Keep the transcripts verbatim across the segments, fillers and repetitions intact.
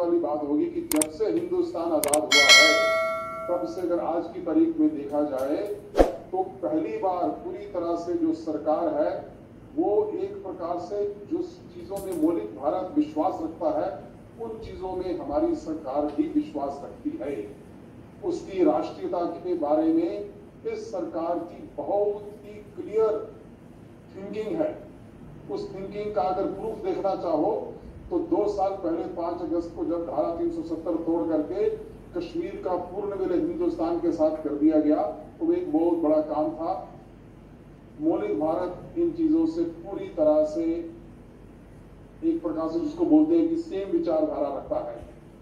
वाली बात होगी कि जब से हिंदुस्तान आजाद हुआ है तब से अगर आज की तारीख में देखा जाए तो पहली बार पूरी तरह से जो सरकार है वो एक प्रकार से जो चीजों में मौलिक भारत विश्वास रखता है उन चीजों में हमारी सरकार भी विश्वास रखती है। उसकी राष्ट्रीयता के बारे में इस सरकार की बहुत ही क्लियर थिंकिंग है। उस थिंकिंग का अगर प्रूफ देखना चाहो तो दो साल पहले पांच अगस्त को जब धारा तीन सौ सत्तर तोड़ करके कश्मीर का पूर्ण विलय हिंदुस्तान के साथ कर दिया गया तो एक बहुत बड़ा काम था। मौलिक भारत इन चीजों से पूरी तरह से एक प्रकार से जिसको बोलते हैं कि सेम विचारधारा रखता है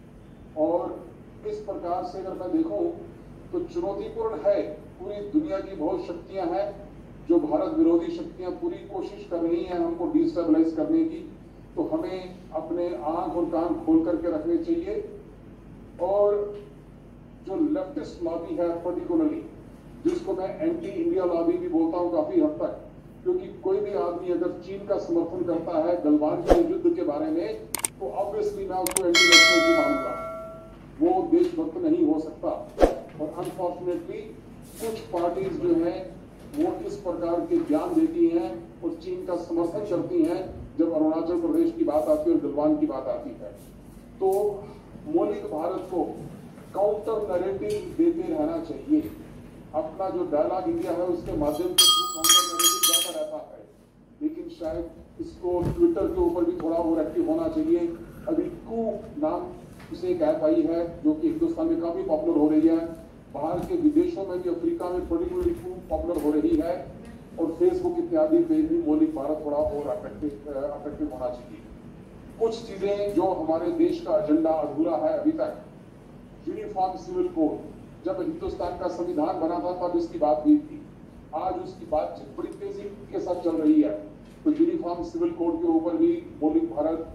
और इस प्रकार से अगर मैं देखूं तो चुनौतीपूर्ण है। पूरी दुनिया की बहुत शक्तियां हैं जो भारत विरोधी शक्तियां पूरी कोशिश कर रही हैं हमको डिस्टेबलाइज करने की, तो हमें अपने आंख और कान खोल करके रखने चाहिए। और जो लेफ्टिस्ट लॉबी है पर्टिकुलरली, जिसको मैं एंटी इंडिया लॉबी भी बोलता हूं काफी हद तक, क्योंकि कोई भी आदमी अगर चीन का समर्थन करता है गलवान के युद्ध के बारे में तो ऑब्वियसली मैं उसको एंटी नेशनल ही मानूंगा, वो देशभक्त नहीं हो सकता। और अनफॉर्चुनेटली कुछ पार्टीज जो हैं वो इस प्रकार के ज्ञान देती हैं और चीन का समर्थन करती हैं जब अरुणाचल प्रदेश की बात आती है और गलवान की बात आती है। तो मौलिक भारत को काउंटर नैरेटिव देते रहना चाहिए। अपना जो डायलॉग इंडिया है उसके माध्यम से काउंटर नैरेटिव जाता रहता है, लेकिन शायद इसको ट्विटर के ऊपर भी थोड़ा और एक्टिव होना चाहिए। अभी कू नाम उसे एक ऐप आई है जो कि हिंदुस्तान में काफी पॉपुलर हो रही है, बाहर के विदेशों में भी, अफ्रीका में पर्टिकुलरली कू पॉपुलर हो रही है और फेसबुक इत्यादि पे भी मौलिक भारत थोड़ा और अट्रैक्टिव होना चाहिए। कुछ चीजें जो हमारे देश का एजेंडा अधूरा है अभी तक, यूनिफॉर्म सिविल कोड, जब हिंदुस्तान का संविधान बना था तब इसकी बात हुई थी, आज उसकी बातचीत बड़ी तेजी के साथ चल रही है। तो यूनिफॉर्म सिविल कोड के ऊपर भी मौलिक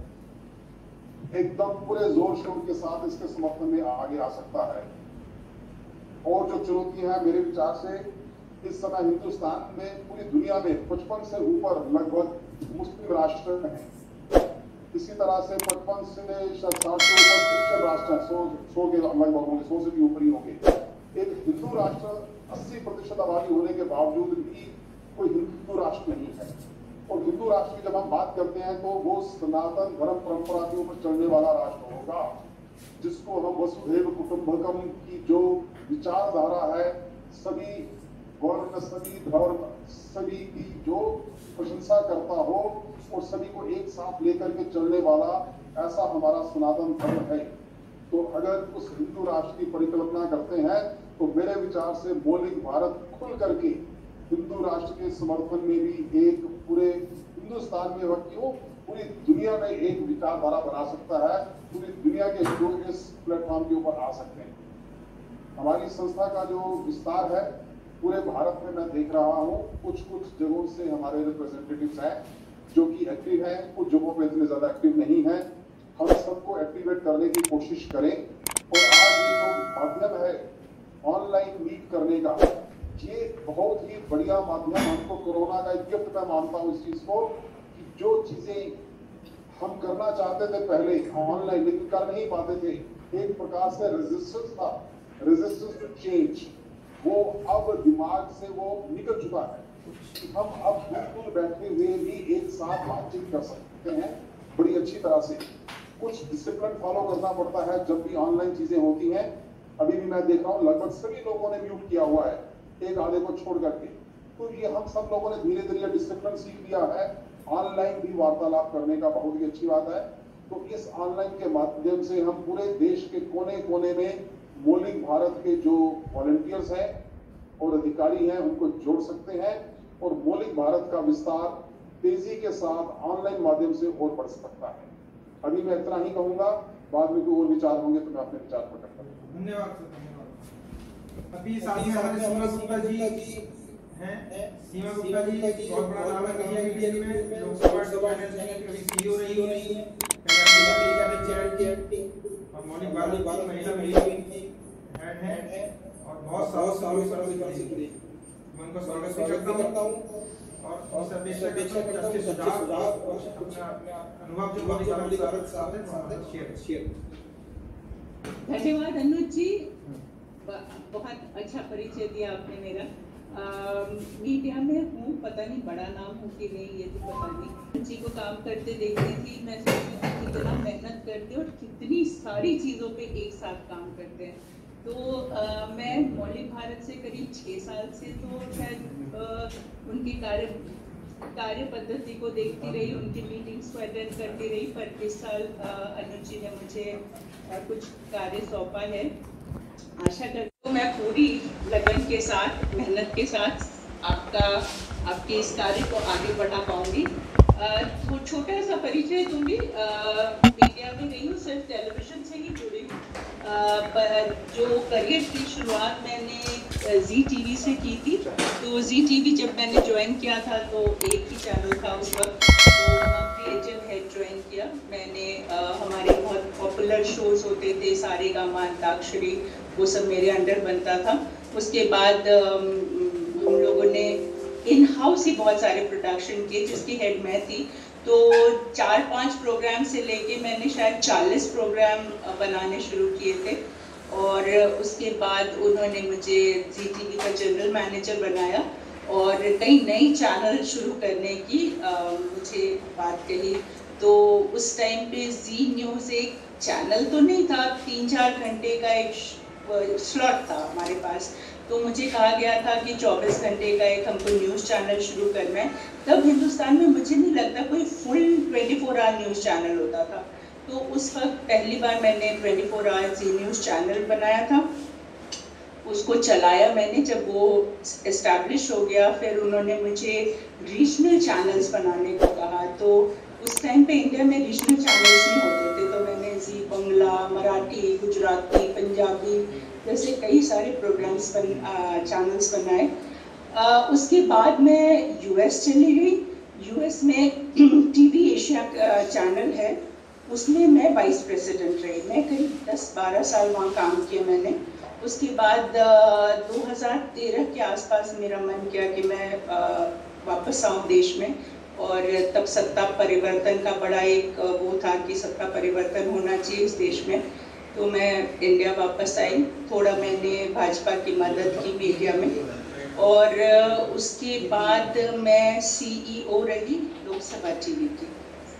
भारत एकदम पूरे जोर शोर के साथ इसके समर्थन में आगे आ सकता है। और जो चुनौतियां हैं मेरे विचार से इस समय हिंदुस्तान में पूरी दुनिया में पचपन से ऊपर लगभग मुस्लिम राष्ट्र हैं, इसी तरह से पचपन से साठ के ऊपर क्रिश्चियन राष्ट्र हैं, सौ सौ के लगभग होंगे, सौ से भी ऊपर ही होंगे। एक हिंदू राष्ट्र अस्सी प्रतिशत आबादी होने के बावजूद भी कोई हिंदू राष्ट्र नहीं है। और हिंदू राष्ट्र की जब हम बात करते हैं तो वो सनातन धर्म परंपरा के ऊपर चलने वाला राष्ट्र होगा, जिसको हम वसुधैव कुटुंबकम की जो विचारधारा है, सभी वर्ण, सभी धर्म, सभी की जो प्रशंसा करता हो और सभी को एक साथ लेकर के चलने वाला, ऐसा हमारा सनातन धर्म है। तो अगर उस हिंदू राष्ट्र की परिकल्पना करते हैं तो मेरे विचार से मौलिक भारत खुल करके हिंदू राष्ट्र के समर्थन में भी एक पूरे हिंदुस्तान में क्यों पूरी दुनिया में एक विचारधारा बना सकता है। पूरी दुनिया के लोग इस प्लेटफॉर्म के ऊपर आ सकते हैं। हमारी संस्था का जो विस्तार है पूरे भारत में मैं देख रहा हूँ, कुछ कुछ जगहों से हमारे रिप्रेजेंटेटिव्स हैं जो कि एक्टिव हैं, कुछ जगहों पे इतने ज्यादा एक्टिव नहीं है। हम सबको एक्टिवेट करने की कोशिश करें। और आज ये जो माध्यम है ऑनलाइन मीट करने का, ये बहुत ही बढ़िया माध्यम, हमको कोरोना का एक गिफ्ट मैं मानता हूँ इस चीज को, कि जो चीजें हम करना चाहते थे पहले ऑनलाइन लेकिन कर नहीं पाते थे, एक प्रकार से रेजिस्टेंस था, रेजिस्टेंस टू चेंज, वो अब दिमाग से वो निकल चुका है कि हम अब बिल्कुल बैठे हुए भी एक साथ बातचीत कर सकते हैं बड़ी अच्छी तरह से। कुछ डिसिप्लिन फॉलो करना पड़ता है जब भी ऑनलाइन चीजें होती हैं। अभी भी मैं देख रहा हूँ लगभग सभी लोगों ने म्यूट किया हुआ है, एक आधे को छोड़ करके। तो ये हम सब लोगों ने धीरे धीरे डिसिप्लिन सीख लिया है, ऑनलाइन भी वार्तालाप करने का बहुत ही अच्छी बात है। तो इस ऑनलाइन के माध्यम से हम पूरे देश के कोने कोने में मौलिक भारत के जो वॉलंटियर्स हैं और अधिकारी हैं उनको जोड़ सकते हैं और मौलिक भारत का विस्तार तेजी के साथ ऑनलाइन माध्यम से और बढ़ सकता है। अभी मैं इतना ही कहूंगा, बाद में कोई और विचार होंगे तो मैं अपने विचार प्रकट करूंगा। धन्यवाद सर, धन्यवाद। अभी सामने हमारे सीमा गुप्ता जी हैं। सीमा गुप्ता जी बहुत बड़ा नाम है मीडिया में, लोकसभा चैनल की सीईओ रही है, और मौलिक भारत की महिला मीडिया की हेड है और बहुत सालों सालों से मैं उनको स्वागत करता हूँ और इस अपेक्षा के सुझाव और अपना अनुभव जो मौलिक भारत साथ है शेयर शेयर धन्यवाद अनुज जी, बहुत अच्छा परिचय दिया आपने मेरा। आ, मीडिया में हूँ, पता नहीं बड़ा नाम हो कि नहीं, ये तो पता नहीं। जी को काम करते देखती थी, मैं सोचती थी कितना मेहनत करते और कितनी सारी चीज़ों पे एक साथ काम करते हैं। तो आ, मैं मौलिक भारत से करीब छः साल से तो शायद उनकी कार्य कार्य पद्धति को देखती रही, उनकी मीटिंग्स को अटेंड करती रही, पर इस साल अनुज जी ने मुझे आ, कुछ कार्य सौंपा है। आशा करती हूँ मैं पूरी लगन के साथ, मेहनत के साथ आपका आपके इस कार्य को आगे बढ़ा पाऊंगी। तो छोटा सा परिचय दूंगी। मीडिया में नहीं हूँ, सिर्फ टेलीविजन से ही जुड़ी हूँ, पर जो करियर की शुरुआत मैंने जी टीवी से की थी। तो जी टीवी जब मैंने ज्वाइन किया था तो एक ही चैनल था उस वक्त, तो वहाँ क्रिएटिव हेड ज्वाइन किया मैंने। आ, हमारे बहुत पॉपुलर शोज होते थे, सारे गामा, अंताक्षरी, वो सब मेरे अंडर बनता था। उसके बाद हम लोगों ने इन हाउस ही बहुत सारे प्रोडक्शन किए जिसकी हेड मैं थी। तो चार पांच प्रोग्राम से लेके मैंने शायद चालीस प्रोग्राम बनाने शुरू किए थे, और उसके बाद उन्होंने मुझे जी टीवी का जनरल मैनेजर बनाया और कई नई चैनल शुरू करने की आ, मुझे बात कही। तो उस टाइम पे जी न्यूज़ एक चैनल तो नहीं था, तीन चार घंटे का एक स्लॉट था हमारे पास। तो मुझे कहा गया था कि चौबीस घंटे का एक हमको न्यूज़ चैनल शुरू करना है। तब हिंदुस्तान में मुझे नहीं लगता कोई फुल चौबीस आवर न्यूज़ चैनल होता था। तो उस वक्त पहली बार मैंने चौबीस आवर जी न्यूज़ चैनल बनाया था, उसको चलाया मैंने। जब वो एस्टैब्लिश हो गया, फिर उन्होंने मुझे रीजनल चैनल्स बनाने को कहा। तो उस टाइम पे इंडिया में रीजनल चैनल्स नहीं होते थे, तो मैंने जी बंगला, मराठी, गुजराती, पंजाबी जैसे कई सारे प्रोग्राम्स बन चैनल्स बनाए। आ, उसके बाद मैं यूएस चली गई। यूएस में टीवी एशिया चैनल है, उसमें मैं वाइस प्रेसिडेंट रही। मैं करीब दस बारह साल वहाँ काम किया मैंने। उसके बाद दो हज़ार तेरह के आसपास मेरा मन किया कि मैं आ, वापस आऊँ देश में, और तब सत्ता परिवर्तन का बड़ा एक वो था कि सत्ता परिवर्तन होना चाहिए इस देश में। तो मैं इंडिया वापस आई। थोड़ा मैंने भाजपा की मदद की मीडिया में, और उसके बाद मैं सीईओ रही लोकसभा टीवी की।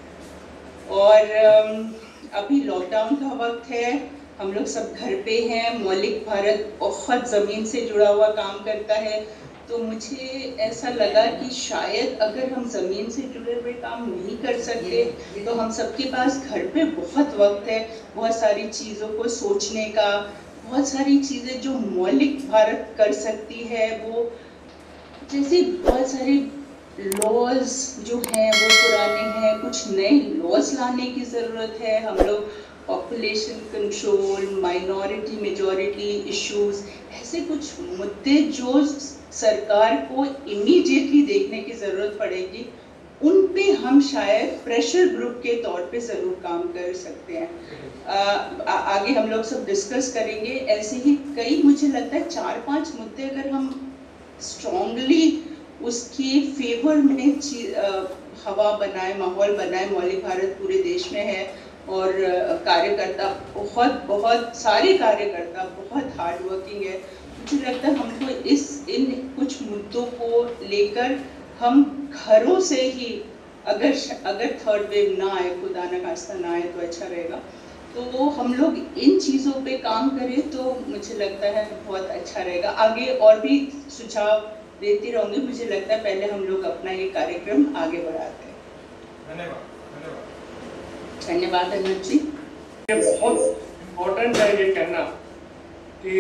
और अभी लॉकडाउन का वक्त है, हम लोग सब घर पे हैं। मौलिक भारत बहुत ज़मीन से जुड़ा हुआ काम करता है, तो मुझे ऐसा लगा कि शायद अगर हम ज़मीन से जुड़े हुए काम नहीं कर सकते, तो हम सबके पास घर पे बहुत वक्त है, बहुत सारी चीज़ों को सोचने का, बहुत सारी चीज़ें जो मौलिक भारत कर सकती है। वो जैसे बहुत सारे लॉज जो हैं वो पुराने हैं, कुछ नए लॉज लाने की ज़रूरत है। हम लोग population control, minority majority issues, ऐसे कुछ मुद्दे जो सरकार को इमीडिएटली देखने की ज़रूरत पड़ेगी, उन पे हम शायद प्रेशर ग्रुप के तौर पे ज़रूर काम कर सकते हैं। आ, आ, आगे हम लोग सब डिस्कस करेंगे। ऐसे ही कई, मुझे लगता है चार पांच मुद्दे अगर हम स्ट्रॉन्गली उसके फेवर में हवा बनाए, माहौल बनाए। मौलिक भारत पूरे देश में है, और कार्यकर्ता बहुत बहुत सारे कार्यकर्ता बहुत हार्ड वर्किंग है। मुझे लगता है हमको इस इन कुछ मुद्दों को लेकर हम घरों से ही, अगर अगर थर्ड वेव ना आए, खुदा न खास्ता ना आए, तो अच्छा रहेगा। तो हम लोग इन चीज़ों पे काम करें तो मुझे लगता है बहुत अच्छा रहेगा। आगे और भी सुझाव देती रहूँगी। मुझे लगता है पहले हम लोग अपना ये कार्यक्रम आगे बढ़ाते हैं। धन्यवाद धन्यवाद धन्यवाद अनुज जी। ये बहुत इम्पोर्टेंट है ये कहना कि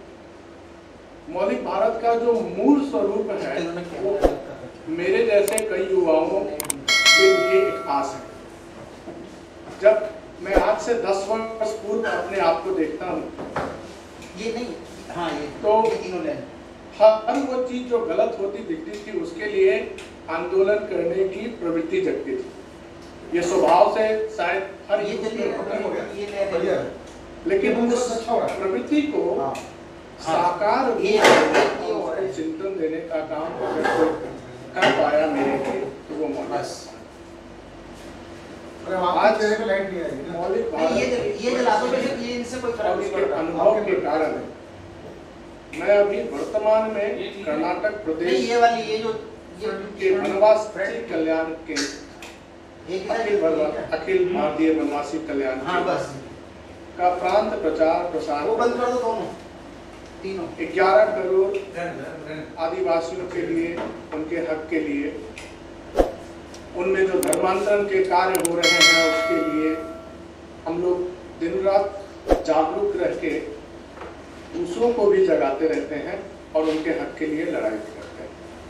मौलिक भारत का जो मूल स्वरूप है वो मेरे जैसे कई युवाओं के लिए एक आस है। जब मैं आज से दस वर्ष पूर्व अपने आप को देखता हूँ, ये नहीं, हाँ ये तो ये तीनों लाइन हर वो चीज जो गलत होती दिखती थी उसके लिए आंदोलन करने की प्रवृत्ति जगती थी। ये स्वभाव से शायद हर ये युग चलिए में होता है, ये ले रहे हैं। लेकिन उस प्रवृत्ति को हाँ। साकार रूप ये- में ये हो रहा है। उसको चिंतन देने का काम अगर कोई कर पाया मेरे लिए, तो वो मौलिक बस। आज मौलिक नहीं, ये जल- ये जला दो बेशक, ये इनसे कोई फर्क और नहीं उसके पड़ता। अनुभव के कारण मैं अभी वर्तमान में कर्नाटक नहीं, प्रदेश ये वाली ये जो ये के वनवासी कल्याण के एक अखिल भर- अखिल भारतीय वनवासी कल्याण हाँ केंद्र बस का प्रांत प्रचार प्रसार वो बंद कर दो दोनों तीनों। ग्यारह करोड़ आदिवासियों के लिए, उनके हक के लिए, उनमें जो धर्मांतरण के कार्य हो रहे हैं उसके लिए हम लोग दिन रात जागरूक रह के दूसरों को भी जगाते रहते हैं और उनके हक के लिए लड़ाई करते हैं।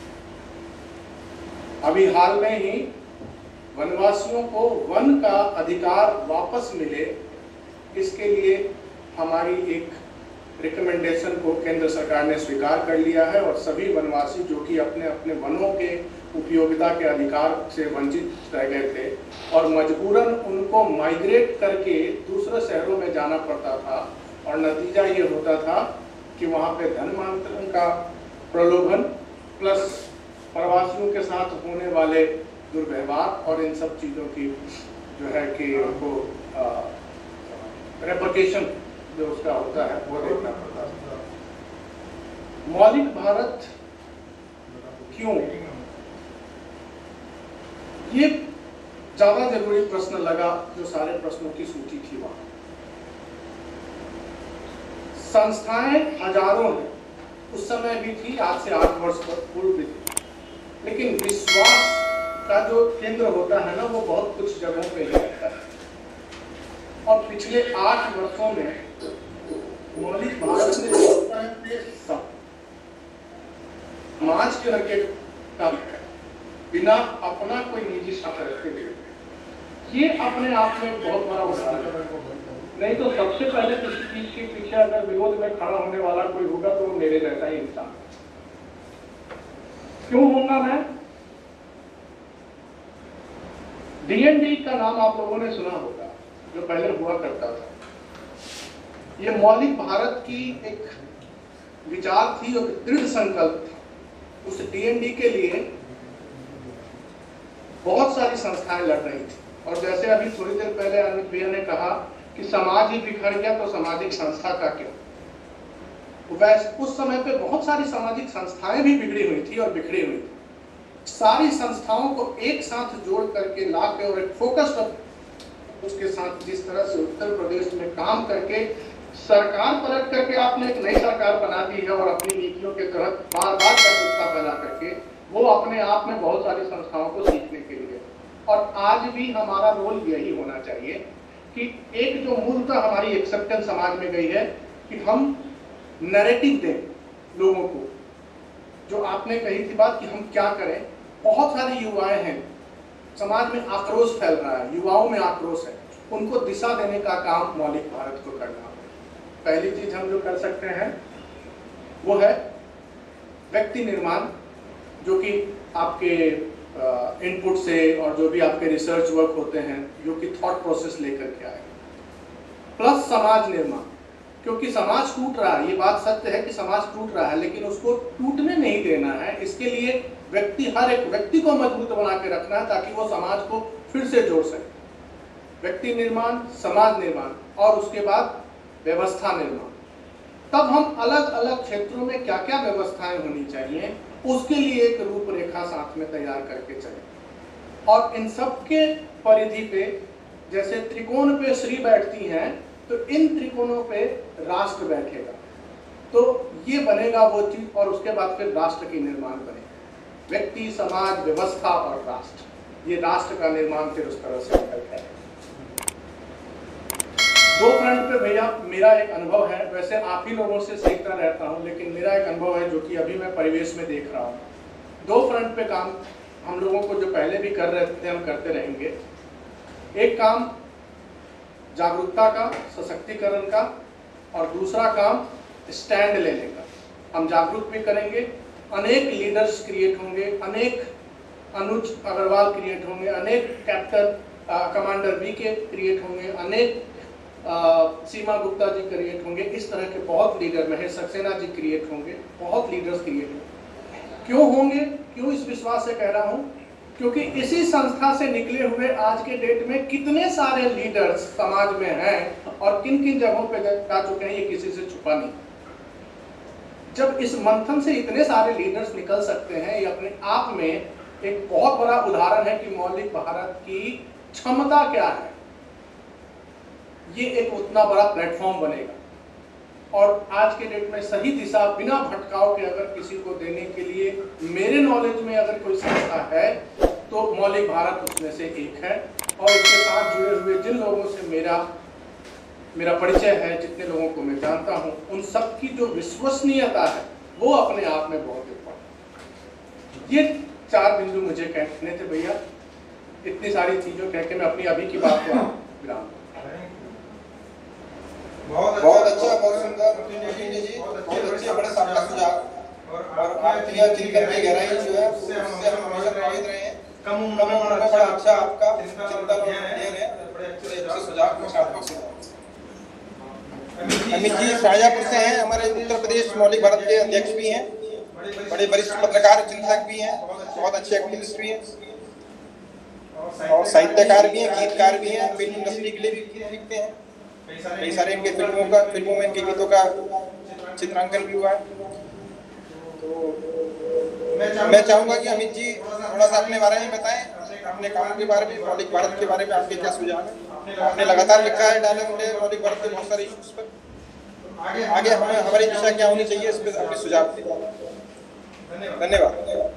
अभी हाल में ही वनवासियों को वन का अधिकार वापस मिले, इसके लिए हमारी एक रिकमेंडेशन को केंद्र सरकार ने स्वीकार कर लिया है और सभी वनवासी जो कि अपने अपने वनों के उपयोगिता के अधिकार से वंचित रह गए थे और मजबूरन उनको माइग्रेट करके दूसरे शहरों में जाना पड़ता था और नतीजा ये होता था कि वहाँ पे धर्मांतरण का प्रलोभन प्लस प्रवासियों के साथ होने वाले दुर्व्यवहार और इन सब चीज़ों की जो है कि उनको रेपुटेशन जो उसका होता है वो देखना पड़ता है। मौलिक भारत क्यों, ये ज्यादा जरूरी प्रश्न लगा जो सारे प्रश्नों की सूची थी वहां। संस्थाएं हजारों हैं, उस समय भी थी, आज से आठ वर्ष पूर्व भी थी, लेकिन विश्वास का जो केंद्र होता है ना वो बहुत कुछ जगहों पे ही रहता है। और पिछले आठ वर्षों में मौलिक भारत ने समाज के रखे का बिना अपना कोई निजी स्वार्थ रखे हुए, ये अपने आप में बहुत बड़ा उदाहरण है। नहीं तो सबसे पहले किसी चीज के पीछे अगर विरोध में खड़ा होने वाला कोई होगा तो वो मेरे जैसा ही इंसान। क्यों होगा मैं? डीएनडी का नाम आप लोगों ने सुना होगा, जो पहले हुआ करता था। ये मौलिक भारत की एक विचार थी और दृढ़ संकल्प था। उस डीएनडी के लिए बहुत सारी संस्थाएं लड़ रही थी और जैसे अभी थोड़ी देर पहले अमित भैया ने कहा कि समाज ही बिखर गया तो सामाजिक संस्था का क्या। वैसे उस समय पे बहुत सारी सामाजिक संस्थाएं भी बिगड़ी हुई थी और बिखरी हुई थी। सारी संस्थाओं को एक साथ जोड़ करके ला के और एक फोकस्ड उसके साथ जिस तरह से उत्तर प्रदेश में काम करके सरकार पलट करके आपने एक नई सरकार बना दी है और अपनी नीतियों के तहत बार बार जागरूकता फैला करके वो अपने आप में बहुत सारी संस्थाओं को सीखने के लिए। और आज भी हमारा रोल यही होना चाहिए कि एक जो मूलतः हमारी एक्सेप्टेंस समाज में गई है कि हम नैरेटिव दें लोगों को। जो आपने कही थी बात कि हम क्या करें, बहुत सारे युवाएं हैं, समाज में आक्रोश फैल रहा है, युवाओं में आक्रोश है, उनको दिशा देने का काम मौलिक भारत को करना है। पहली चीज हम जो कर सकते हैं वो है व्यक्ति निर्माण, जो कि आपके इनपुट से और जो भी आपके रिसर्च वर्क होते हैं जो कि थॉट प्रोसेस लेकर के आए, प्लस समाज निर्माण, क्योंकि समाज टूट रहा है। ये बात सत्य है कि समाज टूट रहा है, लेकिन उसको टूटने नहीं देना है। इसके लिए व्यक्ति, हर एक व्यक्ति को मजबूत बना के रखना है ताकि वो समाज को फिर से जोड़ सके। व्यक्ति निर्माण, समाज निर्माण और उसके बाद व्यवस्था निर्माण। तब हम अलग अलग क्षेत्रों में क्या क्या व्यवस्थाएं होनी चाहिए उसके लिए एक रूपरेखा साथ में तैयार करके चले। और इन सब के परिधि पे जैसे त्रिकोण पे श्री बैठती हैं तो इन त्रिकोणों पे राष्ट्र बैठेगा, तो ये बनेगा वो चीज। और उसके बाद फिर राष्ट्र की निर्माण बनेगा, व्यक्ति, समाज, व्यवस्था और राष्ट्र। ये राष्ट्र का निर्माण फिर उस तरह से निकलता है। दो फ्रंट पे भैया मेरा एक अनुभव है, वैसे आप ही लोगों से सीखता रहता हूँ, लेकिन मेरा एक अनुभव है जो कि अभी मैं परिवेश में देख रहा हूँ। दो फ्रंट पे काम हम लोगों को जो पहले भी कर रहे थे हम करते रहेंगे। एक काम जागरूकता का, सशक्तिकरण का, और दूसरा काम स्टैंड लेने का। हम जागरूक भी करेंगे, अनेक लीडर्स क्रिएट होंगे, अनेक अनुज अग्रवाल क्रिएट होंगे, अनेक captain commander V K create होंगे, अनेक आ, सीमा गुप्ता जी क्रिएट होंगे। इस तरह के बहुत लीडर, महेश सक्सेना जी क्रिएट होंगे, बहुत लीडर्स क्रिएट होंगे। क्यों होंगे? क्यों इस विश्वास से कह रहा हूँ क्योंकि इसी संस्था से निकले हुए आज के डेट में कितने सारे लीडर्स समाज में हैं और किन किन जगहों पे जा चुके हैं, ये किसी से छुपा नहीं। जब इस मंथन से इतने सारे लीडर्स निकल सकते हैं, ये अपने आप में एक बहुत बड़ा उदाहरण है कि मौलिक भारत की क्षमता क्या है। ये एक उतना बड़ा प्लेटफॉर्म बनेगा और आज के डेट में सही दिशा बिना भटकाव के अगर किसी को देने के लिए मेरे नॉलेज में अगर कोई संस्था है तो मौलिक भारत उसमें से एक है। और इसके साथ जुड़े हुए जिन लोगों से मेरा मेरा परिचय है, जितने लोगों को मैं जानता हूं, उन सब की जो विश्वसनीयता है वो अपने आप में बहुत इम्पोर्टेंट। ये चार बिंदु मुझे कहने थे भैया। इतनी सारी चीजों कह के मैं अपनी अभी की बात को विराम बहुत बहुत अच्छा, बहुत सुंदर जी, बहुत अच्छे, बड़े शानदार सुझाव और आपकी यह चिंतन की गहराई जो है उससे हम हमेशा प्रभावित रहे हैं। कम उम्र में बड़ा बड़ा अच्छा आपका चिंतन और अध्ययन है, बड़े अच्छे सुझाव रचनात्मक सुझाव। अमित जी शाहजहाँपुर से हैं, हमारे उत्तर प्रदेश मौलिक भारत के अध्यक्ष भी हैं, बड़े वरिष्ठ पत्रकार चिंतक भी हैं, बहुत अच्छे एक्टिविस्ट भी हैं और साहित्यकार भी हैं, गीतकार भी हैं, फिल्म इंडस्ट्री के लिए भी गीत लिखते हैं। कई सारे इनके फिल्मों का फिल्मों में इनके गीतों का चित्रांकन भी हुआ है। तो मैं चाहूंगा कि अमित जी थोड़ा सा अपने बारे में बताएं, अपने कामों के बारे में, मौलिक भारत के बारे में आपके क्या सुझाव है। आपने लगातार लिखा है डाले मुंडे मौलिक भारत के बहुत सारे इश्यूज पर। आगे हमें हमारी दिशा क्या होनी चाहिए, इस पर अपने सुझाव दें। धन्यवाद।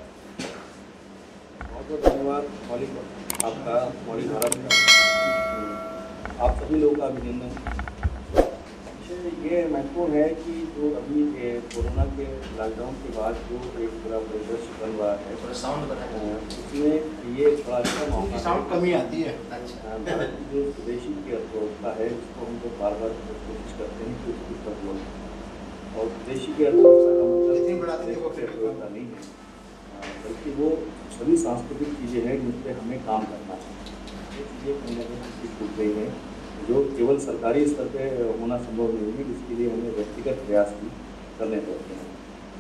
बहुत बहुत धन्यवाद मौलिक आपका, मौलिक भारत का आप सभी लोगों का अभिनंदन। ये महत्वपूर्ण है कि जो अभी कोरोना के लॉकडाउन के बाद जो एक पूरा परिदृश्य बन रहा है, साउंड उसमें ये थोड़ा अच्छा मौका, साउंड कमी आती है। भारत की जो स्वदेशी की अर्थव्यवस्था है उसको हम लोग बार बार कोशिश करते हैं कि उसकी पर लोग और स्वदेशी की अर्थव्यवस्था का मतलब अर्थव्यवस्था नहीं है, बल्कि वो सभी सांस्कृतिक चीज़ें हैं जिन पर हमें काम करना है। ये चीज़ें कहीं ना कहीं छूट रही हैं जो केवल सरकारी स्तर पे होना संभव नहीं है, जिसके लिए हमें व्यक्तिगत प्रयास भी करने पड़ते हैं।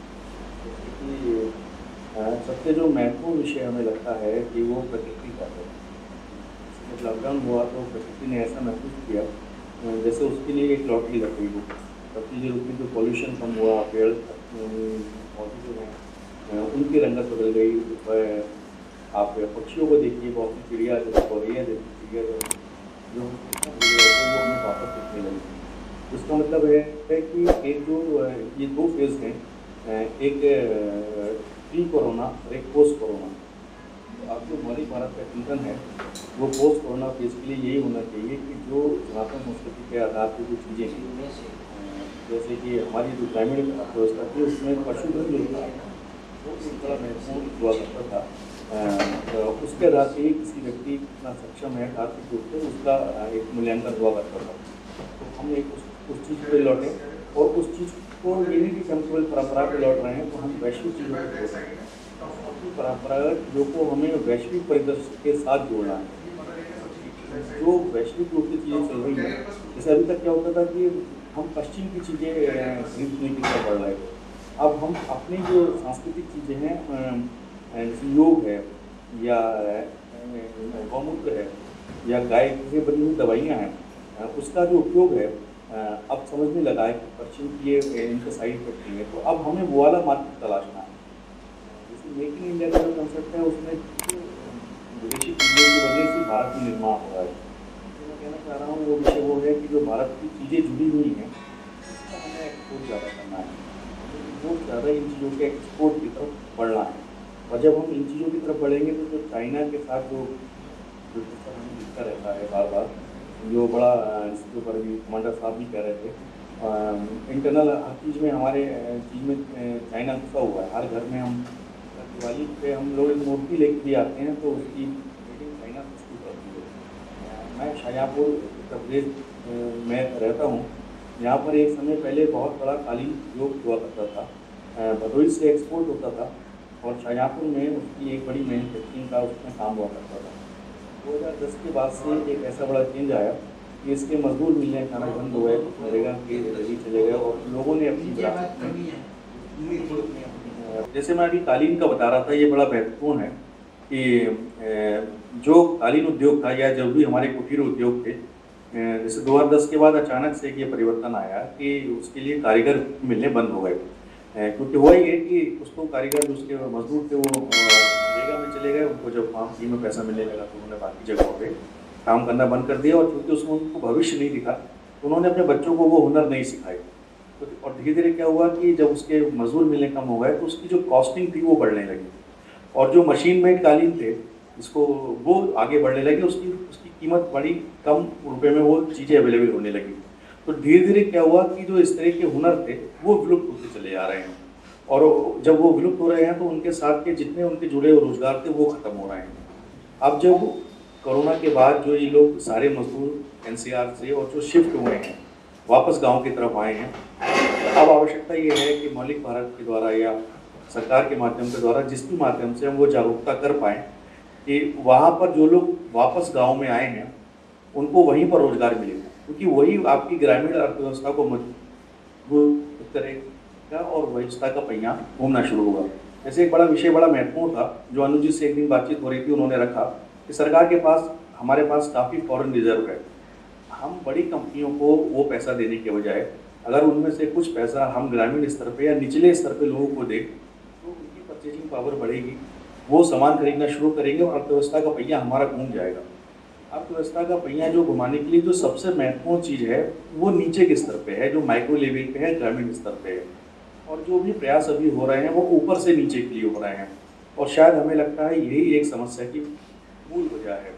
क्योंकि सबसे जो महत्वपूर्ण विषय हमें लगता है कि वो प्रकृति का है। जब लॉकडाउन हुआ तो प्रकृति ने ऐसा महसूस किया जैसे उसके लिए एक लॉटरी लग गई हो। सब चीज़ें रुकी, जो पॉल्यूशन कम हुआ, पेड़ पौधे जो हैं उनकी रंगत बदल गई। आप पक्षियों को देखिए, बहुत सी चिड़िया जो गौरैया जैसी चिड़िया जो जो वो हमें वापस दिखने लगी। इसका मतलब है, है कि एक जो ये दो फेज़ हैं, एक प्री कोरोना और एक पोस्ट कोरोना। तो अब जो मौलिक भारत का चिंतन है वो पोस्ट कोरोना फेज़ के लिए यही होना चाहिए कि जो सनातन संस्कृति के आधार पर जो चीज़ें हैं, जैसे कि हमारी जो ग्रामीण अर्थव्यवस्था थी उसमें पशुधन जो था वो इस तरह महत्वपूर्ण हुआ करता था। तो उसके आधार से किसी व्यक्ति कितना सक्षम है आर्थिक रूप से उसका एक मूल्यांकन हुआ करता था। तो हम एक उस, उस चीज़ पर लौटे और उस चीज़ को ये नहीं कि हम केवल परंपरा पर लौट रहे हैं, तो हम वैश्विक चीज़ों को जोड़ रहे हैं। परंपरागत चीज़ों को हमें वैश्विक परिदृश्य के साथ जोड़ना है। जो वैश्विक रूप से चीज़ें चल रही हैं, जैसे अभी तक क्या होता था कि हम पश्चिम की चीज़ें खरीदने की तरफ बढ़ रहे थे। अब हम अपनी जो सांस्कृतिक चीज़ें हैं, जैसे योग है या गौमूत्र है या गाय से बनी हुई दवाइयाँ हैं, उसका जो उपयोग है अब समझने लगा है कि पश्चिम की ये इनके साइड इफेक्ट नहीं है। तो अब हमें वो वाला मार्केट तलाशना है। जैसे मेक इन इंडिया का जो कंसेप्ट है उसमें विदेशी चीज़ों की वजह से भारत में निर्माण हो रहा है। तो मैं कहना चाह रहा हूँ वो विषय वो है कि जो भारत की चीज़ें जुड़ी हुई हैं उसका हमें एक्सपोर्ट ज़्यादा करना है, वो ज़्यादा इन चीज़ों के एक्सपोर्ट की तरफ बढ़ना है। और जब हम इन चीज़ों की तरफ बढ़ेंगे तो जो चाइना के साथ जो जो हमें दिखता रहता है बार बार, जो बड़ा इसके ऊपर भी कमांडर साहब भी कह रहे थे, इंटरनल हर चीज़ में हमारे चीज़ में चाइना घुसा हुआ है। हर घर में हम दिवाली पे हम लोग एक मूर्ति लेके भी आते हैं तो उसकी रेटिंग चाइना से शुरू करती है। मैं शाहजहाँपुर उत्तर प्रदेश में रहता हूँ। यहाँ पर एक समय पहले बहुत बड़ा कालीन उद्योग हुआ करता था, भदोई से एक्सपोर्ट होता था और शाहजहाँपुर में उसकी एक बड़ी मैन्युफैक्चरिंग का उसमें काम हुआ करता था। दो हज़ार दस के बाद से एक ऐसा बड़ा चेंज आया कि इसके मजदूर मिलने का बंद हो गए, नरेगा के जरिए चले गए और लोगों ने अपनी जैसे मैं अभी कालीन का बता रहा था, ये बड़ा महत्वपूर्ण है कि जो कालीन उद्योग था या जो भी हमारे कुटीर उद्योग थे, जैसे दो हज़ार दस के बाद अचानक से ये परिवर्तन आया कि उसके लिए कारीगर मिलने बंद हो गए, क्योंकि हुआ ये कि उसको कारीगर जो उसके मजदूर थे वो मनरेगा में चले गए। उनको जब वहाँ फ्री में पैसा मिलने लगा तो उन्होंने बाकी जगहों पे काम करना बंद कर दिया, और चूँकि उसमें उनको भविष्य नहीं दिखा तो उन्होंने अपने बच्चों को वो हुनर नहीं सिखाए। तो और धीरे धीरे क्या हुआ कि जब उसके मजदूर मिलने कम हो गए तो उसकी जो कॉस्टिंग थी वो बढ़ने लगी, और जो मशीन मेड कालीन थे इसको वो आगे बढ़ने लगे, उसकी उसकी कीमत बड़ी कम रुपए में वो चीज़ें अवेलेबल होने लगी। तो धीरे धीरे क्या हुआ कि जो इस तरह के हुनर थे वो विलुप्त होते चले जा रहे हैं, और जब वो विलुप्त हो रहे हैं तो उनके साथ के जितने उनके जुड़े हुए रोजगार थे वो खत्म हो रहे हैं। अब जब कोरोना के बाद जो ये लोग सारे मजदूर एनसीआर से और जो शिफ्ट हुए हैं वापस गांव की तरफ आए हैं, अब आवश्यकता ये है कि मौलिक भारत के द्वारा या सरकार के माध्यम के द्वारा जिस भी माध्यम से हम वो जागरूकता कर पाएँ कि वहाँ पर जो लोग वापस गांव में आए हैं उनको वहीं पर रोजगार मिलेगा, क्योंकि वही आपकी ग्रामीण अर्थव्यवस्था को मजबूत करेगा और व्यवस्था का पहिया घूमना शुरू होगा। जैसे एक बड़ा विषय बड़ा महत्वपूर्ण था जो अनुज जी से एक दिन बातचीत हो रही थी, उन्होंने रखा कि सरकार के पास हमारे पास काफ़ी फॉरेन रिजर्व है, हम बड़ी कंपनियों को वो पैसा देने के बजाय अगर उनमें से कुछ पैसा हम ग्रामीण स्तर पे या निचले स्तर पे लोगों को दें तो उनकी परचेजिंग पावर बढ़ेगी, वो सामान खरीदना शुरू करेंगे और अर्थव्यवस्था का पहिया हमारा घूम जाएगा। अर्थव्यवस्था का पहिया जो घुमाने के लिए जो सबसे महत्वपूर्ण चीज़ है वो नीचे के स्तर पे है, जो माइक्रो लेवल पे है, ग्रामीण स्तर पे है, और जो भी प्रयास अभी हो रहे हैं वो ऊपर से नीचे के लिए हो रहे हैं, और शायद हमें लगता है यही एक समस्या की मूल वजह है।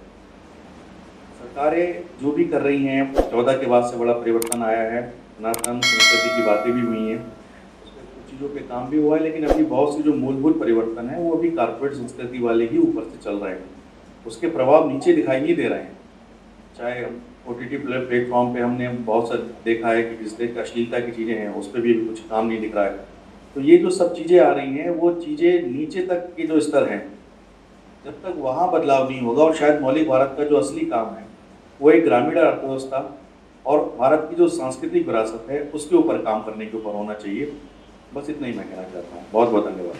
सरकारें जो भी कर रही हैं, चौदह के बाद से बड़ा परिवर्तन आया है, सनातन संस्कृति की बातें भी हुई हैं, कुछ चीज़ों पे काम भी हुआ है, लेकिन अभी बहुत से जो मूलभूत परिवर्तन है वो अभी कारपोरेट संस्कृति वाले ही ऊपर से चल रहे हैं, उसके प्रभाव नीचे दिखाई नहीं दे रहे हैं। चाहे ओ टी टी प्लेटफॉर्म पे हमने बहुत सा देखा है कि जिस तरह की अश्लीलता की चीज़ें हैं उस पर भी कुछ काम नहीं दिख रहा है। तो ये जो सब चीज़ें आ रही हैं वो चीज़ें नीचे तक के जो स्तर हैं, जब तक वहाँ बदलाव नहीं होगा, और शायद मौलिक भारत का जो असली काम है वो एक ग्रामीण अर्थव्यवस्था और भारत की जो सांस्कृतिक विरासत है उसके ऊपर काम करने के ऊपर होना चाहिए। बस इतना ही मैं कहना चाहता हूँ। बहुत बहुत धन्यवाद।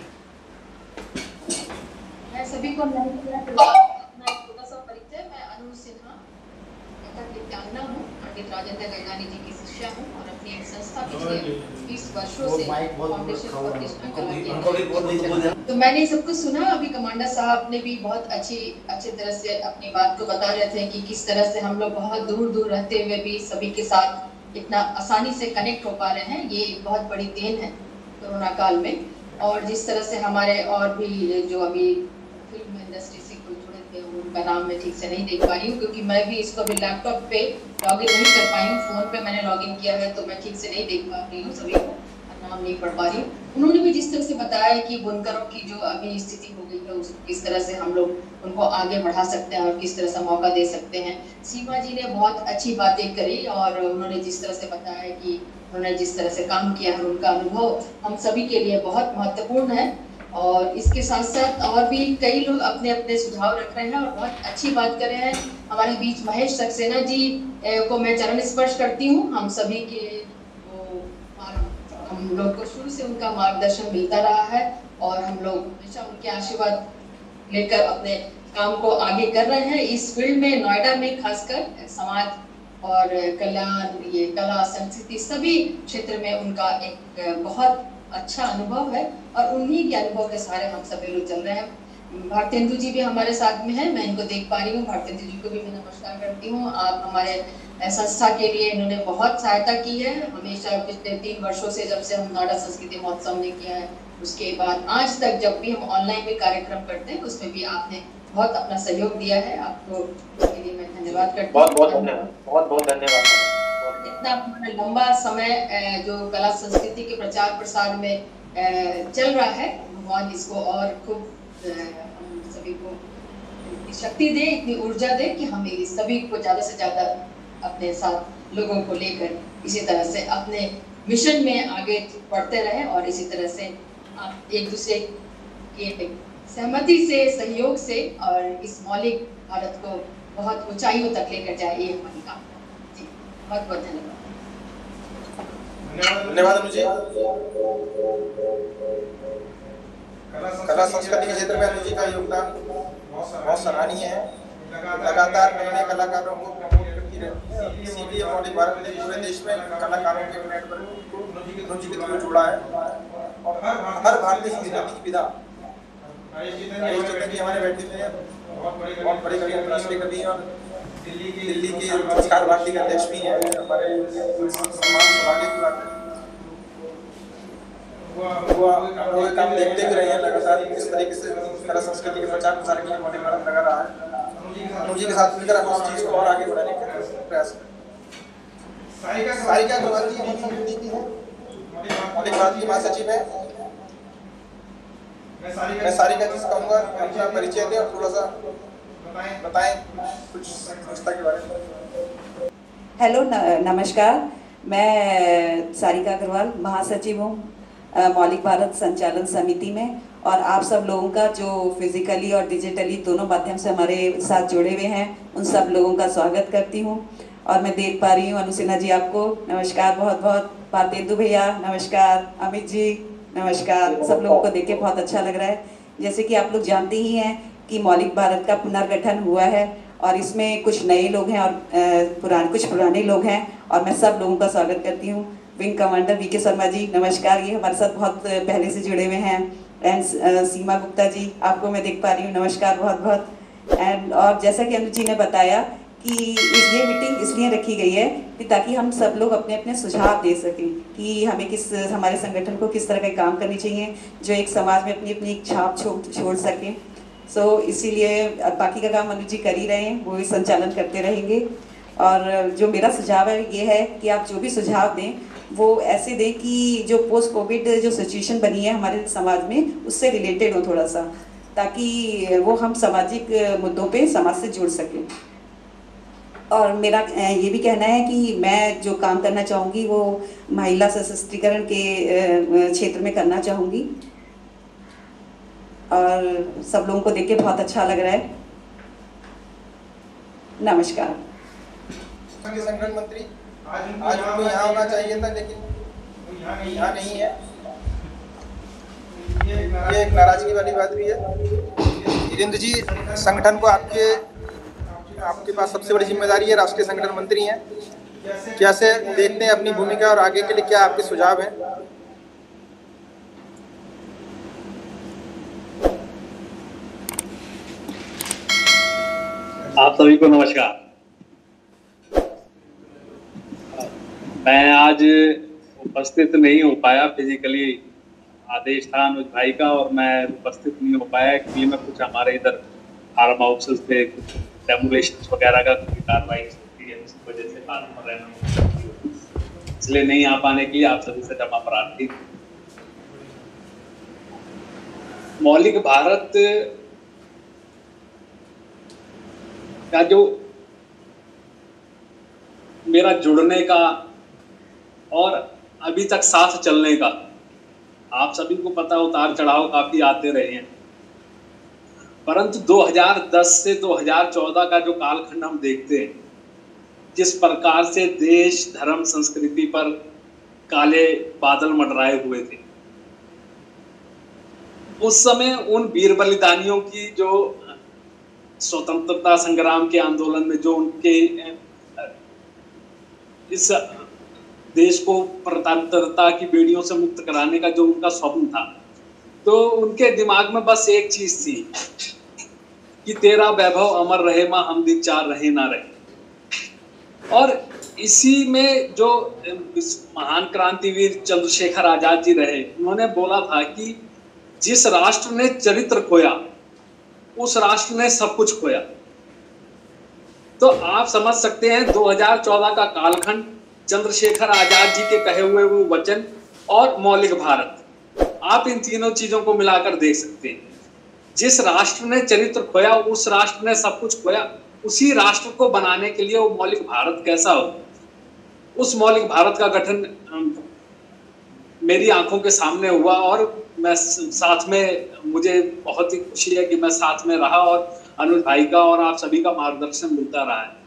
मैं सभी को अपना एक छोटा सा परिचय, मैं अनु सिन्हा दिव्यांगना हूँ, पंडित राजेंद्र गैलानी जी की शिष्या हूँ और अपनी एक संस्था पिछले बीस वर्षों से फाउंडेशन फॉर कृष्ण कला की। तो मैंने सब कुछ सुना। अभी कमांडर साहब ने भी बहुत अच्छी अच्छी तरह से अपनी बात को बता रहे थे कि किस तरह से हम लोग बहुत दूर दूर रहते हुए भी सभी के साथ इतना आसानी से कनेक्ट हो पा रहे हैं, ये बहुत बड़ी देन है कोरोना काल में। और जिस तरह से हमारे और भी जो अभी फिल्म इंडस्ट्री से कोई जुड़े थे उनका नाम मैं ठीक से नहीं देख पाई हूँ, क्योंकि मैं भी इसको अभी लैपटॉप पे लॉगिन नहीं कर पाई हूँ, फोन पे मैंने लॉगिन किया है तो मैं ठीक से नहीं देख पा रही हूँ, सभी को नाम नहीं पढ़ पा रही हूँ। उन्होंने भी जिस तरह से बताया कि बुनकरों की जो अभी स्थिति हो गई है उस किस तरह से हम लोग उनको आगे बढ़ा सकते हैं और किस तरह से मौका दे सकते हैं। सीमा जी ने बहुत अच्छी बातें करी और उन्होंने जिस तरह से बताया कि उन्होंने जिस तरह से काम किया है उनका अनुभव हम सभी के लिए बहुत महत्वपूर्ण है। और इसके साथ साथ और भी कई लोग अपने अपने सुझाव रख रहे हैं और बहुत अच्छी बात कर रहे हैं। हमारे बीच महेश सक्सेना जी को मैं चरण स्पर्श करती हूँ। हम सभी के हम लोग को शुरू से उनका मार्गदर्शन मिलता रहा है और हम लोग हमेशा उनके आशीर्वाद लेकर अपने काम को आगे कर रहे हैं। इस फील्ड में नोएडा में खासकर समाज और कल्याण, ये कला, संस्कृति सभी क्षेत्र में उनका एक बहुत अच्छा अनुभव है और उन्हीं के अनुभव के सहारे हम सभी लोग चल रहे हैं। भारतेंदु जी भी हमारे साथ में है, मैं इनको देख पा रही हूँ। भारतेंदु जी को भी मैं नमस्कार करती हूँ। आप हमारे संस्था के लिए इन्होंने बहुत सहायता की है हमेशा पिछले तीन वर्षों से, जब से हम नोएडा संस्कृति महोत्सव ने किया है उसके बाद आज तक जब भी हम ऑनलाइन में कार्यक्रम करते हैं उसमें भी आपने बहुत अपना सहयोग दिया है। आपको इसके लिए मैं धन्यवाद करती हूँ। बहुत बहुत धन्यवाद, बहुत बहुत धन्यवाद। इतना लंबा समय जो कला संस्कृति के प्रचार प्रसार में चल रहा है, भगवान इसको और खूब हम सभी को शक्ति दे, इतनी ऊर्जा दे कि हम इस सभी को ज़्यादा से ज़्यादा अपने साथ लोगों को लेकर इसी तरह से अपने मिशन में आगे बढ़ते रहें और इसी तरह से आप एक दूसरे के सहमति से, सहयोग से और इस मौलिक भारत को बहुत ऊंचाइयों तक लेकर जाए, ये हमारी कामना। जी बहुत बहुत धन्यवाद। धन्यवाद मुझे। कला संस्कृति के क्षेत्र में अनुज जी का योगदान बहुत सराहनीय है। लगातार नए नए कलाकारों को प्रमोट करती रहती है। इसीलिए मौलिक भारत ने पूरे देश में कलाकारों के नेटवर्क को अनुजी के थ्रू जोड़ा है और हर भारतीय संस्कृति की विधा नरेश चेतन जी हमारे बैठे हुए हैं, बहुत बड़े कवि अंतर्राष्ट्रीय कवि और दिल्ली के संस्कार भारती के अध्यक्ष भी हैं। हमारे सम्मान सौभाग्य की बात वो वो काम देखते भी रहे हैं लगातार किस तरीके से कला संस्कृति के प्रचार प्रसार के लिए मौलिक भारत लगा रहा है। अनुजी के साथ मिलकर हम उस चीज को और आगे बढ़ाने का प्रयास करें। सारिका अग्रवाल जी मौलिक भारत की महासचिव है। मैं सारिका जी से कहूँगा अपना परिचय दें और थोड़ा सा बताएं कुछ संस्था के बारे में। हेलो नमस्कार, मैं सारिका अग्रवाल महासचिव हूँ मौलिक भारत संचालन समिति में और आप सब लोगों का जो फिजिकली और डिजिटली दोनों माध्यम से हमारे साथ जुड़े हुए हैं उन सब लोगों का स्वागत करती हूँ। और मैं देख पा रही हूँ अनु सिन्हा जी आपको नमस्कार बहुत बहुत, भारतेंदु भैया नमस्कार, अमित जी नमस्कार। सब लोगों को देख के बहुत अच्छा लग रहा है। जैसे कि आप लोग जानते ही हैं कि मौलिक भारत का पुनर्गठन हुआ है और इसमें कुछ नए लोग हैं और पुराने कुछ पुराने लोग हैं और मैं सब लोगों का स्वागत करती हूँ। विंग कमांडर वी के शर्मा जी नमस्कार, ये हमारे साथ बहुत पहले से जुड़े हुए हैं। एंड सीमा गुप्ता जी आपको मैं देख पा रही हूँ नमस्कार बहुत बहुत। एंड और जैसा कि अनु जी ने बताया कि इस ये मीटिंग इसलिए रखी गई है कि ताकि हम सब लोग अपने अपने सुझाव दे सकें कि हमें किस हमारे संगठन को किस तरह के काम करने चाहिए जो एक समाज में अपनी अपनी छाप छोड़ छोड़ सकें। सो so, इसीलिए बाकी का काम अनु जी कर ही रहे हैं, वो भी संचालन करते रहेंगे। और जो मेरा सुझाव है ये है कि आप जो भी सुझाव दें वो ऐसे दें कि जो पोस्ट कोविड जो सिचुएशन बनी है हमारे समाज में उससे रिलेटेड हो थोड़ा सा, ताकि वो हम सामाजिक मुद्दों पे समाज से जुड़ सकें। और मेरा ये भी कहना है कि मैं जो काम करना चाहूँगी वो महिला सशक्तिकरण के क्षेत्र में करना चाहूँगी और सब लोगों को देख के बहुत अच्छा लग रहा है। नमस्कार। संगठन मंत्री आज उनको यहाँ होना चाहिए था लेकिन यहाँ नहीं है, ये एक नाराजगी वाली बात भी है। वीरेंद्र जी संगठन को आपके आपके पास सबसे बड़ी जिम्मेदारी है, राष्ट्रीय संगठन मंत्री हैं, कैसे देखते हैं अपनी भूमिका और आगे के लिए क्या आपके सुझाव हैं? आप सभी को नमस्कार। मैं आज उपस्थित नहीं हो पाया, फिजिकली आदेश था अनुज भाई का और मैं उपस्थित नहीं हो पाया क्योंकि मैं कुछ हमारे इधर फार्म हाउसेस पे कुछ डेमोलेशन वगैरह का कोई कार्रवाई होती है, इस वजह से काम पर रहना, इसलिए नहीं आ पाने के लिए आप सभी से क्षमा प्रार्थी। मौलिक भारत का जो मेरा जुड़ने का और अभी तक साथ चलने का, आप सभी को पता उतार चढ़ाव काफी आते रहे हैं, परंतु दो हज़ार दस से दो हज़ार चौदह का जो कालखंड हम देखते हैं, जिस प्रकार से देश धर्म संस्कृति पर काले बादल मंडराए हुए थे, उस समय उन वीर बलिदानियों की जो स्वतंत्रता संग्राम के आंदोलन में जो उनके इस देश को प्रताड़िता की बेड़ियों से मुक्त कराने का जो उनका स्वप्न था, तो उनके दिमाग में बस एक चीज थी कि तेरा वैभव अमर रहे मां हम दिन चार रहे ना रहे। और इसी में जो महान क्रांतिवीर चंद्रशेखर आजाद जी रहे, उन्होंने बोला था कि जिस राष्ट्र ने चरित्र खोया उस राष्ट्र ने सब कुछ खोया। तो आप समझ सकते हैं दो हज़ार चौदह का कालखंड, चंद्रशेखर आजाद जी के कहे हुए वो वचन और मौलिक भारत, आप इन तीनों चीजों को मिलाकर देख सकते हैं। जिस राष्ट्र ने चरित्र खोया उस राष्ट्र ने सब कुछ खोया, उसी राष्ट्र को बनाने के लिए वो मौलिक भारत कैसा हो, उस मौलिक भारत का गठन मेरी आंखों के सामने हुआ और मैं साथ में, मुझे बहुत ही खुशी है कि मैं साथ में रहा और अनुज भाई का और आप सभी का मार्गदर्शन मिलता रहा है।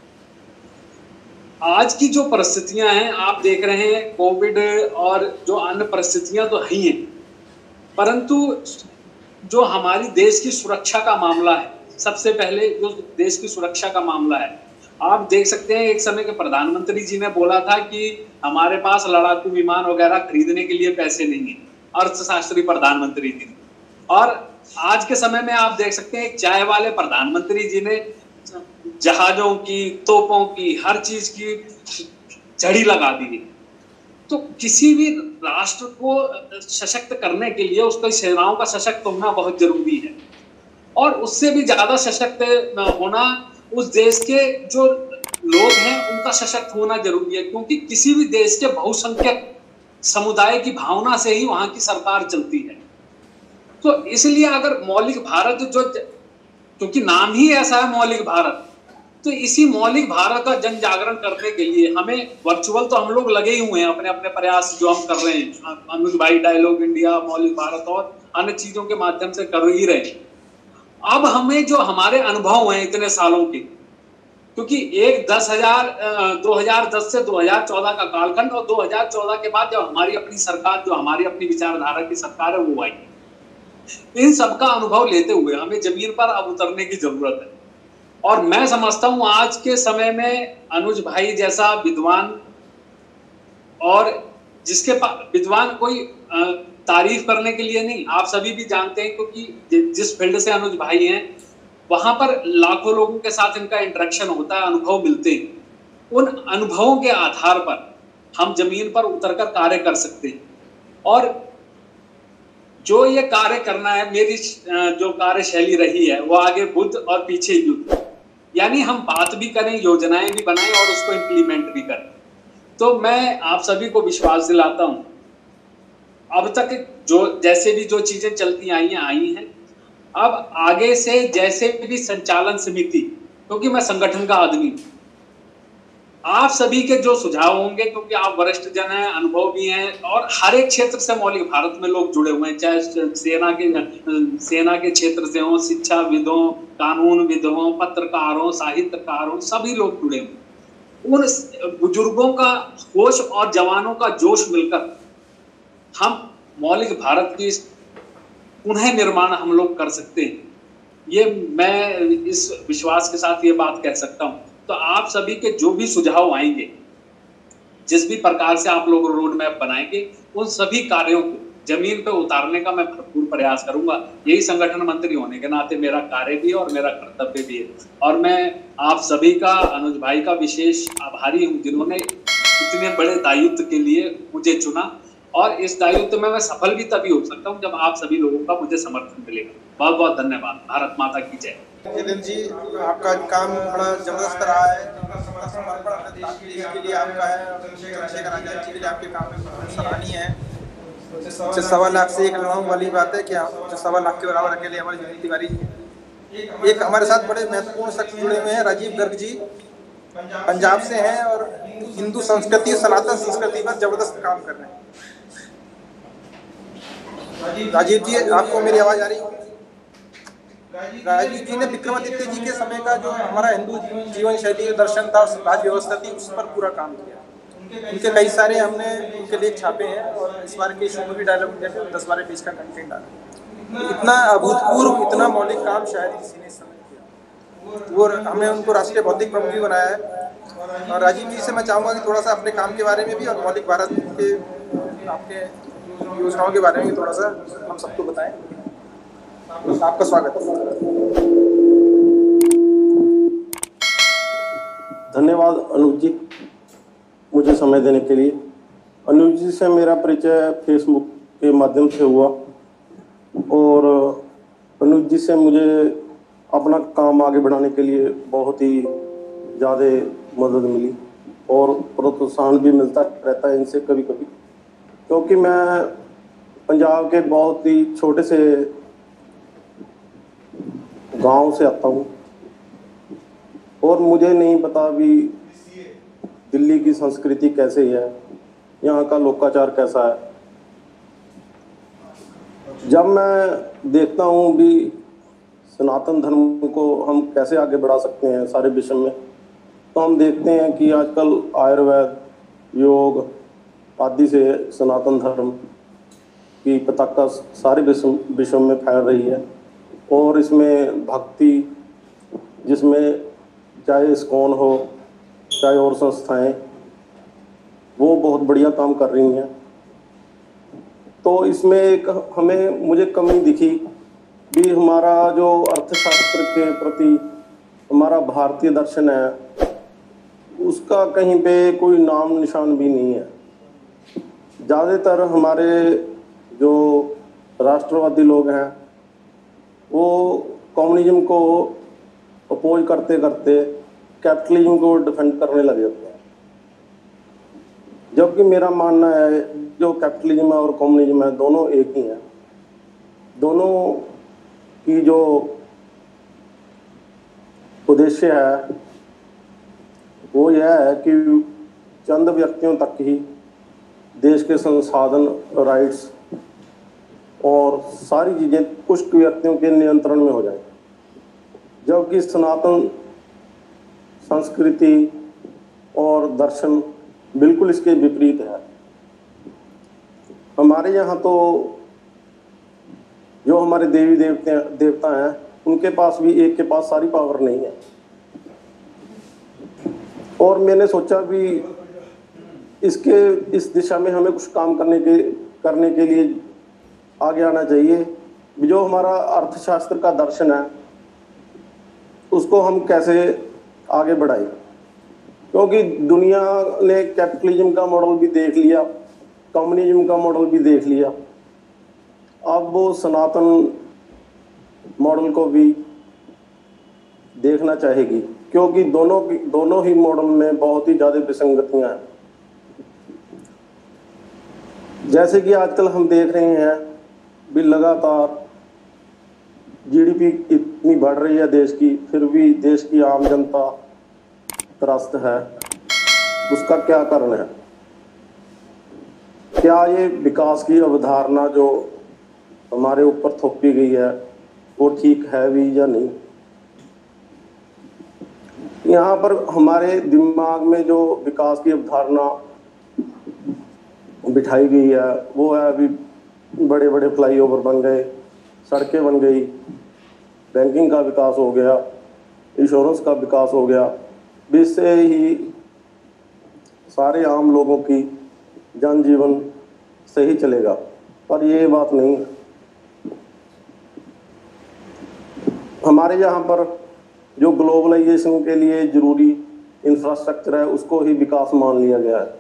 आज की जो परिस्थितियां हैं आप देख रहे हैं, कोविड और जो अन्य परिस्थितियां तो ही हैं, परंतु जो हमारी देश की सुरक्षा का मामला है, सबसे पहले जो देश की सुरक्षा का मामला है, आप देख सकते हैं एक समय के प्रधानमंत्री जी ने बोला था कि हमारे पास लड़ाकू विमान वगैरह खरीदने के लिए पैसे नहीं है, अर्थशास्त्री प्रधानमंत्री जी ने। और आज के समय में आप देख सकते हैं एक चाय वाले प्रधानमंत्री जी ने जहाजों की, तोपों की, हर चीज की झड़ी लगा दी है। तो किसी भी राष्ट्र को सशक्त करने के लिए उसकी सेनाओं का सशक्त होना बहुत जरूरी है, और उससे भी ज्यादा सशक्त होना उस देश के जो लोग हैं उनका सशक्त होना जरूरी है, क्योंकि किसी भी देश के बहुसंख्यक समुदाय की भावना से ही वहां की सरकार चलती है। तो इसलिए अगर मौलिक भारत जो, क्योंकि नाम ही ऐसा है मौलिक भारत, तो इसी मौलिक भारत का जन जागरण करने के लिए हमें वर्चुअल तो हम लोग लगे ही हुए हैं, अपने अपने प्रयास जो हम कर रहे हैं, अनुज भाई डायलॉग इंडिया, मौलिक भारत और अन्य चीजों के माध्यम से कर ही रहे हैं। अब हमें जो हमारे अनुभव हैं इतने सालों के, क्योंकि एक दस हजार दो हजार दस से दो हजार चौदह का कालखंड और दो हजार चौदह के बाद जब हमारी अपनी सरकार, जो हमारी अपनी विचारधारा की सरकार है वो आई, इन सबका अनुभव लेते हुए हमें जमीन पर अब उतरने की जरूरत है। और मैं समझता हूं आज के समय में अनुज भाई जैसा विद्वान, और जिसके पास विद्वान कोई तारीफ करने के लिए नहीं, आप सभी भी जानते हैं क्योंकि जिस फील्ड से अनुज भाई हैं वहां पर लाखों लोगों के साथ इनका इंटरेक्शन होता है, अनुभव मिलते हैं। उन अनुभवों के आधार पर हम जमीन पर उतरकर कार्य कर सकते हैं। और जो ये कार्य करना है, मेरी जो कार्यशैली रही है वो आगे बुद्ध और पीछे युद्ध, यानी हम बात भी करें, योजनाएं भी बनाएं और उसको इम्प्लीमेंट भी करें। तो मैं आप सभी को विश्वास दिलाता हूं, अब तक जो जैसे भी जो चीजें चलती आई हैं आई हैं, अब आगे से जैसे भी संचालन समिति, क्योंकि मैं संगठन का आदमी हूं, आप सभी के जो सुझाव होंगे, क्योंकि आप वरिष्ठ जन हैं, अनुभव भी हैं, और हर एक क्षेत्र से मौलिक भारत में लोग जुड़े हुए हैं, चाहे सेना के सेना के क्षेत्र से हों, शिक्षाविद हों, कानूनविद हों, पत्रकार हों, साहित्यकार हों, सभी लोग जुड़े हुए। उन बुजुर्गों का होश और जवानों का जोश मिलकर हम मौलिक भारत की पुनः निर्माण हम लोग कर सकते हैं। ये मैं इस विश्वास के साथ ये बात कह सकता हूं। तो आप सभी के जो भी सुझाव आएंगे, जिस भी प्रकार से आप लोग रोड मैप बनाएंगे, उन सभी कार्यों को जमीन पे उतारने का मैं भरपूर प्रयास करूंगा। यही संगठन मंत्री होने के नाते मेरा कार्य भी है और मेरा कर्तव्य भी है। और मैं आप सभी का, अनुज भाई का विशेष आभारी हूं जिन्होंने इतने बड़े दायित्व के लिए मुझे चुना, और इस दायित्व में मैं सफल भी तभी हो सकता हूं जब आप सभी लोगों का मुझे समर्थन मिलेगा। बहुत बहुत धन्यवाद। भारत माता की जय। जितेंद्र जी, आपका काम बड़ा जबरदस्त रहा है, समर्पण देश के लिए आपका है, चंद्रशेखर आजाद जी के लिए आपके काम सराहनीय है। सवा लाख से एक लड़ाऊं वाली बात है क्या, सवा लाख के बराबर अकेले हमारे जयंत तिवारी जी। एक हमारे साथ बड़े महत्वपूर्ण शख्स जुड़े हुए हैं, राजीव गर्ग जी, पंजाब से हैं और हिंदू संस्कृति, सनातन संस्कृति पर जबरदस्त काम कर रहे हैं। राजीव जी, आपको मेरी आवाज आ रही है? राजीव जी ने विक्रमादित्य जी के समय का जो हमारा हिंदू जीवन शैली दर्शन था, राज व्यवस्था थी, उस पर पूरा काम किया। उनके कई सारे हमने उनके लेख छापे हैं, और इस बार के इशू में भी डायलॉग इंडिया दस बारह पेज का कंटेंट डाला। इतना अभूतपूर्व, इतना मौलिक काम शायद किसी ने इस समय किया, वो हमने उनको राष्ट्रीय बौद्धिक प्रमुख भी बनाया है। और राजीव जी से मैं चाहूँगा कि थोड़ा सा अपने काम के बारे में भी और मौलिक भारत के आपके योजनाओं के बारे में थोड़ा सा हम सबको बताएं। आपका स्वागत है। धन्यवाद अनुज जी, मुझे समय देने के लिए। अनुज जी से मेरा परिचय फेसबुक के माध्यम से हुआ, और अनुज जी से मुझे अपना काम आगे बढ़ाने के लिए बहुत ही ज़्यादा मदद मिली, और प्रोत्साहन भी मिलता रहता है इनसे कभी कभी, क्योंकि मैं पंजाब के बहुत ही छोटे से गांव से आता हूँ, और मुझे नहीं पता भी दिल्ली की संस्कृति कैसे है, यहाँ का लोकाचार कैसा है। जब मैं देखता हूँ भी सनातन धर्म को हम कैसे आगे बढ़ा सकते हैं सारे विश्व में, तो हम देखते हैं कि आजकल आयुर्वेद, योग आदि से सनातन धर्म की पताका सारे विश्व विश्व में फैल रही है, और इसमें भक्ति जिसमें चाहे इस्कॉन हो चाहे और संस्थाएं, वो बहुत बढ़िया काम कर रही हैं। तो इसमें एक हमें मुझे कमी दिखी भी, हमारा जो अर्थशास्त्र के प्रति हमारा भारतीय दर्शन है उसका कहीं पे कोई नाम निशान भी नहीं है। ज़्यादातर हमारे जो राष्ट्रवादी लोग हैं वो कम्युनिज्म को अपोज करते करते कैपिटलिज्म को डिफेंड करने लगे होते हैं, जबकि मेरा मानना है जो कैपिटलिज्म है और कम्युनिज्म है दोनों एक ही हैं। दोनों की जो उद्देश्य है वो यह है कि चंद व्यक्तियों तक ही देश के संसाधन, राइट्स और सारी चीज़ें कुछ व्यक्तियों के नियंत्रण में हो जाए, जबकि सनातन संस्कृति और दर्शन बिल्कुल इसके विपरीत है। हमारे यहाँ तो जो हमारे देवी देवते देवता हैं उनके पास भी एक के पास सारी पावर नहीं है। और मैंने सोचा भी इसके इस दिशा में हमें कुछ काम करने के करने के लिए आगे आना चाहिए। जो हमारा अर्थशास्त्र का दर्शन है उसको हम कैसे आगे बढ़ाएं, क्योंकि दुनिया ने कैपिटलिज्म का मॉडल भी देख लिया, कम्युनिज्म का मॉडल भी देख लिया, अब वो सनातन मॉडल को भी देखना चाहेगी, क्योंकि दोनों की दोनों ही मॉडल में बहुत ही ज़्यादा विसंगतियां हैं। जैसे कि आजकल हम देख रहे हैं भी लगातार जीडीपी इतनी बढ़ रही है देश की, फिर भी देश की आम जनता त्रस्त है। उसका क्या कारण है? क्या ये विकास की अवधारणा जो हमारे ऊपर थोपी गई है वो ठीक है भी या नहीं? यहाँ पर हमारे दिमाग में जो विकास की अवधारणा बिठाई गई है वो है अभी बड़े बड़े फ्लाईओवर बन गए, सड़कें बन गई, बैंकिंग का विकास हो गया, इंश्योरेंस का विकास हो गया, इससे ही सारे आम लोगों की जनजीवन सही चलेगा। पर ये बात नहीं है। हमारे यहाँ पर जो ग्लोबलाइजेशन के लिए जरूरी इंफ्रास्ट्रक्चर है उसको ही विकास मान लिया गया है।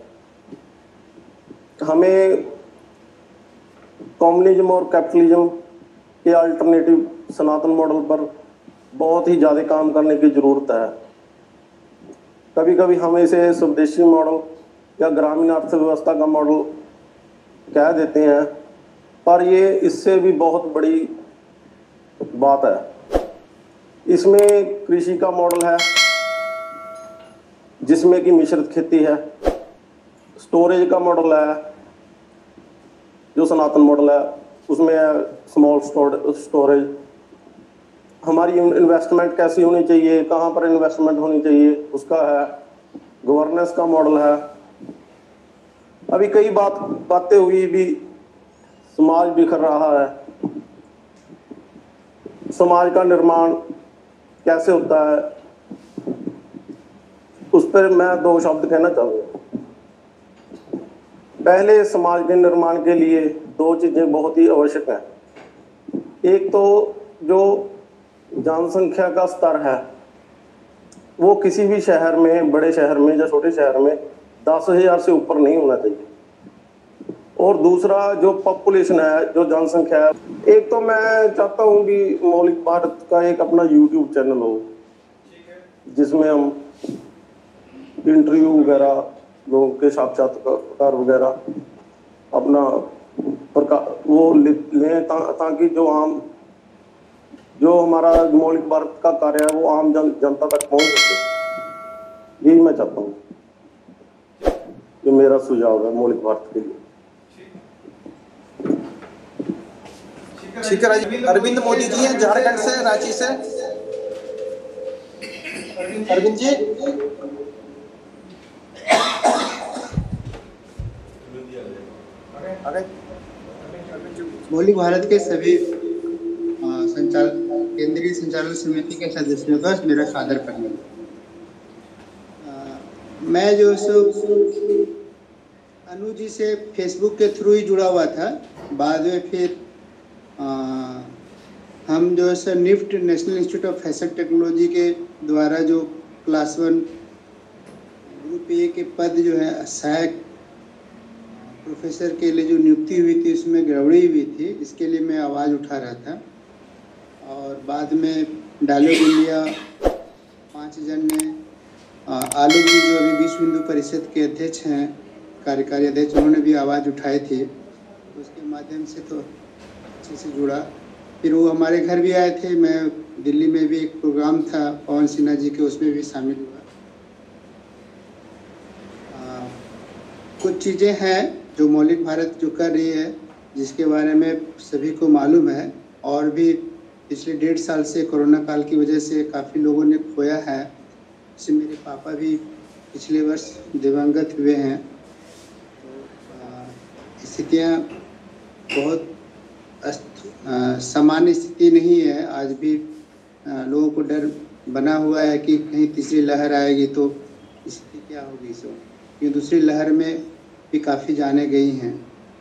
हमें कम्युनिज्म और कैपिटलिज्म के अल्टरनेटिव सनातन मॉडल पर बहुत ही ज़्यादा काम करने की ज़रूरत है। कभी कभी हम इसे स्वदेशी मॉडल या ग्रामीण अर्थव्यवस्था का मॉडल कह देते हैं, पर ये इससे भी बहुत बड़ी बात है। इसमें कृषि का मॉडल है जिसमें कि मिश्रित खेती है, स्टोरेज का मॉडल है जो सनातन मॉडल है उसमें है स्मॉल स्टोरेज। हमारी इन्वेस्टमेंट कैसी होनी चाहिए, कहाँ पर इन्वेस्टमेंट होनी चाहिए उसका है। गवर्नेंस का मॉडल है। अभी कई बात बातें हुई भी, समाज बिखर रहा है, समाज का निर्माण कैसे होता है उस पर मैं दो शब्द कहना चाहूँगा। पहले समाज के निर्माण के लिए दो चीज़ें बहुत ही आवश्यक हैं। एक तो जो जनसंख्या का स्तर है वो किसी भी शहर में, बड़े शहर में या छोटे शहर में दस हजार से ऊपर नहीं होना चाहिए। और दूसरा जो पॉपुलेशन है, जो जनसंख्या है, एक तो मैं चाहता हूँ कि मौलिक भारत का एक अपना यूट्यूब चैनल हो जिसमें हम इंटरव्यू वगैरह, लोगों के साक्षात्कार वगैरह अपना प्रकार वो लें ता, ताकि जो आम जो हमारा मौलिक भारत का कार्य है वो आम जन, जनता तक पहुंच सके। यही मैं चाहता हूँ, ये मेरा सुझाव है मौलिक भारत के लिए। ठीक है। अरविंद मोदी जी हैं झारखंड से, रांची से। अरविंद जी मौलिक भारत के सभी संचाल केंद्रीय संचालन समिति के सदस्यों का मेरा सादर करना। मैं जो सो अनु जी से फेसबुक के थ्रू ही जुड़ा हुआ था। बाद में फिर आ, हम जो है sir NIFT national institute of fashion technology के द्वारा जो क्लास वन ग्रुप ए के पद जो है सहायक प्रोफेसर के लिए जो नियुक्ति हुई थी उसमें गड़बड़ी हुई थी, इसके लिए मैं आवाज़ उठा रहा था। और बाद में डायलॉग इंडिया पाँच जन ने आलोक जी जो अभी विश्व हिंदू परिषद के अध्यक्ष हैं, कार्यकारी अध्यक्ष, उन्होंने भी आवाज़ उठाई थी। उसके माध्यम से तो अच्छे से जुड़ा। फिर वो हमारे घर भी आए थे। मैं दिल्ली में भी एक प्रोग्राम था पवन सिन्हा जी के, उसमें भी शामिल हुआ। आ, कुछ चीज़ें हैं जो मौलिक भारत जो कर रही है, जिसके बारे में सभी को मालूम है। और भी पिछले डेढ़ साल से कोरोना काल की वजह से काफ़ी लोगों ने खोया है। इससे मेरे पापा भी पिछले वर्ष दिवंगत हुए हैं। तो स्थितियाँ बहुत सामान्य स्थिति नहीं है। आज भी आ, लोगों को डर बना हुआ है कि कहीं तीसरी लहर आएगी तो स्थिति क्या होगी। सो ये दूसरी लहर में भी काफ़ी जाने गई हैं।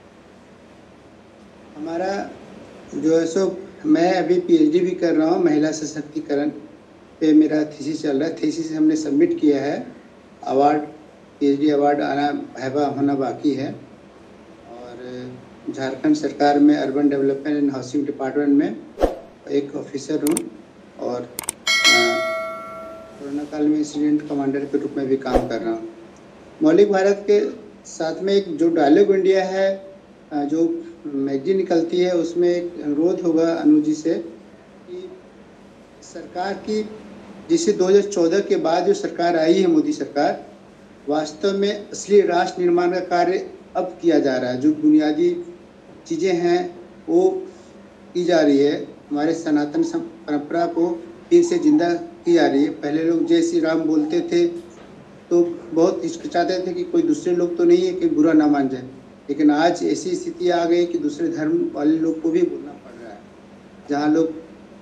हमारा जो है सो मैं अभी पीएचडी भी कर रहा हूँ, महिला सशक्तिकरण पे मेरा थीसिस चल रहा है। थीसिस हमने सबमिट किया है। अवार्ड पीएचडी अवार्ड आना भाइबा होना बाकी है। और झारखंड सरकार में urban development and housing department में एक ऑफिसर हूँ और कोरोना काल में इंसिडेंट कमांडर के रूप में भी काम कर रहा हूँ। मौलिक भारत के साथ में एक जो डायलॉग इंडिया है, जो मैगजीन निकलती है, उसमें एक अनुरोध होगा अनु जी से कि सरकार की जिसे दो हज़ार चौदह के बाद जो सरकार आई है, मोदी सरकार, वास्तव में असली राष्ट्र निर्माण का कार्य अब किया जा रहा है। जो बुनियादी चीज़ें हैं वो की जा रही है। हमारे सनातन परंपरा को फिर से जिंदा की जा रही है। पहले लोग जय श्री राम बोलते थे तो बहुत हिचकिचाते थे कि कोई दूसरे लोग तो नहीं है कि बुरा ना मान जाए, लेकिन आज ऐसी स्थिति आ गई कि दूसरे धर्म वाले लोग को भी बोलना पड़ रहा है। जहाँ लोग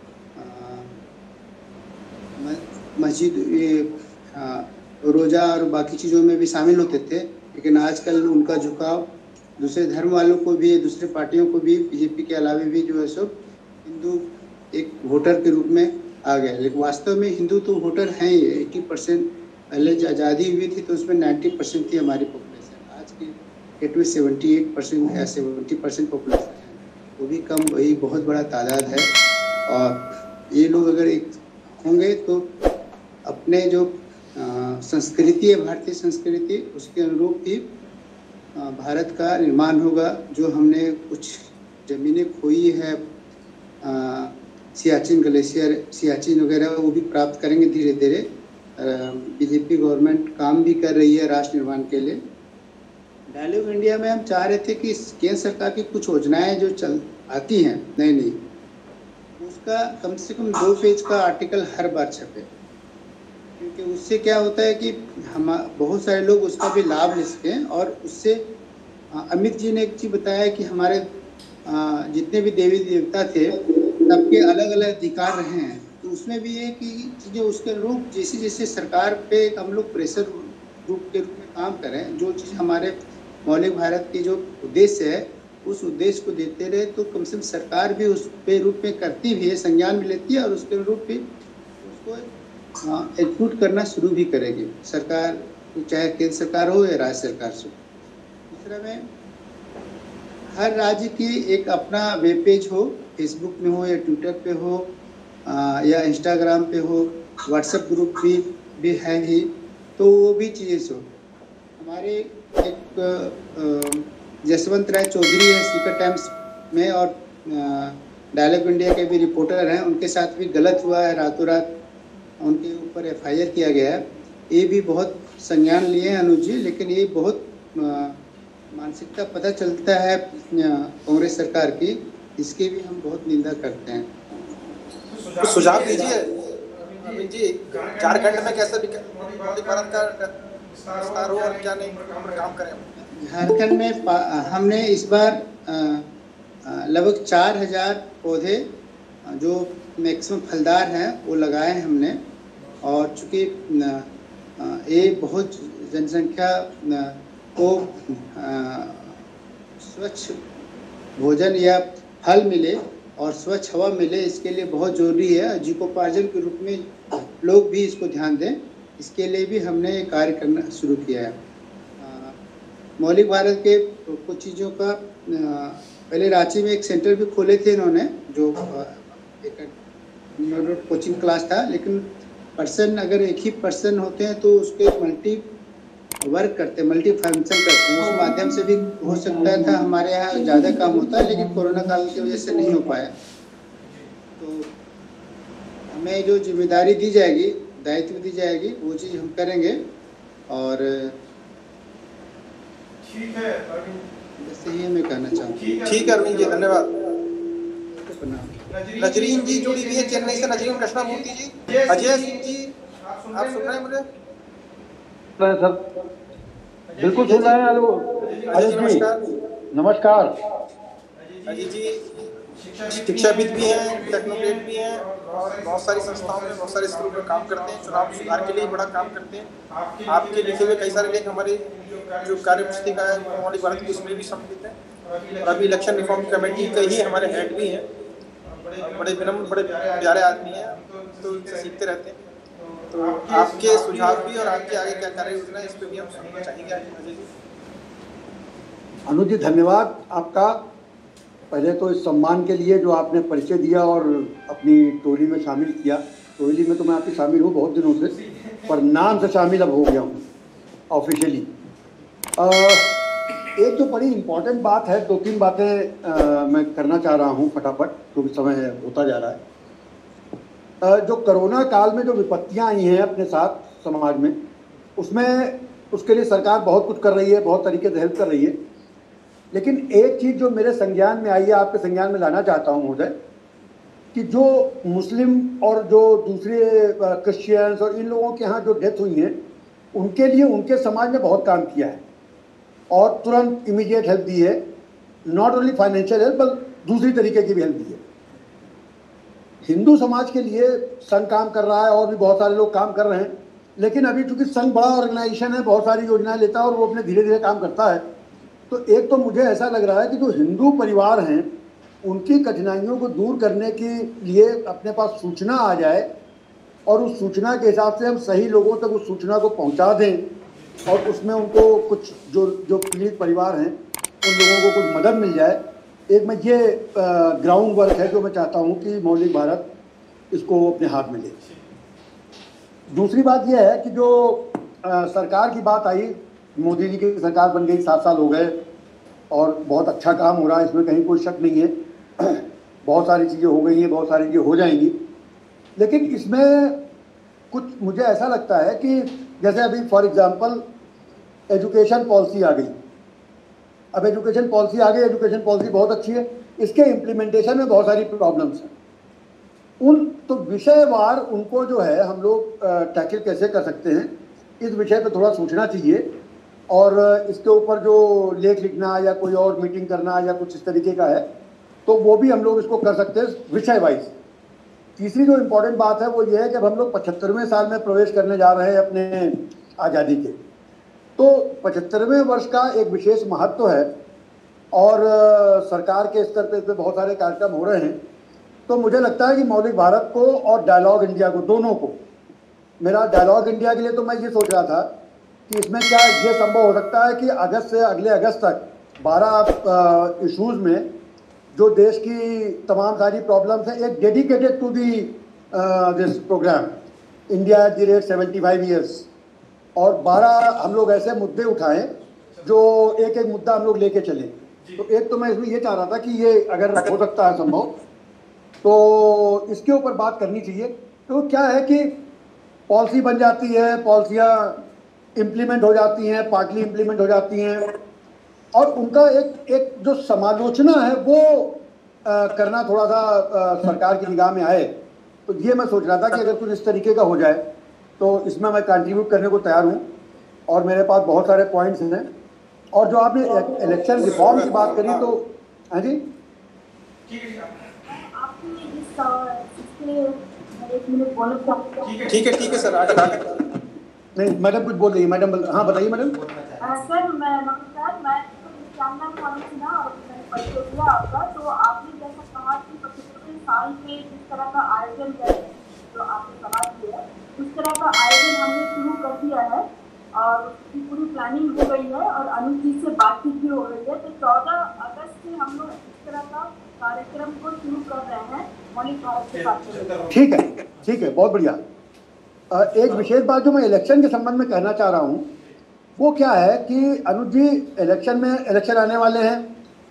मस्जिद, रोज़ा और बाकी चीज़ों में भी शामिल होते थे, लेकिन आजकल उनका झुकाव दूसरे धर्म वालों को भी, दूसरे पार्टियों को भी, बीजेपी के अलावा भी जो है सो हिंदू एक वोटर के रूप में आ गया। लेकिन वास्तव में हिंदू तो वोटर हैं ही। एट्टी परसेंट पहले आज़ादी हुई थी तो उसमें नाइन्टी परसेंट थी हमारी पॉपुलेशन। आज की डेट में सेवेंटी एट परसेंट या सेवेंटी परसेंट पॉपुलेशन है, वो भी कम, वही बहुत बड़ा तादाद है। और ये लोग अगर एक होंगे तो अपने जो संस्कृति है, भारतीय संस्कृति, उसके अनुरूप ही भारत का निर्माण होगा। जो हमने कुछ ज़मीनें खोई है, सियाचिन ग्लेशियर, सियाचिन वगैरह, वो भी प्राप्त करेंगे धीरे धीरे। बीजेपी गवर्नमेंट काम भी कर रही है राष्ट्र निर्माण के लिए। डायलॉग इंडिया में हम चाह रहे थे कि केंद्र सरकार की कुछ योजनाएं जो चल आती हैं नई नई, उसका कम से कम दो पेज का आर्टिकल हर बार छपे, क्योंकि उससे क्या होता है कि हम बहुत सारे लोग उसका भी लाभ ले सकें। और उससे अमित जी ने एक चीज़ बताया कि हमारे जितने भी देवी देवता थे सबके अलग अलग अधिकार रहे हैं। तो उसमें भी ये कि चीज़ें उसके रूप जैसे जैसे सरकार पे हम लोग प्रेशर रूप के रूप में काम करें, जो चीज़ हमारे मौलिक भारत की जो उद्देश्य है उस उद्देश्य को देते रहे, तो कम से कम सरकार भी उस पे रूप में करती भी है, संज्ञान भी लेती है और उसके अनुरूप भी उसको एग्जीक्यूट करना शुरू भी करेगी सरकार, चाहे केंद्र सरकार हो या राज्य सरकार से। दूसरा में हर राज्य की एक अपना वेब पेज हो, फेसबुक में हो या ट्विटर पे हो आ, या इंस्टाग्राम पे हो, व्हाट्सएप ग्रुप भी भी है ही, तो वो भी चीज़ें सो। हमारे एक जसवंत राय चौधरी है स्पीकर टाइम्स में और डायलॉग इंडिया के भी रिपोर्टर हैं, उनके साथ भी गलत हुआ है, रातों रात उनके ऊपर एफ आई आर किया गया है। ये भी बहुत संज्ञान लिए हैं अनुज जी, लेकिन ये बहुत मानसिकता पता चलता है कांग्रेस सरकार की, इसकी भी हम बहुत निंदा करते हैं। तो सुझाव दीजिए अमित जी, झारखंड में कैसे मौलिक भारत का विस्तार हो और क्या नहीं काम करें। झारखंड में हमने इस बार लगभग चार हजार पौधे जो मैक्सिमम फलदार हैं वो लगाए हैं हमने। और चूँकि ये बहुत जनसंख्या को स्वच्छ भोजन या फल मिले और स्वच्छ हवा मिले, इसके लिए बहुत ज़रूरी है। जीविकोपार्जन के रूप में लोग भी इसको ध्यान दें, इसके लिए भी हमने ये कार्य करना शुरू किया है। मौलिक भारत के कुछ चीज़ों का पहले रांची में एक सेंटर भी खोले थे इन्होंने, जो एक कोचिंग क्लास था, लेकिन पर्सन अगर एक ही पर्सन होते हैं तो उसके मल्टी वर्क करते, मल्टी फंक्शन करते हैं, उस माध्यम से भी हो सकता था हमारे यहाँ ज़्यादा काम होता है, लेकिन कोरोना काल की वजह से नहीं हो पाया। तो हमें जो जिम्मेदारी दी जाएगी, दायित्व दी जाएगी, वो चीज़ हम करेंगे। और ठीक है, बस यही मैं कहना चाहूँगा। ठीक है अरविंद जी, धन्यवाद। नजरीन जी जुड़ी हुई है चेन्नई से, नजरीन कृष्णामूर्ति जी। अजय सिंह जी, आप सुन रहे हैं मुझे? सर बिल्कुल सुन रहे हैं। हेलो अजय जी, नमस्कार। नमस्कार अजय जी शिक्षाविद भी हैं, टेक्नोक्रेट भी हैं और बहुत सारी संस्थाओं में, बहुत सारे स्कूलों में काम करते हैं, चुनाव सुधार के लिए बड़ा काम करते हैं। आपके लिखे हुए कई सारे लेख हमारी जो कार्य पुस्तिका है मौलिक भारत की, उसमें भी सम्मिलित है। और अभी इलेक्शन रिफॉर्म कमेटी के ही हमारे हेड भी हैं, बड़े विनम्र, बड़े प्यारे आदमी हैं, तो उनसे सीखते रहते हैं। तो आपके सुझाव भी और आपके आगे क्या कार्य योजना है, इस पर भी हम सुनना चाहेंगे अजय जी। अनुज जी, धन्यवाद आपका पहले तो इस सम्मान के लिए जो आपने परिचय दिया और अपनी टोली में शामिल किया। टोली में तो मैं आपकी शामिल हूँ बहुत दिनों से, पर नाम से शामिल अब हो गया हूँ ऑफिशियली। एक जो बड़ी इम्पोर्टेंट बात है, दो तीन बातें आ, मैं करना चाह रहा हूँ फटाफट, क्योंकि समय होता जा रहा है। आ, जो कोरोना काल में जो विपत्तियाँ आई हैं अपने साथ समाज में, उसमें उसके लिए सरकार बहुत कुछ कर रही है, बहुत तरीके से हेल्प कर रही है। लेकिन एक चीज़ जो मेरे संज्ञान में आई है, आपके संज्ञान में लाना चाहता हूँ महोदय, कि जो मुस्लिम और जो दूसरे क्रिश्चियंस और इन लोगों के यहाँ जो डेथ हुई हैं, उनके लिए उनके समाज ने बहुत काम किया है और तुरंत इमीडिएट हेल्प दी है। नॉट ओनली फाइनेंशियल हेल्प, बल्कि दूसरी तरीके की भी हेल्प दी है। हिंदू समाज के लिए संघ काम कर रहा है और भी बहुत सारे लोग काम कर रहे हैं, लेकिन अभी चूँकि संघ बड़ा ऑर्गेनाइजेशन है, बहुत सारी योजनाएं लेता है और वो अपने धीरे धीरे काम करता है। तो एक तो मुझे ऐसा लग रहा है कि जो हिंदू परिवार हैं, उनकी कठिनाइयों को दूर करने के लिए अपने पास सूचना आ जाए और उस सूचना के हिसाब से हम सही लोगों तक उस सूचना को पहुंचा दें और उसमें उनको कुछ जो जो पीड़ित परिवार हैं उन लोगों को कुछ मदद मिल जाए। एक मैं ये ग्राउंड वर्क है जो मैं चाहता हूँ कि मौलिक भारत इसको अपने हाथ में ले। दूसरी बात यह है कि जो आ, सरकार की बात आई, मोदी जी की सरकार बन गई, सात साल हो गए और बहुत अच्छा काम हो रहा है, इसमें कहीं कोई शक नहीं है। बहुत सारी चीज़ें हो गई हैं, बहुत सारी चीज़ें हो जाएंगी, लेकिन इसमें कुछ मुझे ऐसा लगता है कि जैसे अभी फॉर एग्जांपल एजुकेशन पॉलिसी आ गई। अब एजुकेशन पॉलिसी आ गई, एजुकेशन पॉलिसी बहुत अच्छी है, इसके इम्प्लीमेंटेशन में बहुत सारी प्रॉब्लम्स हैं। उन तो विषयवार उनको जो है हम लोग टैकल कैसे कर सकते हैं, इस विषय पर थोड़ा सोचना चाहिए और इसके ऊपर जो लेख लिखना या कोई और मीटिंग करना या कुछ इस तरीके का है तो वो भी हम लोग इसको कर सकते हैं विषय वाइज। तीसरी जो इम्पोर्टेंट बात है वो ये है कि अब हम लोग पचहत्तरवें साल में प्रवेश करने जा रहे हैं अपने आज़ादी के, तो पचहत्तरवें वर्ष का एक विशेष महत्व है और सरकार के स्तर पर इस पर बहुत सारे कार्यक्रम हो रहे हैं। तो मुझे लगता है कि मौलिक भारत को और डायलॉग इंडिया को, दोनों को, मेरा डायलॉग इंडिया के लिए तो मैं ये सोच रहा था कि इसमें क्या ये संभव हो सकता है कि अगस्त से अगले अगस्त तक बारह इश्यूज़ में जो देश की तमाम सारी प्रॉब्लम्स हैं, एक dedicated to the this program India at the rate seventy five years, और बारह हम लोग ऐसे मुद्दे उठाएं जो एक एक मुद्दा हम लोग लेके चलें। तो एक तो मैं इसमें ये चाह रहा था कि ये अगर हो सकता है संभव तो इसके ऊपर बात करनी चाहिए। तो क्या है कि पॉलिसी बन जाती है, पॉलिसियाँ इम्प्लीमेंट हो जाती हैं, पार्टली इम्प्लीमेंट हो जाती हैं और उनका एक एक जो समालोचना है वो आ, करना थोड़ा सा आ, सरकार की निगाह में आए। तो ये मैं सोच रहा था कि अगर कुछ इस तरीके का हो जाए तो इसमें मैं कंट्रीब्यूट करने को तैयार हूँ और मेरे पास बहुत सारे पॉइंट्स हैं। और जो आपने इलेक्शन रिफॉर्म की बात करी तो हाँ जी, आपने इस एक मिनट बोलना चाहती हूँ। ठीक है ठीक है सर, आगे नहीं मैडम कुछ बोल रही है, मैडम हाँ बताइए मैडम। सर मैं नमस्कार, मैं चांदना खान सिन्हा और मैंने परिचय दिया आपका। तो आपने जैसा कहा कि पचहत्तर साल में जिस तरह का आयोजन है, जो आपने सवाल किया है, उस तरह का आयोजन हमने शुरू कर दिया है और उसकी पूरी प्लानिंग हो गई है और अनुज जी से बातचीत भी हो गई है। तो चौदह अगस्त से हम लोग इस तरह का कार्यक्रम को शुरू कर रहे हैं मौलिक भारत के साथ। ठीक है ठीक है, बहुत बढ़िया। एक विशेष बात जो मैं इलेक्शन के संबंध में कहना चाह रहा हूँ वो क्या है कि अनुज जी इलेक्शन में इलेक्शन आने वाले हैं।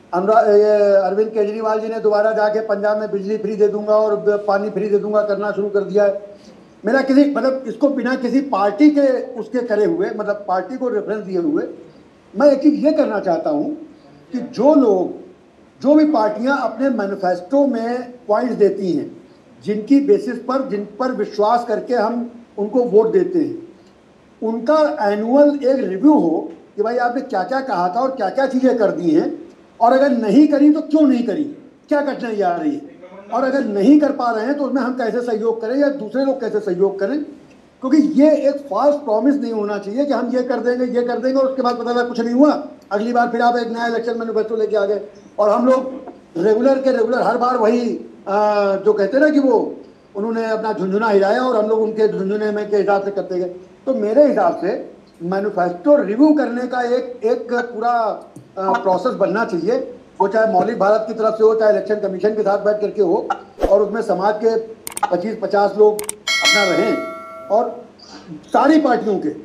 अरविंद केजरीवाल जी ने दोबारा जाके पंजाब में बिजली फ्री दे दूंगा और पानी फ्री दे दूंगा करना शुरू कर दिया है। मेरा किसी मतलब इसको बिना किसी पार्टी के उसके करे हुए, मतलब पार्टी को रेफरेंस दिए हुए, मैं एक चीज़ ये करना चाहता हूँ कि जो लोग जो भी पार्टियाँ अपने मैनिफेस्टो में पॉइंट्स देती हैं, जिनकी बेसिस पर जिन पर विश्वास करके हम उनको वोट देते हैं, उनका एनुअल एक रिव्यू हो कि भाई आपने क्या क्या कहा था और क्या क्या चीज़ें कर दी हैं, और अगर नहीं करी तो क्यों नहीं करी, क्या कठिनाई आ रही है, और अगर नहीं कर पा रहे हैं तो उसमें हम कैसे सहयोग करें या दूसरे लोग कैसे सहयोग करें। क्योंकि ये एक फॉल्स प्रॉमिस नहीं होना चाहिए कि हम ये कर देंगे ये कर देंगे और उसके बाद पता चला कुछ नहीं हुआ, अगली बार फिर आप एक नया इलेक्शन मैनिफेस्टो लेके आ गए और हम लोग रेगुलर के रेगुलर हर बार वही आ, जो कहते हैं ना कि वो उन्होंने अपना झुंझुना हिलाया और हम लोग उनके झुंझुने में के हिसाब से करते गए। तो मेरे हिसाब से मैनिफेस्टो रिव्यू करने का एक एक पूरा प्रोसेस बनना चाहिए, वो चाहे मौलिक भारत की तरफ से हो चाहे इलेक्शन कमीशन के साथ बैठ करके हो, और उसमें समाज के पच्चीस पचास लोग अपना रहें और सारी पार्टियों के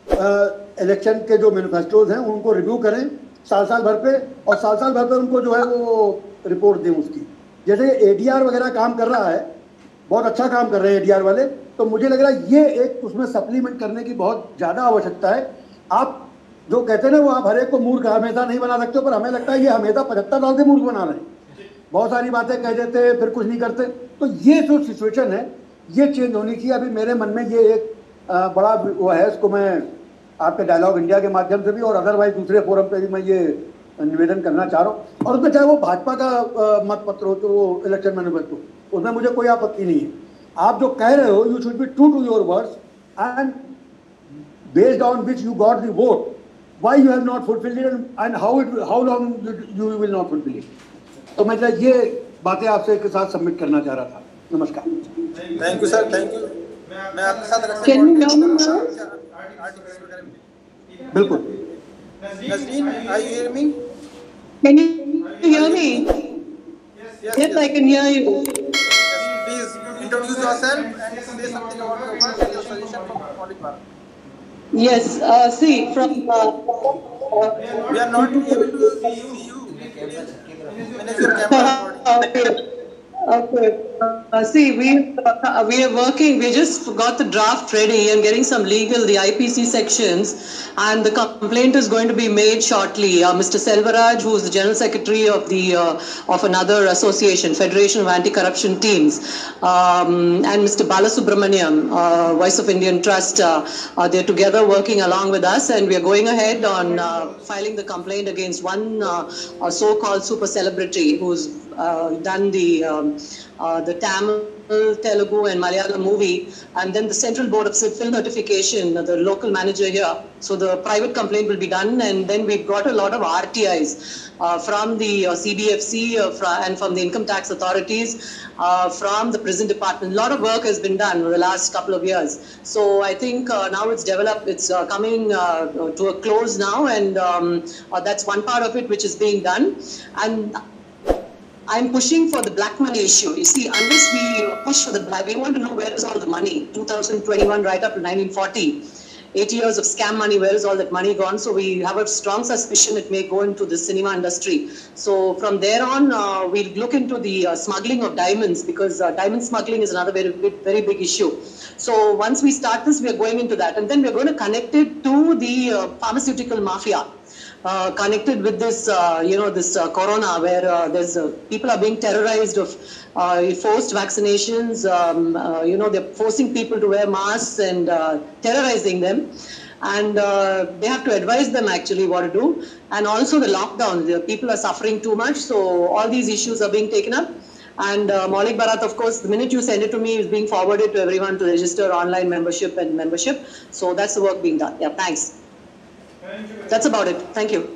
इलेक्शन के जो मैनिफेस्टोज हैं उनको रिव्यू करें साल साल भर पे, और साल साल भर पे उनको जो है वो रिपोर्ट दें उसकी। जैसे एडीआर वगैरह काम कर रहा है, बहुत अच्छा काम कर रहे हैं एडीआर वाले, तो मुझे लग रहा है ये एक उसमें सप्लीमेंट करने की बहुत ज़्यादा आवश्यकता है। आप जो कहते हैं ना वो आप हर एक को मूर्ख हमेशा नहीं बना सकते, पर हमें लगता है ये हमेशा पचहत्तर साल से मूर्ख बना रहे हैं, बहुत सारी बातें कह देते फिर कुछ नहीं करते। तो ये जो सिचुएशन है ये चेंज होनी चाहिए। अभी मेरे मन में ये एक आ, बड़ा वो है, इसको मैं आपके डायलॉग इंडिया के माध्यम से भी और अदरवाइज दूसरे फोरम पे भी मैं ये निवेदन करना चाह रहा हूँ। और उसमें चाहे वो भाजपा का आ, मत पत्र हो तो वो इलेक्शन मैनिफेस्टो, उसमें मुझे कोई आपत्ति नहीं है। आप जो कह रहे हो you should be true to your words and based on which you got the vote, why you have not fulfilled it and how it how long you will not fulfill it। तो मैं ये बातें आपसे के साथ submit करना चाह रहा था। नमस्कार। Thank you sir, thank you. मैं आपके साथ बिल्कुल। Nasreen, are you hearing me? Can you hear me? Yes, yes, I can hear you. Yes, please introduce yourself and say something about your work and your suggestion for Maulik Bharat. Yes, uh, see, from uh, we are not able to see you. Manage your camera recording. Okay. Uh, see, we uh, we are working. We just got the draft ready and getting some legal, the I P C sections, and the complaint is going to be made shortly. Uh, Mister Selvaraj, who is the general secretary of the uh, of another association, Federation of Anti-Corruption Teams, um, and Mister Balasubramaniam, uh, Voice of Indian Trust, uh, uh, they're together working along with us, and we are going ahead on uh, filing the complaint against one uh, uh, so-called super celebrity who's uh, done the um, uh, the Tamil, Telugu and Malayalam movie, and then the Central Board of Film Notification, uh, the local manager here. So the private complaint will be done, and then we've got a lot of R T Is uh, from the uh, C B F C uh, fr and from the income tax authorities, uh, from the prison department. A lot of work has been done over the last couple of years. So I think uh, now it's developed, it's uh, coming uh, to a close now, and um, uh, that's one part of it which is being done. And I'm pushing for the black money issue. You see, unless we push for the black, we want to know where is all the money. two thousand twenty-one right up to nineteen forty. eight years of scam money, where is all that money gone? So we have a strong suspicion it may go into the cinema industry. So from there on, uh, we'll look into the uh, smuggling of diamonds, because uh, diamond smuggling is another very big, very big issue. So once we start this, we are going into that. And then we're going to connect it to the uh, pharmaceutical mafia. Uh, connected with this, uh, you know, this uh, corona, where uh, there's uh, people are being terrorized of uh, forced vaccinations. Um, uh, you know, they're forcing people to wear masks and uh, terrorizing them, and uh, they have to advise them actually what to do. And also the lockdown, the people are suffering too much, so all these issues are being taken up. And uh, Maulik Bharat, of course, the minute you send it to me, is being forwarded to everyone to register online membership and membership. So that's the work being done. Yeah, thanks. That's about it. Thank you.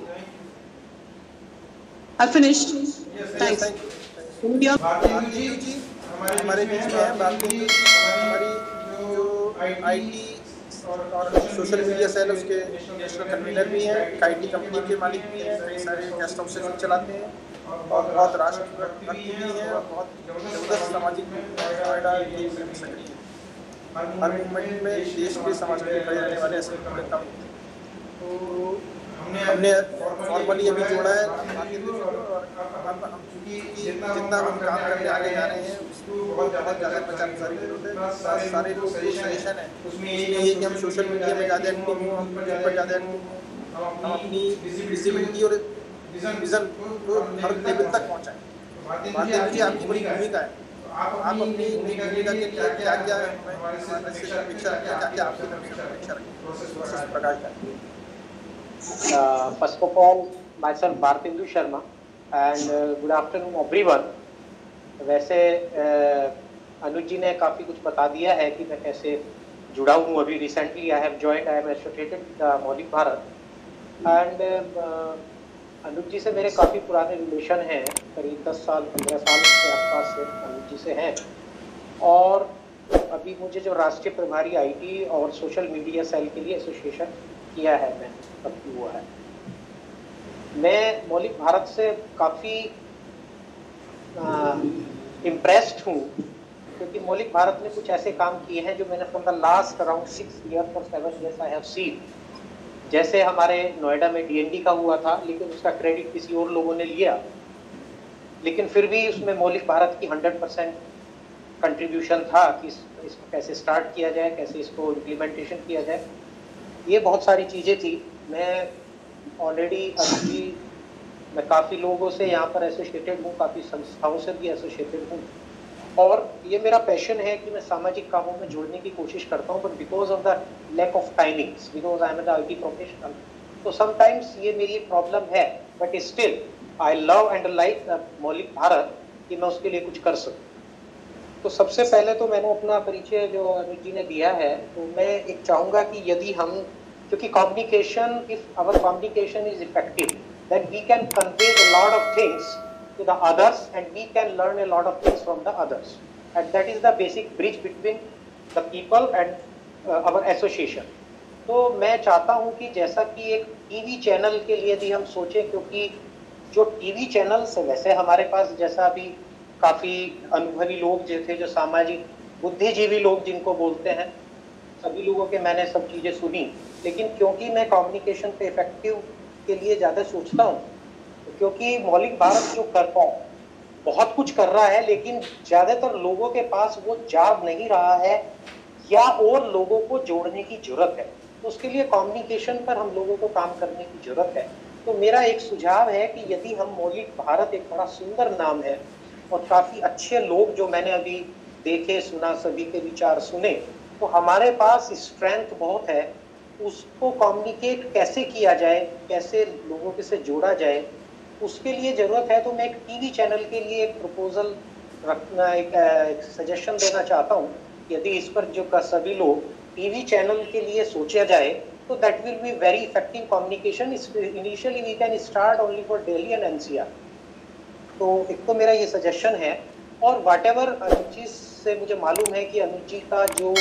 I've finished. Thanks. India. हमारे बीच में है भारतीय हमारी जो IT और social media cell उसके national convener भी हैं, आईटी कंपनी के मालिक भी हैं, कई सारे गेस्ट हाउसेज भी चलाते हैं और बहुत राष्ट्रभक्ति भी हैं और बहुत जबरदस्त सामाजिक नोएडा की सक्रिय है। हर मूवमेंट में देश के समाज के खड़े रहने वाले ऐसे नेता होते हैं। तो हमने फॉर्मली अभी जोड़ा है और अब हम जितना हम काम करने आगे जा रहे हैं उसको बहुत ज़्यादा प्रचार प्रसार की जरूरत है। सारे लोग जो सजेशन है उसमें ये है कि हम सोशल मीडिया में ज़्यादा एक्टिव हों, हम यूट्यूब पर ज़्यादा एक्टिव हों, हम अपनी विजिबिलिटी और विजन को हर लेवल तक पहुँचाएँ। भारतीय जी आपकी बड़ी भूमिका है, आप अपनी भूमिका के लिए क्या क्या अपेक्षा रखें, क्या क्या आपकी तरफ से अपेक्षा रखें प्रकाश करें। Uh, first of all, myself Bhartindu Sharma and uh, good afternoon everyone. वैसे uh, अनुज जी ने काफ़ी कुछ बता दिया है कि मैं कैसे जुड़ा हूँ। अभी recently I have joined, I am associated with Maulik Bharat and अनुज जी से मेरे काफ़ी पुराने रिलेशन हैं, करीब दस साल पंद्रह साल के आसपास से अनुज जी से हैं। और अभी मुझे जो राष्ट्रीय प्रभारी आईटी और सोशल मीडिया सेल के लिए एसोसिएशन किया है मैंने तब हुआ है। मैं मौलिक भारत से काफ़ी इम्प्रेस्ड हूँ क्योंकि मौलिक भारत ने कुछ ऐसे काम किए हैं जो मैंने from the last around six year और seven years I have seen. जैसे हमारे नोएडा में डीएनडी का हुआ था, लेकिन उसका क्रेडिट किसी और लोगों ने लिया, लेकिन फिर भी उसमें मौलिक भारत की हंड्रेड परसेंट कंट्रीब्यूशन था कि इसको कैसे स्टार्ट किया जाए, कैसे इसको इम्प्लीमेंटेशन किया जाए। ये बहुत सारी चीज़ें थी। मैं ऑलरेडी अभी मैं काफ़ी लोगों से यहाँ पर एसोसिएटेड हूँ, काफ़ी संस्थाओं से भी एसोसिएटेड हूँ और ये मेरा पैशन है कि मैं सामाजिक कामों में जुड़ने की कोशिश करता हूँ, but because of the lack of timings, because I am an IT professional, तो समटाइम्स ये मेरी प्रॉब्लम है, but still I love and like Maulik Bharat कि मैं उसके लिए कुछ कर सकूँ। तो सबसे पहले तो मैंने अपना परिचय जो अनुज जी ने दिया है, तो मैं एक चाहूँगा कि यदि हम, क्योंकि communication, if our communication is effective, then we can convey a lot of things to the others and we can learn a lot of things from the others, and that is the basic bridge between the people and uh, our association. तो मैं चाहता हूँ कि जैसा कि एक TV channel के लिए यदि हम सोचें, क्योंकि जो टीवी चैनल्स है, वैसे हमारे पास जैसा अभी काफ़ी अनुभवी लोग जो थे, जो सामाजिक बुद्धिजीवी लोग जिनको बोलते हैं, सभी लोगों के मैंने सब चीज़ें सुनी, लेकिन क्योंकि मैं कम्युनिकेशन पे इफेक्टिव के लिए ज़्यादा सोचता हूँ, क्योंकि मौलिक भारत जो करता है बहुत कुछ कर रहा है, लेकिन ज़्यादातर लोगों के पास वो जा नहीं रहा है या और लोगों को जोड़ने की जरूरत है। तो उसके लिए कम्युनिकेशन पर हम लोगों को काम करने की जरूरत है। तो मेरा एक सुझाव है कि यदि हम मौलिक भारत, एक बड़ा सुंदर नाम है और काफ़ी अच्छे लोग जो मैंने अभी देखे, सुना, सभी के विचार सुने, तो हमारे पास स्ट्रेंथ बहुत है। उसको कम्युनिकेट कैसे किया जाए, कैसे लोगों के से जोड़ा जाए, उसके लिए ज़रूरत है। तो मैं एक टीवी चैनल के लिए एक प्रपोजल रखना, एक, एक सजेशन देना चाहता हूँ। यदि इस पर जो का सभी लोग टीवी चैनल के लिए सोचा जाए तो that will be very effective communication. Initially we can start only for Delhi and NCR. तो एक तो मेरा ये सजेशन है। और वाट एवर अनुज जी से मुझे मालूम है कि अनुज जी का जो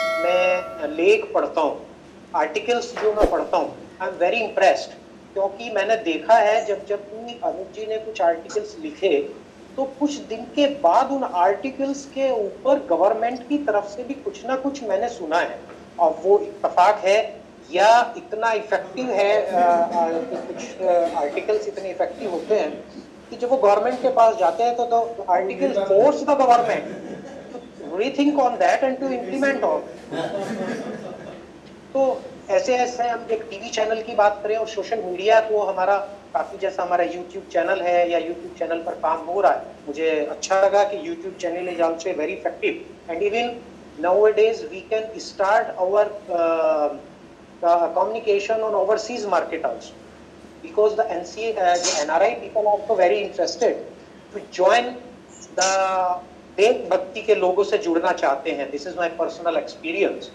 मैं लेख पढ़ता हूँ, आर्टिकल्स जो मैं पढ़ता हूँ, आई एम वेरी इम्प्रेस्ड, क्योंकि मैंने देखा है जब जब भी अनुज जी ने कुछ आर्टिकल्स लिखे तो कुछ दिन के बाद उन आर्टिकल्स के ऊपर गवर्नमेंट की तरफ से भी कुछ ना कुछ मैंने सुना है। और वो इत्तेफाक है या इतना इफेक्टिव है, आ, आ, कुछ आर्टिकल्स इतने इफेक्टिव होते हैं कि जब वो गवर्नमेंट के पास जाते हैं तो the article force the government to rethink on that and to implement on. तो ऐसे ऐसे हम एक टीवी चैनल की बात करें और सोशल मीडिया को, हमारा काफ़ी जैसा हमारा यूट्यूब चैनल है या यूट्यूब चैनल पर काम हो रहा है, मुझे अच्छा लगा कि YouTube channel is also very effective and even nowadays we can start our uh, uh, communication on overseas market also, because the N C A, uh, the N R I people are also very interested to join देशभक्ति के लोगों से जुड़ना चाहते हैं। This is my personal experience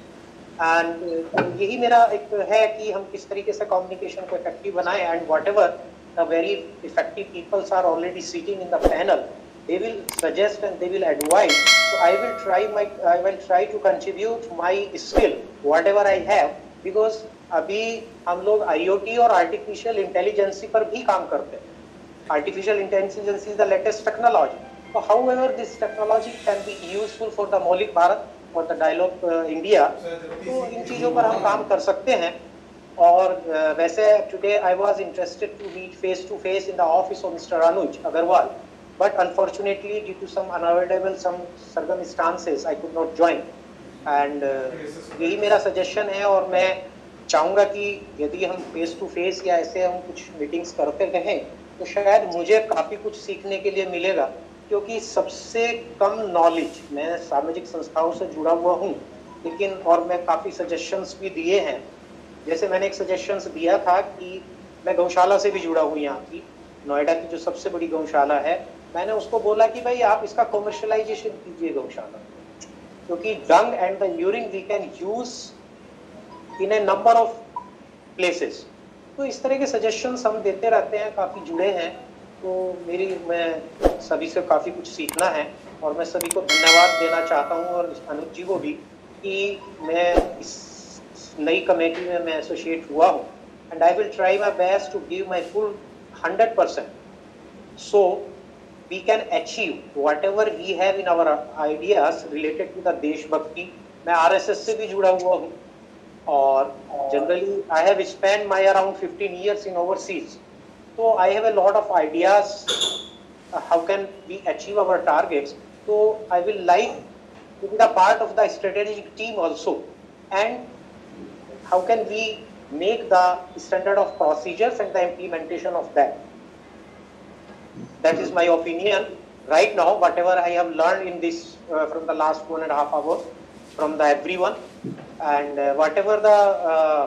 and यही मेरा एक है कि हम किस तरीके से कम्युनिकेशन को इफेक्टिव बनाएं and whatever the very effective peoples are already sitting in the panel, they will suggest and they will advise. So I will try my I will try to contribute my skill whatever I have, because अभी हम लोग I O T और artificial intelligence पर भी काम करते हैं. Artificial intelligence is the latest technology. So however this technology can be useful for the Maulik Bharat or the Dialogue uh, India, तो इन चीज़ों पर हम काम कर सकते हैं. और uh, वैसे today I was interested to meet face to face in the office of Mister Anuj Agarwal. But unfortunately, due to some unavoidable some circumstances, I could not join. And यही मेरा suggestion है और मैं चाहूँगा कि यदि हम face to face या ऐसे हम कुछ meetings करते रहें, तो शायद मुझे काफ़ी कुछ सीखने के लिए मिलेगा, क्योंकि सबसे कम knowledge, मैं सामाजिक संस्थाओं से जुड़ा हुआ हूँ, लेकिन और मैं काफ़ी suggestions भी दिए हैं. जैसे मैंने एक suggestions दिया था कि मैं गौशाला से भी जुड़ा हूँ, यहाँ की नोएडा की जो सबसे बड़ी गौशाला है, मैंने उसको बोला कि भाई आप इसका कमर्शलाइजेशन कीजिए गौशाला, क्योंकि dung and the urine we can use in a number of places. तो इस तरह के सजेशंस हम देते रहते हैं, काफ़ी जुड़े हैं. तो मेरी मैं सभी से काफ़ी कुछ सीखना है और मैं सभी को धन्यवाद देना चाहता हूँ और अनुज जी को भी कि मैं इस नई कमेटी में मैं एसोसिएट हुआ हूँ. And I will try my best to give my full hundred percent so we can achieve whatever we have in our ideas related to the देशभक्ति. मैं R S S से भी जुड़ा हुआ हूँ और generally I have spent my around fifteen years in overseas, so I have a lot of ideas uh, how can we achieve our targets. So I will like to be the part of the strategic team also, and how can we make the standard of procedures and the implementation of that. That is my opinion right now. Whatever I have learned in this uh, from the last one and a half hour from the everyone, and uh, whatever the uh,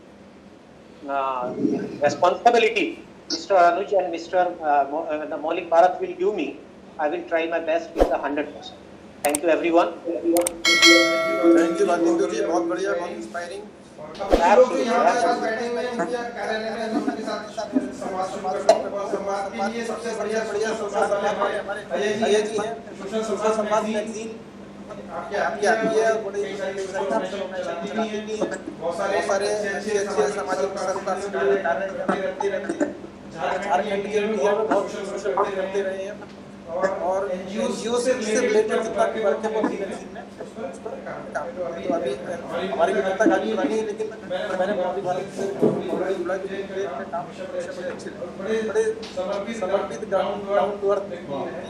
uh, responsibility Mister Anuj and Mister Uh, Mo uh, the Maulik Bharat will give me, I will try my best with the hundred percent. Thank you everyone. Thank you Bhatindu ji, बहुत बढ़िया, बहुत inspiring. हम लोग यहाँ पर आज बैठे हुए हैं कार्यालय में, हमारे साथ समाज समाज के लिए सबसे बढ़िया बढ़िया संवाद हमारे अजय जी हैं. सोशल संवाद मैगजीन आपके आपकी आती है, बड़ी बहुत सारे सारे अच्छे अच्छे सामाजिक संस्था से कार्य करते रहते हैं. झारखंड के भी बहुत सोशल वर्क करते रहे हैं और एनजीओ से रिलेटेड जितना भी वर्क है वो मैगजीन में उस पर काम. तो अभी हमारी भी तक आगे बनी, लेकिन मैंने मौलिक भारत से जुड़ा के काम बड़े अच्छे बड़े समर्पित ground to earth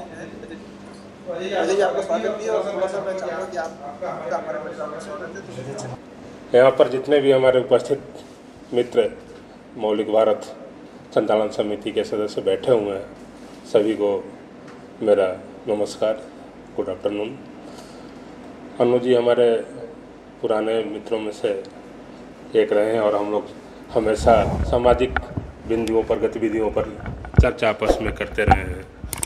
Ajay ji, आपका स्वागत है. और थोड़ा सा मैं चाहूँगा कि आप हमारे परिवार में स्वागत है. यहाँ पर जितने भी हमारे उपस्थित मित्र मौलिक भारत संचालन समिति के सदस्य बैठे हुए हैं, सभी को मेरा नमस्कार, गुड आफ्टरनून. अनुज जी हमारे पुराने मित्रों में से एक रहे हैं और हम लोग हमेशा सामाजिक बिंदुओं पर, गतिविधियों पर चर्चा आपस में करते रहे हैं.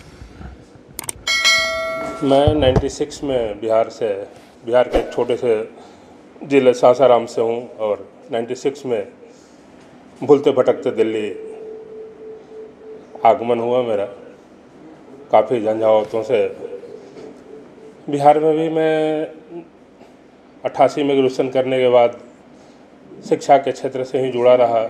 मैं छियानवे में बिहार से बिहार के एक छोटे से जिले सासाराम से हूँ और छियानवे में भूलते भटकते दिल्ली आगमन हुआ मेरा. काफ़ी झंझावातों से बिहार में भी मैं अट्ठासी में ग्रेजुएशन करने के बाद शिक्षा के क्षेत्र से ही जुड़ा रहा.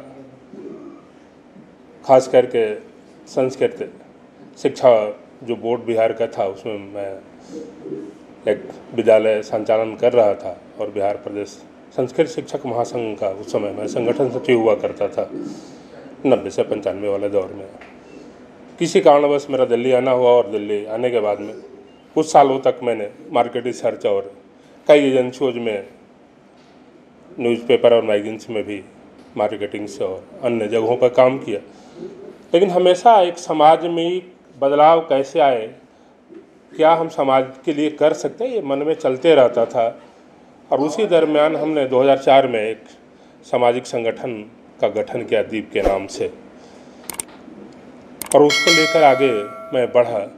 खास करके संस्कृत शिक्षा जो बोर्ड बिहार का था उसमें मैं एक विद्यालय संचालन कर रहा था और बिहार प्रदेश संस्कृत शिक्षक महासंघ का उस समय मैं संगठन सचिव हुआ करता था नब्बे से पंचानवे वाले दौर में. किसी कारणवश मेरा दिल्ली आना हुआ और दिल्ली आने के बाद में कुछ सालों तक मैंने मार्केट रिसर्च और कई एजेंसियों में न्यूज़पेपर और मैगजीन्स में भी मार्केटिंग से और अन्य जगहों पर काम किया. लेकिन हमेशा एक समाज में बदलाव कैसे आए, क्या हम समाज के लिए कर सकते हैं, ये मन में चलते रहता था. और उसी दरमियान हमने दो हज़ार चार में एक सामाजिक संगठन का गठन किया दीप के नाम से और उसको लेकर आगे मैं बढ़ा.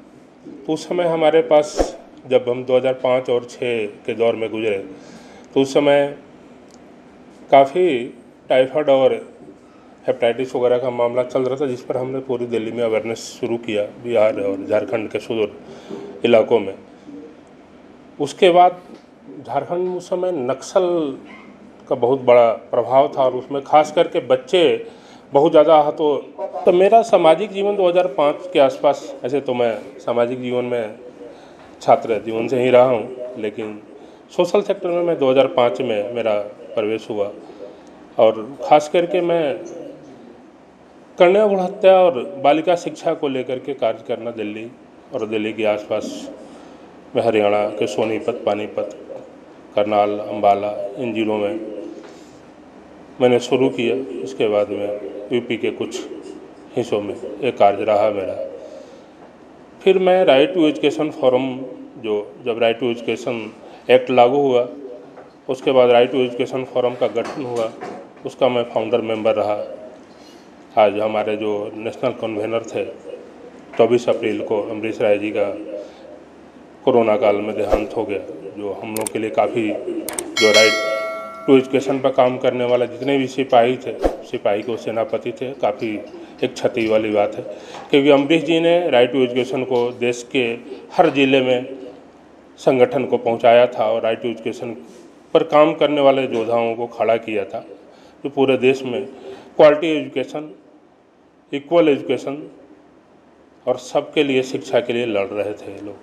तो उस समय हमारे पास जब हम दो हज़ार पाँच और छः के दौर में गुजरे तो उस समय काफ़ी टाइफाइड और हेपेटाइटिस वगैरह का मामला चल रहा था, जिस पर हमने पूरी दिल्ली में अवेयरनेस शुरू किया, बिहार और झारखंड के सुदूर इलाकों में। उसके बाद झारखंड में उस समय नक्सल का बहुत बड़ा प्रभाव था और उसमें खास करके बच्चे बहुत ज़्यादा हाथों। तो मेरा सामाजिक जीवन दो हज़ार पाँच के आसपास, ऐसे तो मैं सामाजिक जीवन में छात्र जीवन से ही रहा हूँ, लेकिन सोशल सेक्टर में मैं दो हज़ार पाँच में मेरा प्रवेश हुआ और ख़ास करके मैं कन्या भ्रूण हत्या और बालिका शिक्षा को लेकर के कार्य करना दिल्ली और दिल्ली के आसपास में हरियाणा के सोनीपत, पानीपत, करनाल, अम्बाला, इन जिलों में मैंने शुरू किया। इसके बाद में यूपी के कुछ हिस्सों में एक कार्य रहा मेरा। फिर मैं राइट टू एजुकेशन फोरम, जो जब राइट टू एजुकेशन एक्ट लागू हुआ उसके बाद राइट टू एजुकेशन फोरम का गठन हुआ, उसका मैं फाउंडर मेंबर रहा। आज हमारे जो नेशनल कन्वेनर थे, चौबीस अप्रैल को अमरीश राय जी का कोरोना काल में देहांत हो गया, जो हम लोग के लिए काफ़ी, जो राइट टू एजुकेशन पर काम करने वाले जितने भी सिपाही थे, सिपाही को सेनापति थे, काफ़ी एक क्षति वाली बात है, क्योंकि अमरीश जी ने राइट टू एजुकेशन को देश के हर ज़िले में संगठन को पहुंचाया था और राइट टू एजुकेशन पर काम करने वाले योद्धाओं को खड़ा किया था, जो पूरे देश में क्वालिटी एजुकेशन, इक्वल एजुकेशन और सबके लिए शिक्षा के लिए लड़ रहे थे लोग।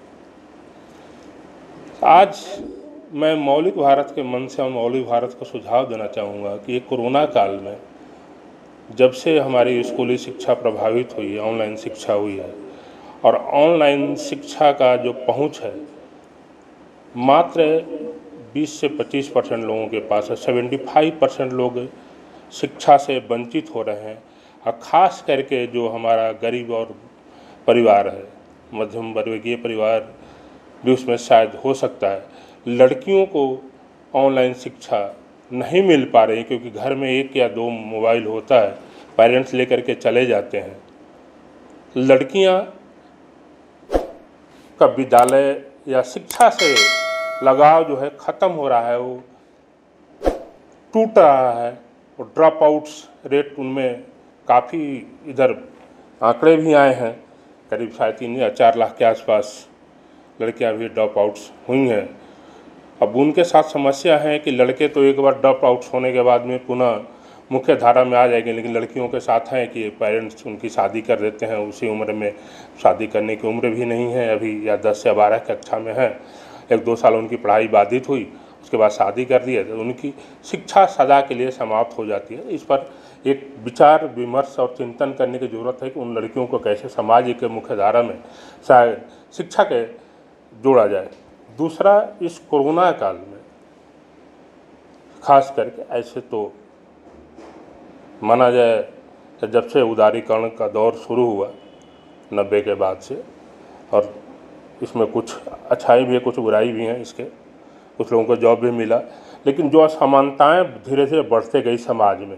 आज मैं मौलिक भारत के मन से और मौलिक भारत को सुझाव देना चाहूँगा कि ये कोरोना काल में जब से हमारी स्कूली शिक्षा प्रभावित हुई है, ऑनलाइन शिक्षा हुई है और ऑनलाइन शिक्षा का जो पहुँच है मात्र बीस से पच्चीस परसेंट लोगों के पास है, पचहत्तर परसेंट लोग शिक्षा से वंचित हो रहे हैं। और ख़ास करके जो हमारा गरीब और परिवार है, मध्यम वर्गीय परिवार भी उसमें शायद हो सकता है, लड़कियों को ऑनलाइन शिक्षा नहीं मिल पा रही, क्योंकि घर में एक या दो मोबाइल होता है, पेरेंट्स लेकर के चले जाते हैं। लड़कियां का विद्यालय या शिक्षा से लगाव जो है ख़त्म हो रहा है, वो टूट रहा है और ड्रॉप आउट्स रेट उनमें काफ़ी, इधर आंकड़े भी आए हैं, करीब साढ़े तीन या चार लाख के आसपास लड़कियां भी ड्रॉप आउट्स हुई हैं। अब उनके साथ समस्या है कि लड़के तो एक बार ड्रॉप आउट्स होने के बाद में पुनः मुख्य धारा में आ जाएंगे, लेकिन लड़कियों के साथ हैं कि पेरेंट्स उनकी शादी कर देते हैं, उसी उम्र में, शादी करने की उम्र भी नहीं है अभी, या दस या बारह कक्षा में है, एक दो साल उनकी पढ़ाई बाधित हुई, उसके बाद शादी कर दिया तो उनकी शिक्षा सदा के लिए समाप्त हो जाती है। इस पर एक विचार विमर्श और चिंतन करने की ज़रूरत है कि उन लड़कियों को कैसे समाज के मुख्य धारा में शायद शिक्षा के जोड़ा जाए। दूसरा, इस कोरोना काल में खास करके ऐसे तो माना जाए कि जब से उदारीकरण का दौर शुरू हुआ नब्बे के बाद से, और इसमें कुछ अच्छाई भी है, कुछ बुराई भी हैं इसके, कुछ लोगों को जॉब भी मिला, लेकिन जो असमानताएं धीरे धीरे बढ़ते गई समाज में,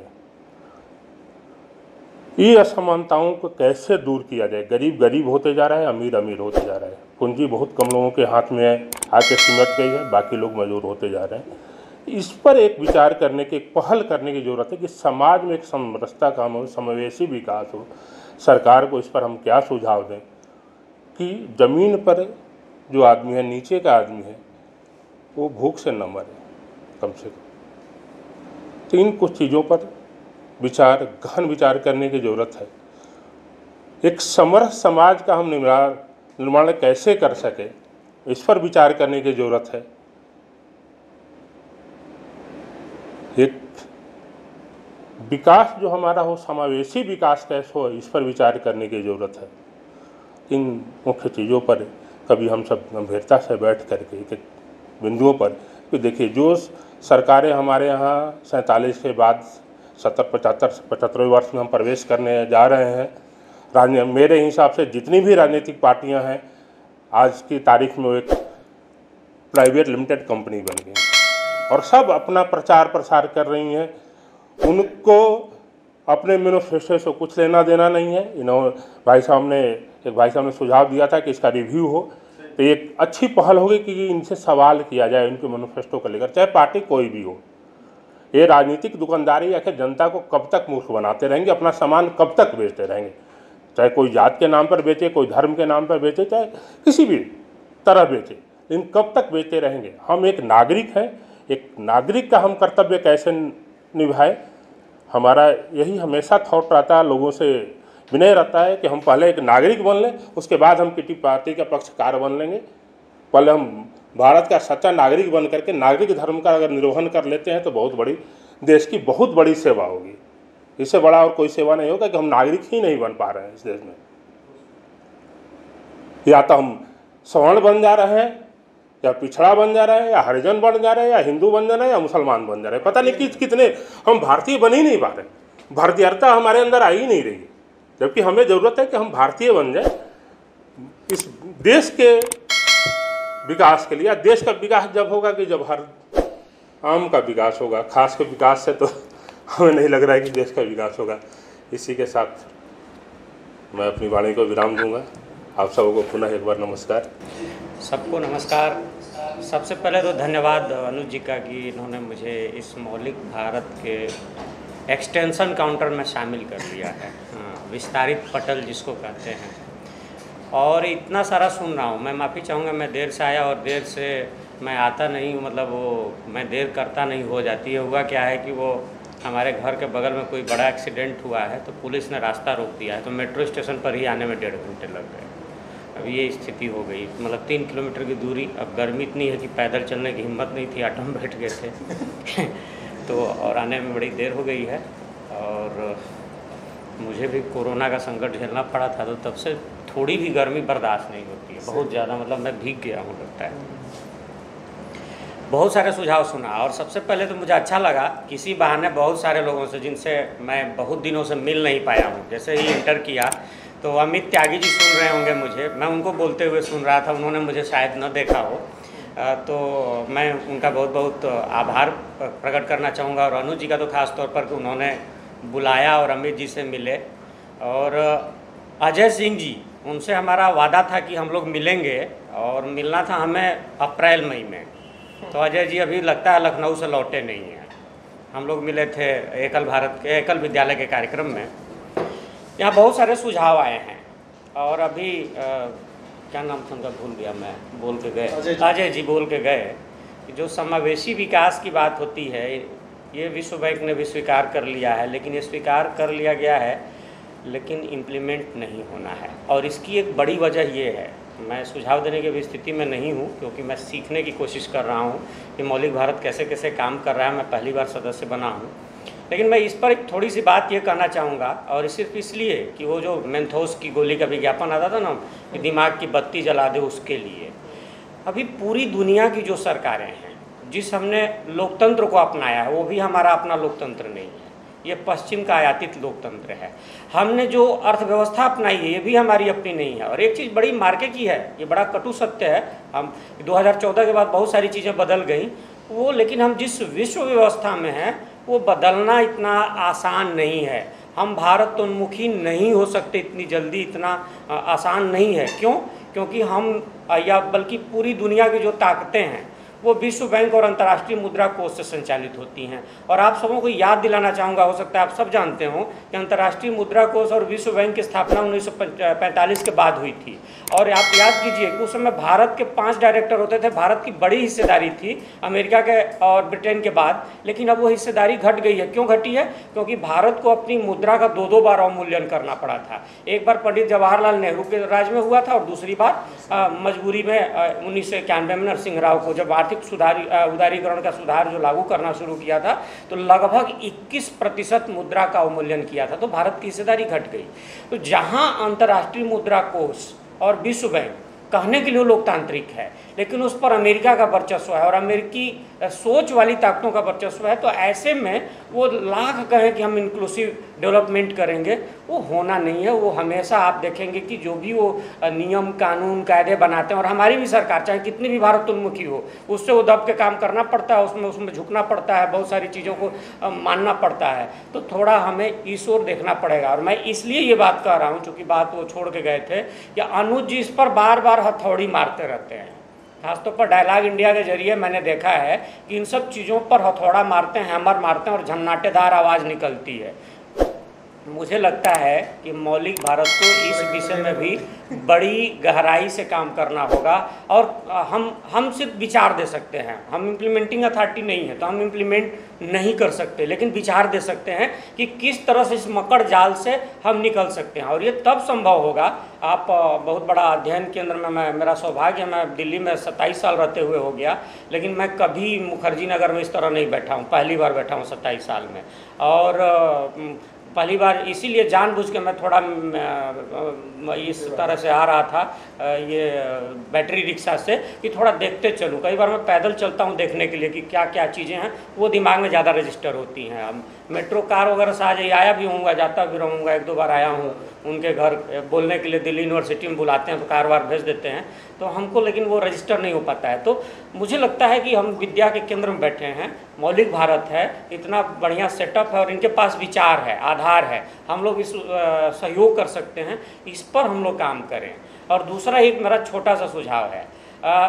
ये असमानताओं को कैसे दूर किया जाए। गरीब गरीब होते जा रहा है, अमीर अमीर होते जा रहा है, पूंजी बहुत कम लोगों के हाथ में है, आके सिमट गई है, बाकी लोग मजदूर होते जा रहे हैं। इस पर एक विचार करने की, एक पहल करने की ज़रूरत है कि समाज में एक समरसता काम हो, समावेशी विकास हो। सरकार को इस पर हम क्या सुझाव दें कि ज़मीन पर जो आदमी है, नीचे का आदमी है, वो भूख से न मरे कम से कम। तो इन कुछ चीज़ों पर विचार, गहन विचार करने की ज़रूरत है। एक समरस समाज का हम निर्माण निर्माण कैसे कर सके, इस पर विचार करने की ज़रूरत है। एक विकास जो हमारा हो, समावेशी विकास कैसे हो, इस पर विचार करने की ज़रूरत है। इन मुख्य चीज़ों पर कभी हम सब गंभीरता से बैठ करके एक बिंदुओं पर, तो देखिए जो सरकारें हमारे यहाँ सैंतालीस के बाद सत्तर पचहत्तर पचहत्तरवें वर्ष में हम प्रवेश करने जा रहे हैं, राजनीति मेरे हिसाब से जितनी भी राजनीतिक पार्टियां हैं आज की तारीख में वो एक प्राइवेट लिमिटेड कंपनी बन गई और सब अपना प्रचार प्रसार कर रही हैं। उनको अपने मैनिफेस्टो से कुछ लेना देना नहीं है। इन्होंने भाई साहब ने एक भाई साहब ने सुझाव दिया था कि इसका रिव्यू हो, तो एक अच्छी पहल होगी कि इनसे सवाल किया जाए इनके मैनिफेस्टो को लेकर, चाहे पार्टी कोई भी हो। ये राजनीतिक दुकानदारी आखिर जनता को कब तक मूर्ख बनाते रहेंगे, अपना सामान कब तक बेचते रहेंगे, चाहे कोई जात के नाम पर बेचे, कोई धर्म के नाम पर बेचे, चाहे किसी भी तरह बेचे, लेकिन कब तक बेचते रहेंगे। हम एक नागरिक हैं, एक नागरिक का हम कर्तव्य कैसे निभाएं, हमारा यही हमेशा थॉट रहता है, लोगों से विनय रहता है कि हम पहले एक नागरिक बन लें, उसके बाद हम किसी पार्टी का पक्षकार बन लेंगे। पहले हम भारत का सच्चा नागरिक बन करके नागरिक धर्म का अगर निर्वहन कर लेते हैं तो बहुत बड़ी, देश की बहुत बड़ी सेवा होगी। इससे बड़ा और कोई सेवा नहीं होगा कि हम नागरिक ही नहीं बन पा रहे हैं इस देश में। या तो हम सवर्ण बन जा रहे हैं, या पिछड़ा बन जा रहे हैं, या हरिजन बन जा रहे हैं, या हिंदू बन जा रहे हैं, या मुसलमान बन जा रहे हैं, पता नहीं कि कितने हम भारतीय बन ही नहीं पा रहे। भारतीयता हमारे अंदर आ ही नहीं रही है, जबकि हमें ज़रूरत है कि हम भारतीय बन जाए इस देश के विकास के लिए। देश का विकास जब होगा कि जब हर आम का विकास होगा, खास के विकास से तो हमें नहीं लग रहा है कि देश का विकास होगा। इसी के साथ मैं अपनी वाणी को विराम दूंगा। आप सबको पुनः एक बार नमस्कार। सबको नमस्कार। सबसे पहले तो धन्यवाद अनुज जी का कि इन्होंने मुझे इस मौलिक भारत के एक्सटेंशन काउंटर में शामिल कर दिया है, हाँ, विस्तारित पटल जिसको कहते हैं। और इतना सारा सुन रहा हूँ, मैं माफ़ी चाहूँगा, मैं देर से आया और देर से मैं आता नहीं हूँ, मतलब वो मैं देर करता नहीं, हो जाती है। हुआ क्या है कि वो हमारे घर के बगल में कोई बड़ा एक्सीडेंट हुआ है, तो पुलिस ने रास्ता रोक दिया है, तो मेट्रो स्टेशन पर ही आने में डेढ़ घंटे लग गए। अब ये स्थिति हो गई, मतलब तीन किलोमीटर की दूरी। अब गर्मी इतनी है कि पैदल चलने की हिम्मत नहीं थी, ऑटो में बैठ गए थे तो और आने में बड़ी देर हो गई है। और मुझे भी कोरोना का संकट झेलना पड़ा था, तो तब से थोड़ी भी गर्मी बर्दाश्त नहीं होती है, बहुत ज़्यादा, मतलब मैं भीग गया हूँ लगता है। बहुत सारे सुझाव सुना, और सबसे पहले तो मुझे अच्छा लगा किसी बहाने बहुत सारे लोगों से जिनसे मैं बहुत दिनों से मिल नहीं पाया हूँ। जैसे ही इंटर किया तो अमित त्यागी जी सुन रहे होंगे मुझे, मैं उनको बोलते हुए सुन रहा था, उन्होंने मुझे शायद न देखा हो, तो मैं उनका बहुत बहुत आभार प्रकट करना चाहूँगा। और अनुज जी का तो खास तौर पर कि उन्होंने बुलाया और अमित जी से मिले। और अजय सिंह जी, उनसे हमारा वादा था कि हम लोग मिलेंगे, और मिलना था हमें अप्रैल मई में। तो अजय जी अभी लगता है लखनऊ से लौटे नहीं हैं। हम लोग मिले थे एकल भारत के एकल विद्यालय के कार्यक्रम में। यहाँ बहुत सारे सुझाव आए हैं, और अभी आ, क्या नाम था उनका, भूल गया मैं, बोल के गए, अजय जी बोल के गए कि जो समावेशी विकास की बात होती है, ये विश्व बैंक ने भी स्वीकार कर लिया है, लेकिन ये स्वीकार कर लिया गया है लेकिन इम्प्लीमेंट नहीं होना है। और इसकी एक बड़ी वजह ये है, मैं सुझाव देने की भी स्थिति में नहीं हूँ, क्योंकि मैं सीखने की कोशिश कर रहा हूँ कि मौलिक भारत कैसे कैसे काम कर रहा है। मैं पहली बार सदस्य बना हूँ, लेकिन मैं इस पर एक थोड़ी सी बात ये कहना चाहूँगा, और सिर्फ इसलिए कि वो जो मेंथोस की गोली का विज्ञापन आता था ना कि दिमाग की बत्ती जला दे, उसके लिए अभी पूरी दुनिया की जो सरकारें हैं, जिस हमने लोकतंत्र को अपनाया है, वो भी हमारा अपना लोकतंत्र नहीं है, ये पश्चिम का आयातित लोकतंत्र है। हमने जो अर्थव्यवस्था अपनाई है, ये भी हमारी अपनी नहीं है। और एक चीज़ बड़ी मार्के की है, ये बड़ा कटु सत्य है, हम दो हज़ार चौदह के बाद बहुत सारी चीज़ें बदल गई वो, लेकिन हम जिस विश्व व्यवस्था में हैं वो बदलना इतना आसान नहीं है। हम भारतोन्मुखी नहीं हो सकते इतनी जल्दी, इतना आसान नहीं है। क्यों? क्योंकि हम, या बल्कि पूरी दुनिया की जो ताकतें हैं वो विश्व बैंक और अंतर्राष्ट्रीय मुद्रा कोष से संचालित होती हैं। और आप सबों को याद दिलाना चाहूँगा, हो सकता है आप सब जानते हो कि अंतर्राष्ट्रीय मुद्रा कोष और विश्व बैंक की स्थापना उन्नीस सौ पैंतालीस के बाद हुई थी। और आप याद कीजिए कि उस समय भारत के पांच डायरेक्टर होते थे, भारत की बड़ी हिस्सेदारी थी अमेरिका के और ब्रिटेन के बाद, लेकिन अब वो हिस्सेदारी घट गई है। क्यों घटी है? क्योंकि भारत को अपनी मुद्रा का दो दो बार अवमूल्यन करना पड़ा था। एक बार पंडित जवाहरलाल नेहरू के राज में हुआ था, और दूसरी बार मजबूरी में उन्नीस सौ इक्यानवे में नरसिंह राव को, जब आर्थिक सुधार उदारीकरण का सुधार जो लागू करना शुरू किया था, तो लगभग इक्कीस प्रतिशत मुद्रा का अवमूल्यन किया था, तो भारत की हिस्सेदारी घट गई। तो जहां अंतर्राष्ट्रीय मुद्रा कोष और विश्व बैंक कहने के लिए लोकतांत्रिक है, लेकिन उस पर अमेरिका का वर्चस्व है और अमेरिकी सोच वाली ताकतों का वर्चस्व है। तो ऐसे में वो लाख कहें कि हम इंक्लूसिव डेवलपमेंट करेंगे, वो होना नहीं है। वो हमेशा आप देखेंगे कि जो भी वो नियम कानून कायदे बनाते हैं, और हमारी भी सरकार चाहे कितनी भी भारतोन्मुखी हो, उससे वो दब के काम करना पड़ता है, उसमें उसमें झुकना पड़ता है, बहुत सारी चीज़ों को मानना पड़ता है। तो थोड़ा हमें इस ओर देखना पड़ेगा। और मैं इसलिए ये बात कह रहा हूँ, चूँकि बात वो छोड़ के गए थे, कि अनुज जी इस पर बार बार हथौड़ी मारते रहते हैं। खासतौर पर डायलॉग इंडिया के जरिए मैंने देखा है कि इन सब चीज़ों पर हथौड़ा मारते हैं, हैमर मारते हैं और झन्नाटेदार आवाज़ निकलती है। मुझे लगता है कि मौलिक भारत को इस विषय में भी बड़ी गहराई से काम करना होगा। और हम हम सिर्फ विचार दे सकते हैं, हम इम्प्लीमेंटिंग अथॉरिटी नहीं है तो हम इम्प्लीमेंट नहीं कर सकते, लेकिन विचार दे सकते हैं कि किस तरह से इस मकड़ जाल से हम निकल सकते हैं। और ये तब संभव होगा, आप बहुत बड़ा अध्ययन केंद्र में, मैं मेरा सौभाग्य, मैं दिल्ली में सत्ताईस साल रहते हुए हो गया, लेकिन मैं कभी मुखर्जी नगर में इस तरह नहीं बैठा हूँ, पहली बार बैठा हूँ सत्ताईस साल में। और पहली बार इसीलिए जानबूझ के मैं थोड़ा इस तरह से आ रहा था ये बैटरी रिक्शा से, कि थोड़ा देखते चलूँ। कई बार मैं पैदल चलता हूँ देखने के लिए कि क्या क्या चीज़ें हैं, वो दिमाग में ज़्यादा रजिस्टर होती हैं। अब मेट्रो कार वगैरह से आज आया भी हूँगा, जाता भी रहूँगा, एक दो बार आया हूँ उनके घर बोलने के लिए, दिल्ली यूनिवर्सिटी में बुलाते हैं तो कार वार भेज देते हैं, तो हमको लेकिन वो रजिस्टर नहीं हो पाता है। तो मुझे लगता है कि हम विद्या के केंद्र में बैठे हैं, मौलिक भारत है, इतना बढ़िया सेटअप है और इनके पास विचार है, आधार है, हम लोग इस सहयोग कर सकते हैं, इस पर हम लोग काम करें। और दूसरा एक मेरा छोटा सा सुझाव है, आ,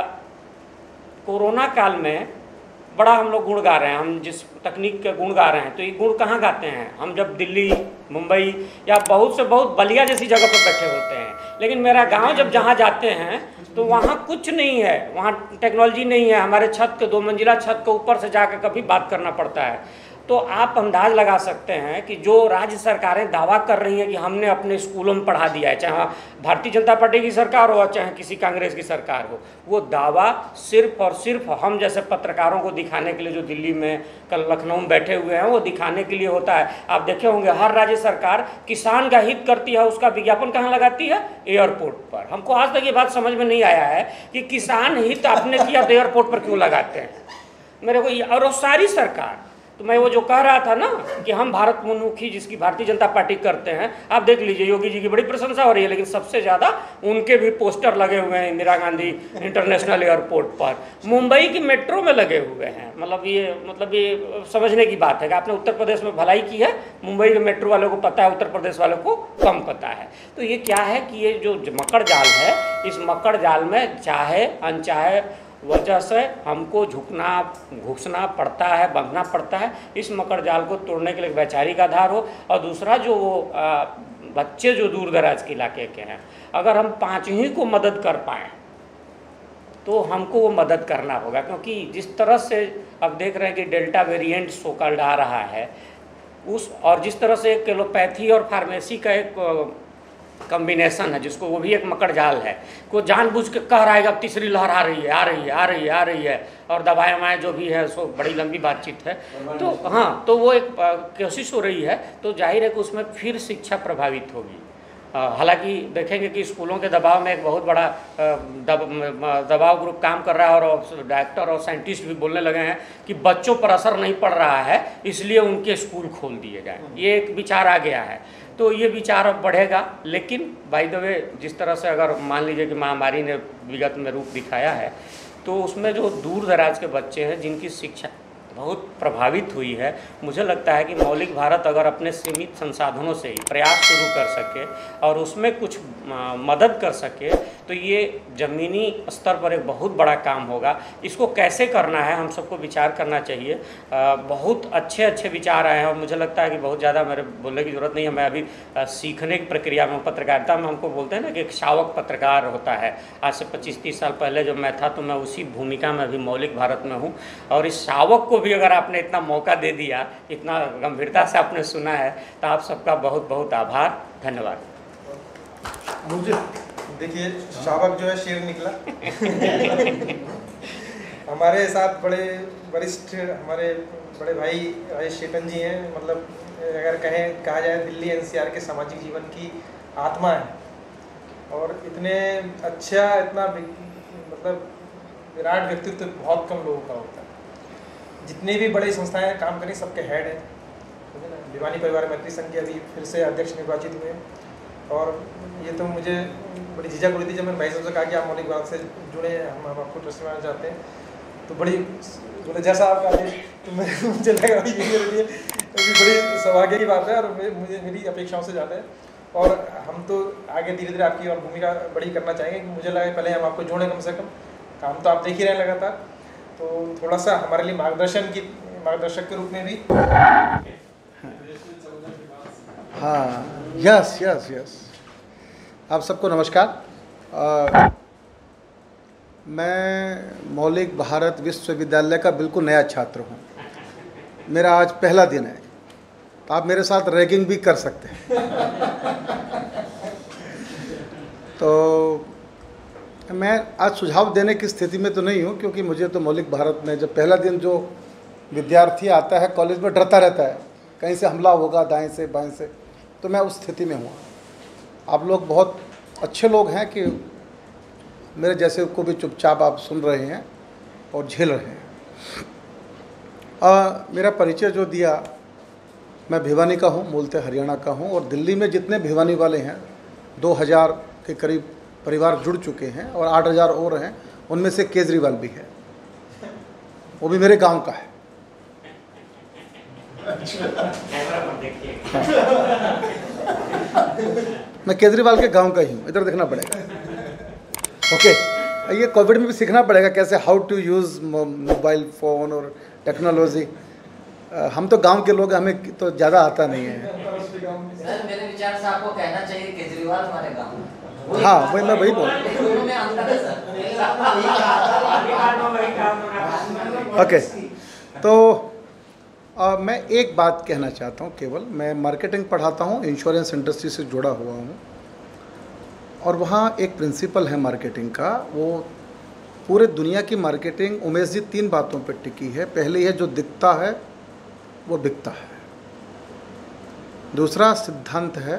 कोरोना काल में बड़ा हम लोग गुण गा रहे हैं, हम जिस तकनीक के गुण गा रहे हैं, तो ये गुण कहाँ गाते हैं? हम जब दिल्ली, मुंबई या बहुत से बहुत बलिया जैसी जगह पर बैठे होते हैं, लेकिन मेरा गांव जब जहाँ जाते हैं तो वहाँ कुछ नहीं है, वहाँ टेक्नोलॉजी नहीं है, हमारे छत के दो मंजिला छत के ऊपर से जाकर कभी बात करना पड़ता है। तो आप अंदाज लगा सकते हैं कि जो राज्य सरकारें दावा कर रही हैं कि हमने अपने स्कूलों में पढ़ा दिया है, चाहे भारतीय जनता पार्टी की सरकार हो चाहे किसी कांग्रेस की सरकार हो, वो दावा सिर्फ और सिर्फ हम जैसे पत्रकारों को दिखाने के लिए, जो दिल्ली में कल लखनऊ में बैठे हुए हैं, वो दिखाने के लिए होता है। आप देखे होंगे हर राज्य सरकार किसान का हित करती है, उसका विज्ञापन कहाँ लगाती है? एयरपोर्ट पर। हमको आज तक ये बात समझ में नहीं आया है कि किसान हित आपने किया तो एयरपोर्ट पर क्यों लगाते हैं मेरे को। और सारी सरकार, तो मैं वो जो कह रहा था ना कि हम भारतोन्मुखी जिसकी भारतीय जनता पार्टी करते हैं, आप देख लीजिए योगी जी की बड़ी प्रशंसा हो रही है, लेकिन सबसे ज़्यादा उनके भी पोस्टर लगे हुए हैं इंदिरा गांधी इंटरनेशनल एयरपोर्ट पर, मुंबई की मेट्रो में लगे हुए हैं। मतलब ये मतलब ये समझने की बात है कि आपने उत्तर प्रदेश में भलाई की है, मुंबई के मेट्रो वालों को पता है, उत्तर प्रदेश वालों को कम पता है। तो ये क्या है कि ये जो मकड़ जाल है, इस मकड़ जाल में चाहे अनचाहे वजह से हमको झुकना घुसना पड़ता है, बंधना पड़ता है। इस मकड़ जाल को तोड़ने के लिए वैचारिक आधार हो, और दूसरा जो वो आ, बच्चे जो दूर दराज के इलाके के हैं, अगर हम पाँच ही को मदद कर पाएँ तो हमको वो मदद करना होगा। क्योंकि जिस तरह से अब देख रहे हैं कि डेल्टा वेरिएंट सोकल्ड आ रहा है, उस और जिस तरह से एलोपैथी और फार्मेसी का एक कॉम्बिनेशन है, जिसको वो भी एक मकड़ जाल है, को जानबूझ के कह रहा है कि अब तीसरी लहर आ रही है आ रही है आ रही है आ रही है और दवाएं वाएँ जो भी है सो बड़ी लंबी बातचीत है। तो हाँ, तो वो एक कोशिश हो रही है, तो जाहिर है कि उसमें फिर शिक्षा प्रभावित होगी। हालांकि देखेंगे कि स्कूलों के दबाव में एक बहुत बड़ा दब, दबाव ग्रुप काम कर रहा है, और डायरेक्टर और साइंटिस्ट भी बोलने लगे हैं कि बच्चों पर असर नहीं पड़ रहा है, इसलिए उनके स्कूल खोल दिए जाए। ये एक विचार आ गया है, तो ये विचार अब बढ़ेगा। लेकिन बाय द वे, जिस तरह से अगर मान लीजिए कि महामारी ने विगत में रूप दिखाया है, तो उसमें जो दूर दराज के बच्चे हैं जिनकी शिक्षा बहुत प्रभावित हुई है, मुझे लगता है कि मौलिक भारत अगर अपने सीमित संसाधनों से ही प्रयास शुरू कर सके और उसमें कुछ मदद कर सके, तो ये ज़मीनी स्तर पर एक बहुत बड़ा काम होगा। इसको कैसे करना है हम सबको विचार करना चाहिए। आ, बहुत अच्छे अच्छे विचार आए हैं, और मुझे लगता है कि बहुत ज़्यादा मेरे बोलने की ज़रूरत नहीं है। मैं अभी आ, सीखने की प्रक्रिया में, पत्रकारिता में हमको बोलते हैं ना कि एक शावक पत्रकार होता है। आज से पच्चीस तीस साल पहले जब मैं था तो मैं उसी भूमिका में अभी मौलिक भारत में हूँ, और इस शावक को भी अगर आपने इतना मौका दे दिया, इतना गंभीरता से आपने सुना है, तो आप सबका बहुत बहुत आभार, धन्यवाद। मुझे देखिए, शावक जो है शेर निकला। हमारे साथ बड़े वरिष्ठ हमारे बड़े भाई राजेश शेटन जी हैं, मतलब अगर कहें कहा जाए दिल्ली एनसीआर के सामाजिक जीवन की आत्मा है, और इतने अच्छा, इतना मतलब विराट व्यक्तित्व बहुत कम लोगों का होता है। जितनी भी बड़ी संस्थाएं काम करी सबके हेड हैं, समझे ना। भिवानी परिवार मैत्री संघ के अभी फिर से अध्यक्ष निर्वाचित हुए, और ये तो मुझे बड़ी झिझक हो रही थी जब मैंने भाई साहब से कहा कि आप मौलिक भारत से जुड़े हैं, हम हम आपको ट्रस्ट बनाना चाहते हैं, तो बड़ी बोले जैसा आपका आदेश, तो मुझे लगा ये मेरे लिए बड़ी सौभाग्य की बात है और मुझे मेरी अपेक्षाओं से ज़्यादा है। और हम तो आगे धीरे धीरे आपकी और भूमिका बड़ी करना चाहेंगे। मुझे लगा पहले हम आपको जोड़ें, कम से कम काम तो आप देख ही रहे हैं लगातार, तो थोड़ा सा हमारे लिए मार्गदर्शन की मार्गदर्शक के रूप में भी। हाँ, यस यस यस आप सबको नमस्कार। आ, मैं मौलिक भारत विश्वविद्यालय का बिल्कुल नया छात्र हूँ, मेरा आज पहला दिन है, तो आप मेरे साथ रैगिंग भी कर सकते हैं। तो मैं आज सुझाव देने की स्थिति में तो नहीं हूँ, क्योंकि मुझे तो मौलिक भारत में जब पहला दिन जो विद्यार्थी आता है कॉलेज में डरता रहता है कहीं से हमला होगा दाएं से बाएं से, तो मैं उस स्थिति में हूँ। आप लोग बहुत अच्छे लोग हैं कि मेरे जैसे को भी चुपचाप आप सुन रहे हैं और झेल रहे हैं। आ, मेरा परिचय जो दिया, मैं भिवानी का हूँ, मूलतः हरियाणा का हूँ, और दिल्ली में जितने भिवानी वाले हैं दो हज़ार के करीब परिवार जुड़ चुके हैं और आठ हज़ार और हैं, उनमें से केजरीवाल भी है, वो भी मेरे गांव का है। मैं केजरीवाल के गांव का ही हूँ, इधर देखना पड़ेगा। ओके, ये कोविड में भी सीखना पड़ेगा कैसे how to use mobile phone और टेक्नोलॉजी। हम तो गांव के लोग, हमें तो ज़्यादा आता नहीं है। सर मेरे विचार से आपको कहना चाहिए केजरीवाल हमारे गाँव। हाँ, वही मैं वही बोल ओके। तो आ, मैं एक बात कहना चाहता हूँ केवल, मैं मार्केटिंग पढ़ाता हूँ, इंश्योरेंस इंडस्ट्री से जुड़ा हुआ हूँ, और वहाँ एक प्रिंसिपल है मार्केटिंग का। वो पूरे दुनिया की मार्केटिंग उमेश जी तीन बातों पर टिकी है। पहली है जो दिखता है वो बिकता है, दूसरा सिद्धांत है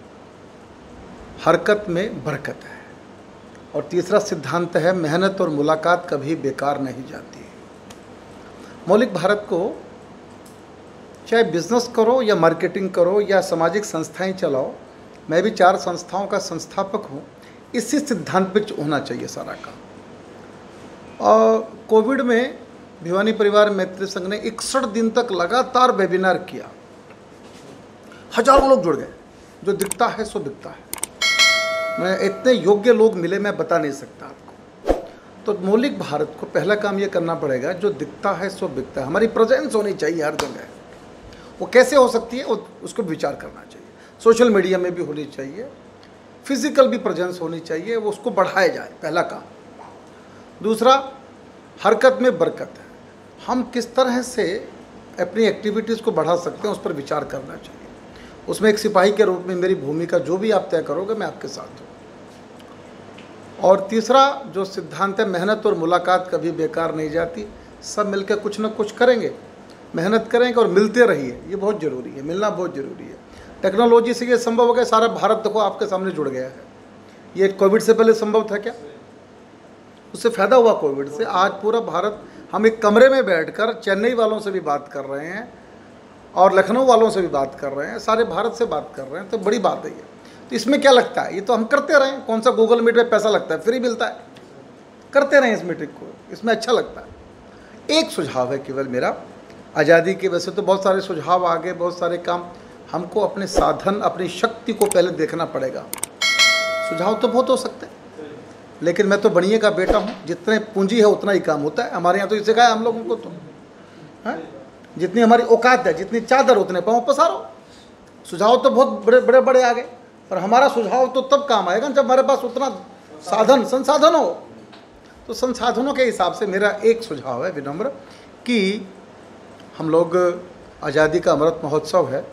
हरकत में बरकत है, और तीसरा सिद्धांत है मेहनत और मुलाकात कभी बेकार नहीं जाती। मौलिक भारत को चाहे बिजनेस करो या मार्केटिंग करो या सामाजिक संस्थाएं चलाओ, मैं भी चार संस्थाओं का संस्थापक हूँ, इसी सिद्धांत पे होना चाहिए सारा काम। और कोविड में भिवानी परिवार मैत्री संघ ने इकसठ दिन तक लगातार वेबिनार किया, हजारों लोग जुड़ गए। जो दिखता है सो बिकता है। मैं इतने योग्य लोग मिले, मैं बता नहीं सकता आपको। तो मौलिक भारत को पहला काम ये करना पड़ेगा, जो दिखता है सो बिकता है। हमारी प्रेजेंस होनी चाहिए हर जगह। वो कैसे हो सकती है उसको विचार करना चाहिए। सोशल मीडिया में भी होनी चाहिए, फिजिकल भी प्रेजेंस होनी चाहिए, वो उसको बढ़ाया जाए, पहला काम। दूसरा, हरकत में बरकत है। हम किस तरह से अपनी एक्टिविटीज़ को बढ़ा सकते हैं उस पर विचार करना चाहिए। उसमें एक सिपाही के रूप में मेरी भूमिका जो भी आप तय करोगे मैं आपके साथ हूँ। और तीसरा जो सिद्धांत है, मेहनत और मुलाकात कभी बेकार नहीं जाती। सब मिलकर कुछ ना कुछ करेंगे, मेहनत करेंगे और मिलते रहिए, ये बहुत ज़रूरी है, मिलना बहुत ज़रूरी है। टेक्नोलॉजी से ये संभव हो गया, सारा भारत देखो आपके सामने जुड़ गया है। ये कोविड से पहले संभव था क्या? उससे फ़ायदा हुआ कोविड से। आज पूरा भारत, हम एक कमरे में बैठकर चेन्नई वालों से भी बात कर रहे हैं और लखनऊ वालों से भी बात कर रहे हैं, सारे भारत से बात कर रहे हैं, तो बड़ी बात है ये। तो इसमें क्या लगता है, ये तो हम करते रहें। कौन सा गूगल मीट में पैसा लगता है, फ्री मिलता है, करते रहें इस मीटिंग को, इसमें अच्छा लगता है। एक सुझाव है केवल मेरा, आज़ादी के, वैसे तो बहुत सारे सुझाव आ गए, बहुत सारे काम, हमको अपने साधन, अपनी शक्ति को पहले देखना पड़ेगा। सुझाव तो बहुत हो सकते हैं, लेकिन मैं तो बनिए का बेटा हूँ, जितने पूंजी है उतना ही काम होता है। हमारे यहाँ तो इसे कहा हम लोगों को तो है, जितनी हमारी औकात है, जितनी चादर उतने पाँव पसारो। सुझाव तो बहुत बड़े बड़े बड़े आ गए, पर हमारा सुझाव तो तब काम आएगा जब हमारे पास उतना साधन संसाधन हो। तो संसाधनों के हिसाब से मेरा एक सुझाव है विनम्र, कि हम लोग, आज़ादी का अमृत महोत्सव है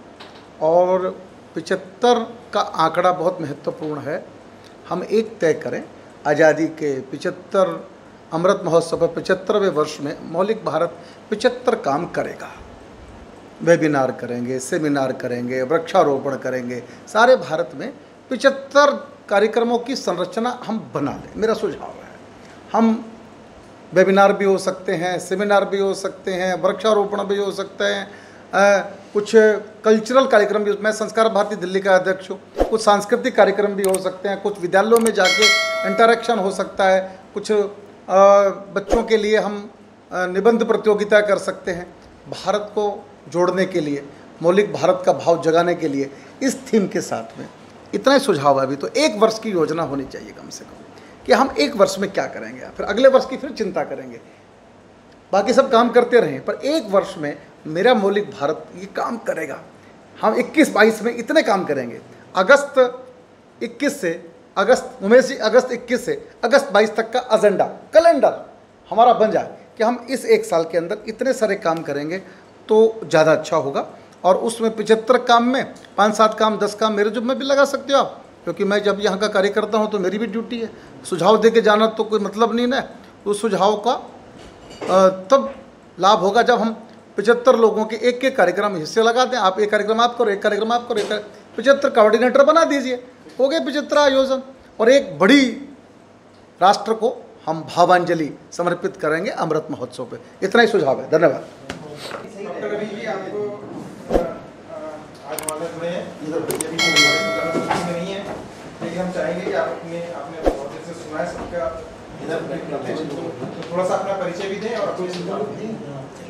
और पिचहत्तर का आंकड़ा बहुत महत्वपूर्ण है। हम एक तय करें, आज़ादी के पिचहत्तर अमृत महोत्सव पर पिचहत्तरवें वर्ष में मौलिक भारत पिचहत्तर काम करेगा। वेबिनार करेंगे, सेमिनार करेंगे, वृक्षारोपण करेंगे, सारे भारत में पिचहत्तर कार्यक्रमों की संरचना हम बना लें। मेरा सुझाव है, हम वेबिनार भी हो सकते हैं, सेमिनार भी हो सकते हैं, वृक्षारोपण भी हो सकते हैं, आ, कुछ कल्चरल कार्यक्रम भी। मैं संस्कार भारती दिल्ली का अध्यक्ष हूँ। कुछ सांस्कृतिक कार्यक्रम भी हो सकते हैं, कुछ विद्यालयों में जाके इंटरेक्शन हो सकता है, कुछ आ, बच्चों के लिए हम आ, निबंध प्रतियोगिता कर सकते हैं। भारत को जोड़ने के लिए, मौलिक भारत का भाव जगाने के लिए इस थीम के साथ में इतना ही सुझाव है। अभी तो एक वर्ष की योजना होनी चाहिए कम से कम कि हम एक वर्ष में क्या करेंगे, फिर अगले वर्ष की फिर चिंता करेंगे। बाकी सब काम करते रहें, पर एक वर्ष में मेरा मौलिक भारत ये काम करेगा। हम इक्कीस बाईस में इतने काम करेंगे। अगस्त इक्कीस से अगस्त उमेश जी अगस्त इक्कीस से अगस्त बाईस तक का एजेंडा कैलेंडर हमारा बन जाए कि हम इस एक साल के अंदर इतने सारे काम करेंगे तो ज़्यादा अच्छा होगा। और उसमें पचहत्तर काम में पाँच सात काम दस काम मेरे जुम्मे भी लगा सकते हो आप, क्योंकि मैं जब यहाँ का कार्य करता हूँ तो मेरी भी ड्यूटी है। सुझाव दे के जाना तो कोई मतलब नहीं ना। उस सुझाव का तब लाभ होगा जब हम पचहत्तर लोगों के एक एक कार्यक्रम में हिस्से लगा दें। आप एक कार्यक्रम आप करो, एक कार्यक्रम आप करो, एक पचहत्तर कोऑर्डिनेटर बना दीजिए, हो गए पचहत्तर आयोजन, और एक बड़ी राष्ट्र को हम भावांजलि समर्पित करेंगे अमृत महोत्सव पे। इतना ही सुझाव है। धन्यवाद। डॉक्टर रवि जी, आपको आज वाले जुड़े हैं, इधर में नहीं है, लेकिन हम चाहेंगे कि आप अपने आपने बहुत देर से सुना है सबका, इधर तो थोड़ा सा अपना परिचय भी दें और अपनी सुझाव भी दें।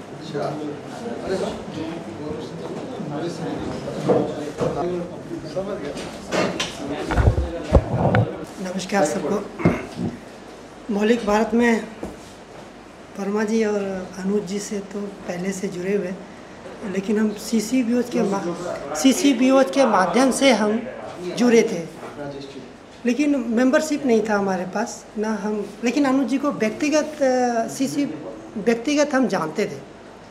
नमस्कार सबको। मौलिक भारत में वर्मा जी और अनुज जी से तो पहले से जुड़े हुए, लेकिन हम सी सी बी ओज के सी सी बी ओज के माध्यम से हम जुड़े थे, लेकिन मेंबरशिप नहीं था हमारे पास ना हम। लेकिन अनुज जी को व्यक्तिगत सी सी व्यक्तिगत हम जानते थे।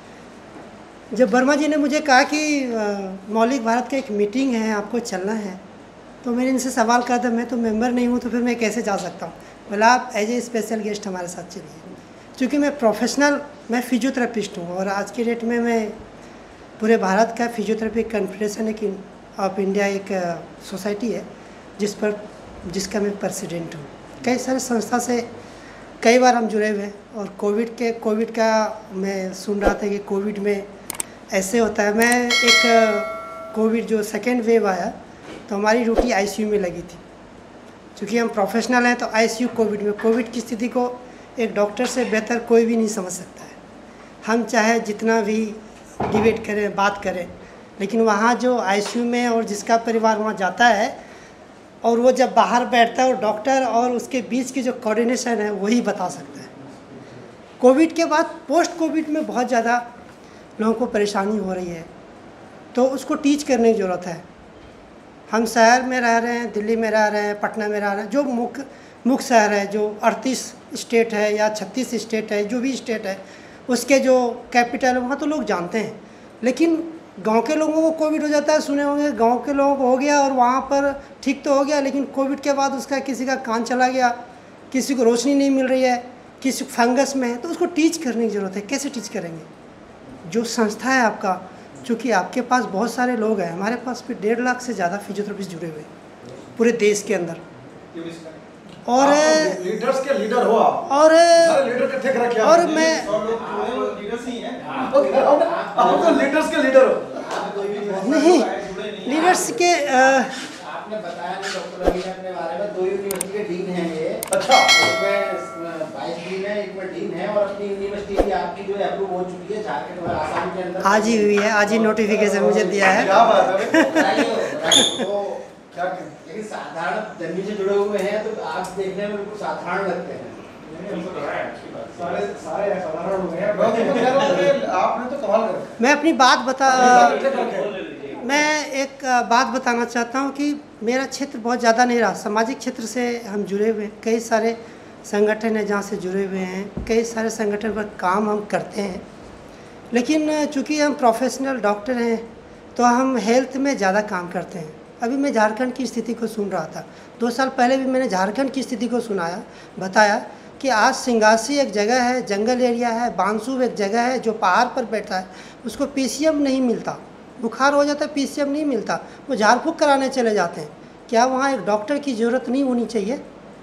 जब वर्मा जी ने मुझे कहा कि मौलिक भारत का एक मीटिंग है, आपको चलना है, तो मैंने इनसे सवाल करा था, मैं तो मेंबर नहीं हूँ तो फिर मैं कैसे जा सकता हूँ। बोला आप एज ए स्पेशल गेस्ट हमारे साथ चलिए। क्योंकि मैं प्रोफेशनल मैं फिजियोथेरेपिस्ट हूँ और आज के डेट में मैं पूरे भारत का फिजियोथेरेपी कन्फेडरेशन एक ऑफ इंडिया एक सोसाइटी है जिस पर जिसका मैं प्रेसिडेंट हूँ। कई सारे संस्था से कई बार हम जुड़े हुए, और कोविड के कोविड का मैं सुन रहा था कि कोविड में ऐसे होता है। मैं एक कोविड जो सेकेंड वेव आया तो हमारी ड्यूटी आई सी यू में लगी थी। क्योंकि हम प्रोफेशनल हैं तो आई सी यू कोविड में कोविड की स्थिति को एक डॉक्टर से बेहतर कोई भी नहीं समझ सकता है। हम चाहे जितना भी डिबेट करें बात करें, लेकिन वहाँ जो आई सी यू में और जिसका परिवार वहाँ जाता है और वो जब बाहर बैठता है और डॉक्टर और उसके बीच की जो कोऑर्डिनेशन है वही बता सकता है। कोविड के बाद पोस्ट कोविड में बहुत ज़्यादा लोगों को परेशानी हो रही है, तो उसको टीच करने की ज़रूरत है। हम शहर में रह रहे हैं, दिल्ली में रह रहे हैं, पटना में रह रहे हैं, जो मुख्य मुख्य शहर है, जो अड़तीस स्टेट है या छत्तीस स्टेट है, जो भी स्टेट है उसके जो कैपिटल है वहाँ तो लोग जानते हैं। लेकिन गांव के लोगों को कोविड हो जाता है, सुने होंगे गांव के लोगों को हो गया और वहाँ पर ठीक तो हो गया, लेकिन कोविड के बाद उसका किसी का कान चला गया, किसी को रोशनी नहीं मिल रही है, किसी फंगस में है, तो उसको टीच करने की ज़रूरत है। कैसे टीच करेंगे? जो संस्था है आपका, चूँकि आपके पास बहुत सारे लोग हैं, हमारे पास भी डेढ़ लाख से ज़्यादा फिजियोथेरेपिस्ट जुड़े हुए पूरे देश के अंदर, और लीडर्स के लीडर हो आप, और लीडर इकट्ठे कर रखे और मैं लीडर्स ही हैं, आप तो लीडर्स के लीडर हो। नहीं, लीडर्स के आपने बताया नहीं डॉक्टर रवि ने अपने बारे में, दो यूनिवर्सिटी के डीन हैं ये। अच्छा। एक में वाइस डीन है, एक में डीन है, और अपनी यूनिवर्सिटी की आपकी जो अप्रूव हो चुकी है झारखंड और आसाम के अंदर। आज ही हुई है, आज ही नोटिफिकेशन मुझे दिया है। क्या बात है। तो क्या लेकिन साधारण जमीन से जुड़े हुए हैं तो आप देखने में बिल्कुल साधारण लगते हैं। सारे सारे साधारण हो गए हैं। आपने तो कमाल कर। मैं अपनी बात बता मैं एक बात बताना चाहता हूँ कि मेरा क्षेत्र बहुत ज़्यादा नहीं रहा, सामाजिक क्षेत्र से हम जुड़े हुए हैं। कई सारे संगठन हैं जहाँ से जुड़े हुए हैं, कई सारे संगठन पर काम हम करते हैं, लेकिन चूँकि हम प्रोफेशनल डॉक्टर हैं तो हम हेल्थ में ज़्यादा काम करते हैं। अभी मैं झारखंड की स्थिति को सुन रहा था, दो साल पहले भी मैंने झारखंड की स्थिति को सुनाया, बताया कि आज सिंगासी एक जगह है, जंगल एरिया है, बांसु एक जगह है जो पहाड़ पर बैठा है, उसको पी सी एम नहीं मिलता, बुखार हो जाता है पी सी एम नहीं मिलता, वो झाड़ फूँक कराने चले जाते हैं। क्या वहाँ एक डॉक्टर की ज़रूरत नहीं होनी चाहिए?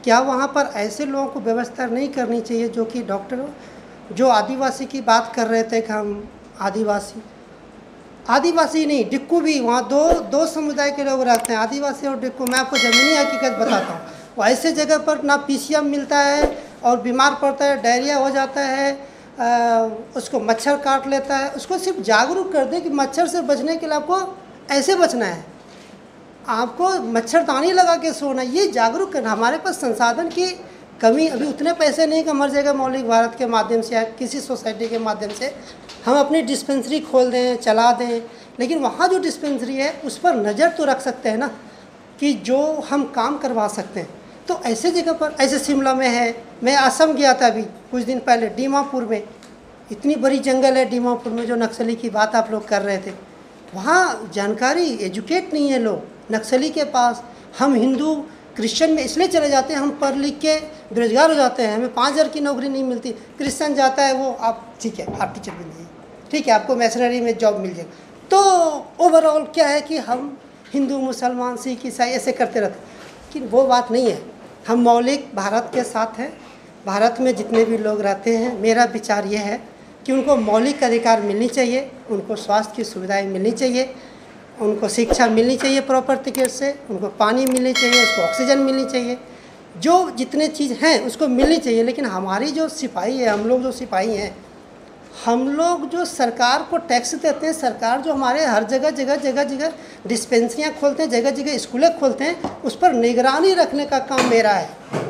क्या वहाँ पर ऐसे लोगों को व्यवस्था नहीं करनी चाहिए जो कि डॉक्टर जो आदिवासी की बात कर रहे थे कि हम आदिवासी आदिवासी नहीं डिक्कू भी वहाँ दो दो समुदाय के लोग रहते हैं, आदिवासी और डिक्कू। मैं आपको ज़मीनी हकीकत बताता हूँ, वो ऐसे जगह पर ना पीसीएम मिलता है और बीमार पड़ता है, डायरिया हो जाता है, आ, उसको मच्छर काट लेता है। उसको सिर्फ जागरूक कर दें कि मच्छर से बचने के लिए आपको ऐसे बचना है, आपको मच्छरदानी लगा के सोना, ये जागरूक करना। हमारे पास संसाधन की कमी, अभी उतने पैसे नहीं कि मर जाएगा मौलिक भारत के माध्यम से या किसी सोसाइटी के माध्यम से हम अपनी डिस्पेंसरी खोल दें, चला दें, लेकिन वहाँ जो डिस्पेंसरी है उस पर नज़र तो रख सकते हैं ना कि जो हम काम करवा सकते हैं। तो ऐसे जगह पर, ऐसे शिमला में है, मैं असम गया था अभी कुछ दिन पहले, दीमापुर में इतनी बड़ी जंगल है दीमापुर में, जो नक्सली की बात आप लोग कर रहे थे, वहाँ जानकारी, एजुकेट नहीं है लोग नक्सली के पास। हम हिंदू क्रिश्चियन में इसलिए चले जाते हैं, हम पढ़ लिख के बेरोजगार हो जाते हैं, हमें पाँच हज़ार की नौकरी नहीं मिलती। क्रिश्चियन जाता है वो, आप ठीक है आप टीचर बन जाइए, ठीक है आपको मैसनरी में जॉब मिल जाएगा। तो ओवरऑल क्या है कि हम हिंदू मुसलमान सिख ईसाई ऐसे करते रहते हैं, लेकिन वो बात नहीं है। हम मौलिक भारत के साथ हैं, भारत में जितने भी लोग रहते हैं, मेरा विचार ये है कि उनको मौलिक अधिकार मिलनी चाहिए, उनको स्वास्थ्य की सुविधाएं मिलनी चाहिए, उनको शिक्षा मिलनी चाहिए प्रॉपर तरीके से, उनको पानी मिलनी चाहिए, उसको ऑक्सीजन मिलनी चाहिए, जो जितने चीज़ हैं उसको मिलनी चाहिए। लेकिन हमारी जो सिपाही है, हम लोग जो सिपाही हैं, हम लोग जो सरकार को टैक्स देते हैं, सरकार जो हमारे हर जगह जगह जगह जगह डिस्पेंसरियाँ खोलते हैं, जगह जगह स्कूलें खोलते हैं, उस पर निगरानी रखने का काम मेरा है।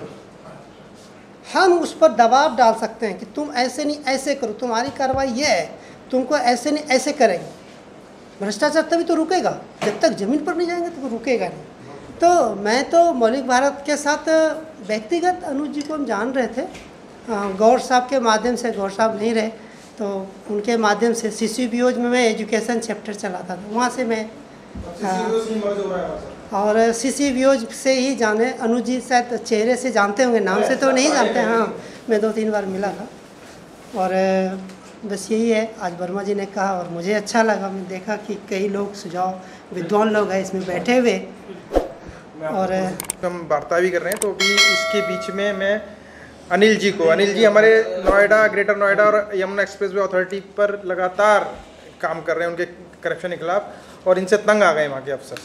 हम उस पर दबाव डाल सकते हैं कि तुम ऐसे नहीं ऐसे करो, तुम्हारी कार्रवाई ये है, तुमको ऐसे नहीं ऐसे करेंगे। भ्रष्टाचार तभी तो रुकेगा, जब तक ज़मीन पर नहीं जाएंगे तो रुकेगा नहीं। तो मैं तो मौलिक भारत के साथ व्यक्तिगत अनुज जी को हम जान रहे थे, गौर साहब के माध्यम से, गौर साहब नहीं रहे तो उनके माध्यम से सी सी बी ओज में मैं एजुकेशन चैप्टर चलाता था, वहाँ से मैं आ, और सी सी बी ओज से ही जाने। अनुज जी शायद चेहरे से जानते होंगे, नाम से तो नहीं जानते, हाँ मैं दो तीन बार मिला था। और बस यही है, आज वर्मा जी ने कहा और मुझे अच्छा लगा, मैं देखा कि कई लोग सुझाव विद्वान लोग हैं इसमें बैठे हुए, और हम वार्ता भी कर रहे हैं। तो अभी इसके बीच में मैं अनिल जी को, अनिल जी हमारे नोएडा, ग्रेटर नोएडा और यमुना एक्सप्रेसवे अथॉरिटी पर लगातार काम कर रहे हैं उनके करप्शन के खिलाफ, और इनसे तंग आ गए वहाँ के अफसर।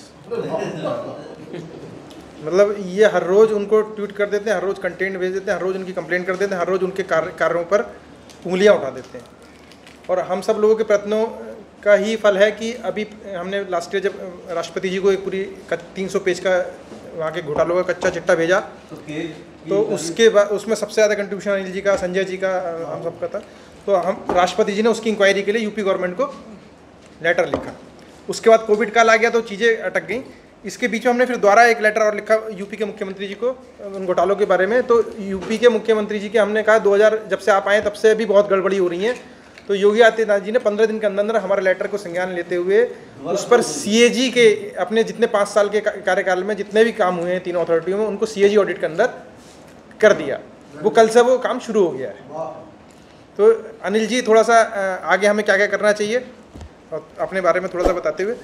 मतलब ये हर रोज़ उनको ट्वीट कर देते हैं, हर रोज़ कंटेंट भेज देते हैं, हर रोज़ उनकी कंप्लेंट कर देते हैं, हर रोज़ उनके कार्य कार्यों पर उंगलियाँ उठा देते हैं। और हम सब लोगों के प्रयत्नों का ही फल है कि अभी हमने लास्ट ईयर जब राष्ट्रपति जी को एक पूरी तीन सौ पेज का वहाँ के घोटालों का कच्चा चिट्ठा भेजा, तो उसके बाद उसमें सबसे ज़्यादा कंट्रीब्यूशन अनिल जी का, संजय जी का, हम सबका था। तो हम राष्ट्रपति जी ने उसकी इंक्वायरी के लिए यूपी गवर्नमेंट को लेटर लिखा। उसके बाद कोविड काल आ गया तो चीज़ें अटक गई। इसके बीच में हमने फिर दोबारा एक लेटर और लिखा यूपी के मुख्यमंत्री जी को उन घोटालों के बारे में। तो यूपी के मुख्यमंत्री जी के हमने कहा दो हज़ार जब से आप आए तब से भी बहुत गड़बड़ी हो रही है। तो योगी आदित्यनाथ जी ने पंद्रह दिन के अंदर अंदर हमारे लेटर को संज्ञान लेते हुए उस पर सीएजी के अपने जितने पाँच साल के कार्यकाल में जितने भी काम हुए हैं तीनों अथॉरिटियों में, उनको सीएजी ऑडिट के अंदर कर दिया। वो कल से वो काम शुरू हो गया है। तो अनिल जी थोड़ा सा आगे हमें क्या क्या करना चाहिए और अपने बारे में थोड़ा सा बताते हुए।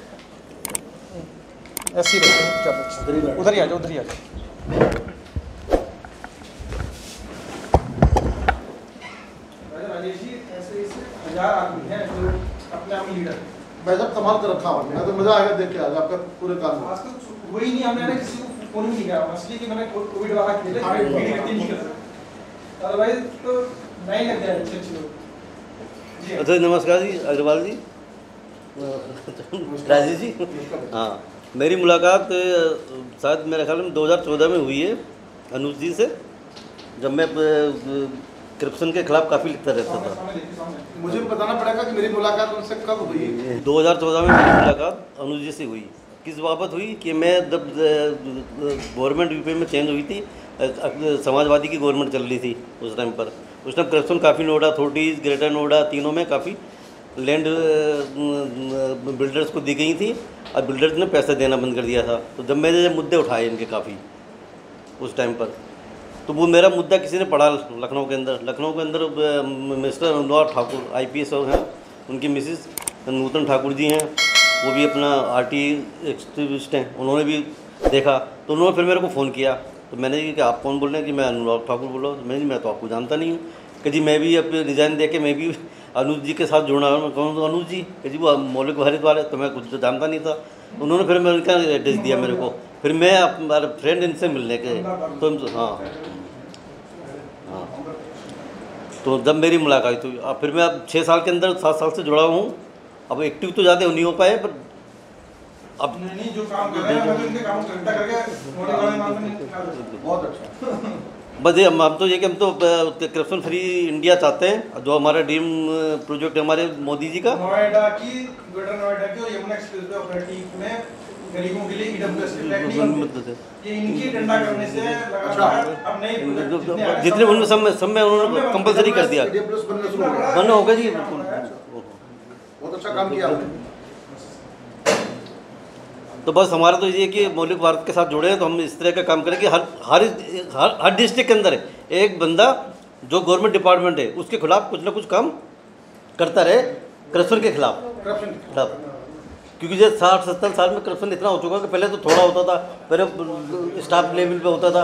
ऐसे ही रहते हैं, उधर ही आ जाओ, उधर ही आ जाओ। हजार आदमी हैं जो अपने आप लीडर हैं। मैं जब संभाल कर रखा हूँ, मैं तो मजा आएगा देख के आज आपका पूरे काम। आज तो वही नहीं, हमने ना किसी को फोन नहीं किया, इसलिए कि मैंने कोविड वाला खेले नहीं कर सकता, अदरवाइज तो नहीं लग जाए अच्छे अच्छे लोग। अच्छा नमस्कार जी, अग्रवाल जी, राजेश जी। हाँ, मेरी मुलाकात शायद मेरे ख्याल में दो हज़ार चौदह में हुई है अनुज जी से, जब मैं करप्शन के खिलाफ काफ़ी लिखता रहता था। मुझे बताना पड़ेगा कि मेरी मुलाकात उनसे कब हुई। दो हज़ार चौदह में मेरी मुलाकात अनुज जी से हुई। किस बाबत हुई कि मैं जब गवर्नमेंट यूपी में चेंज हुई थी, समाजवादी की गवर्नमेंट चल रही थी उस टाइम पर, उस टाइम करप्शन काफ़ी, नोएडा अथॉरिटीज़, ग्रेटर नोएडा, तीनों में काफ़ी लैंड बिल्डर्स को दी गई थी और बिल्डर्स ने पैसा देना बंद कर दिया था। तो जब मैंने मुद्दे उठाए इनके काफ़ी उस टाइम पर, तो वो मेरा मुद्दा किसी ने पढ़ा लखनऊ के अंदर। लखनऊ के अंदर mister Anurag Thakur I P S और हैं, उनकी मिसिस नूतन ठाकुर जी हैं, वो भी अपना आर टी एक्टिविस्ट हैं, उन्होंने भी देखा। तो उन्होंने फिर मेरे को फ़ोन किया, तो तो मैंने कहा कि आप कौन बोल रहे हैं? कि मैं अनुराग ठाकुर बोल रहा हूँ। मैंने मैं तो आपको जानता नहीं हूँ। कि जी मैं भी अब रिज़ाइन दे के मैं भी अनुज जी के साथ जुड़ा हूँ। कौन तो अनुज जी? कि जी वो मौलिक भारत वाले। तो मैं कुछ तो जानता नहीं था। उन्होंने फिर मैं उनका एड्रेस दिया मेरे को। फिर मैं हमारे फ्रेंड इनसे मिलने के तो हाँ हाँ तो जब मेरी मुलाकात हुई, अब फिर मैं अब छः साल के अंदर सात साल से जुड़ा हूँ। अब एक्टिव तो ज़्यादा नहीं हो पाए, पर अब नहीं जो काम कर रहे हैं मैं तो इनके काम करता करके मौलिक वाले नाम में बहुत अच्छा। बस ये हम हम तो ये कि हम तो करप्शन फ्री इंडिया चाहते हैं, जो हमारा ड्रीम प्रोजेक्ट है हमारे मोदी जी का। नोएडा की ग्रेटर नोएडा की और यमुना एक्सप्रेसवे ऑथोरिटी में गरीबों के लिए ईडब्ल्यूएस के फ्लैट नहीं बनते। ये इनकी डंडा करने से लगातार अब नए प्रोजेक्ट जितने उनमें सब में सब में उन्होंने कंपलसरी कर दिया। बनना होगा जी, बहुत अच्छा काम किया आपने। तो बस हमारा तो ये कि मौलिक भारत के साथ जुड़े हैं, तो हम इस तरह का काम करें कि हर हर हर, हर डिस्ट्रिक्ट के अंदर एक बंदा जो गवर्नमेंट डिपार्टमेंट है उसके खिलाफ कुछ ना कुछ काम करता रहे, करप्शन के खिलाफ खिलाफ क्योंकि जो साठ सत्तर साल में करप्शन इतना हो चुका है कि पहले तो थोड़ा होता था, पहले स्टाफ लेवल पे होता था।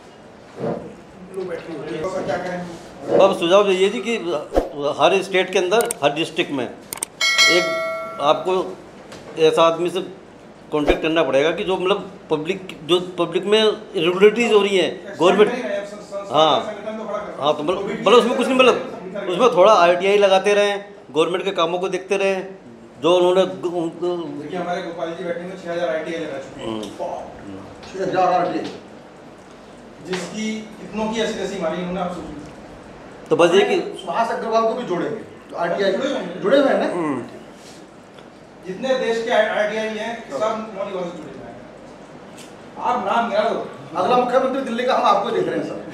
अब सुझाव तो ये जी कि हर स्टेट के अंदर हर डिस्ट्रिक्ट में एक आपको ऐसा आदमी से कांटेक्ट करना पड़ेगा कि जो मतलब पब्लिक जो पब्लिक में इरेगुलरिटीज हो रही हैं गवर्नमेंट। हाँ हाँ तो मतलब मतलब उसमें कुछ नहीं, मतलब उसमें थोड़ा आर टी आई लगाते रहें, गवर्नमेंट के कामों को देखते रहें जो उन्होंने। देखिए हमारे गोपाल जी बैठे में छः हज़ार आई टी आई लगा चुके हैं, छः हज़ार आर टी आई, जिसकी कितनों की ऐसी तैसी मारी उन्होंने, आप सोचिए। तो बस ये कि सुहास अग्रवाल को भी जोड़ेंगे, आर टी आई जुड़े हुए हैं ना, जितने देश के आई टी आई हैं सब मौलिक भारत से जुड़े हुए हैं। आप नाम गिना दो, अगला मुख्यमंत्री दिल्ली का हम आपको देख रहे हैं सर।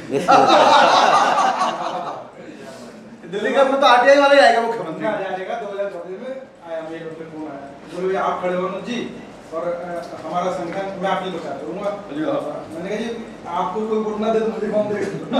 दिल्ली का तो आर टी आई वाला ही आएगा मुख्यमंत्री। आ जाएगा दो हज़ार चौबीस में। आया मेरे पे फोन आया, बोले आप खड़े हो जी और हमारा संगठन मैं आपकी बता दूंगा। मैंने कहा जी आपको कोई वोट ना दे तो मुझे कौन देगा?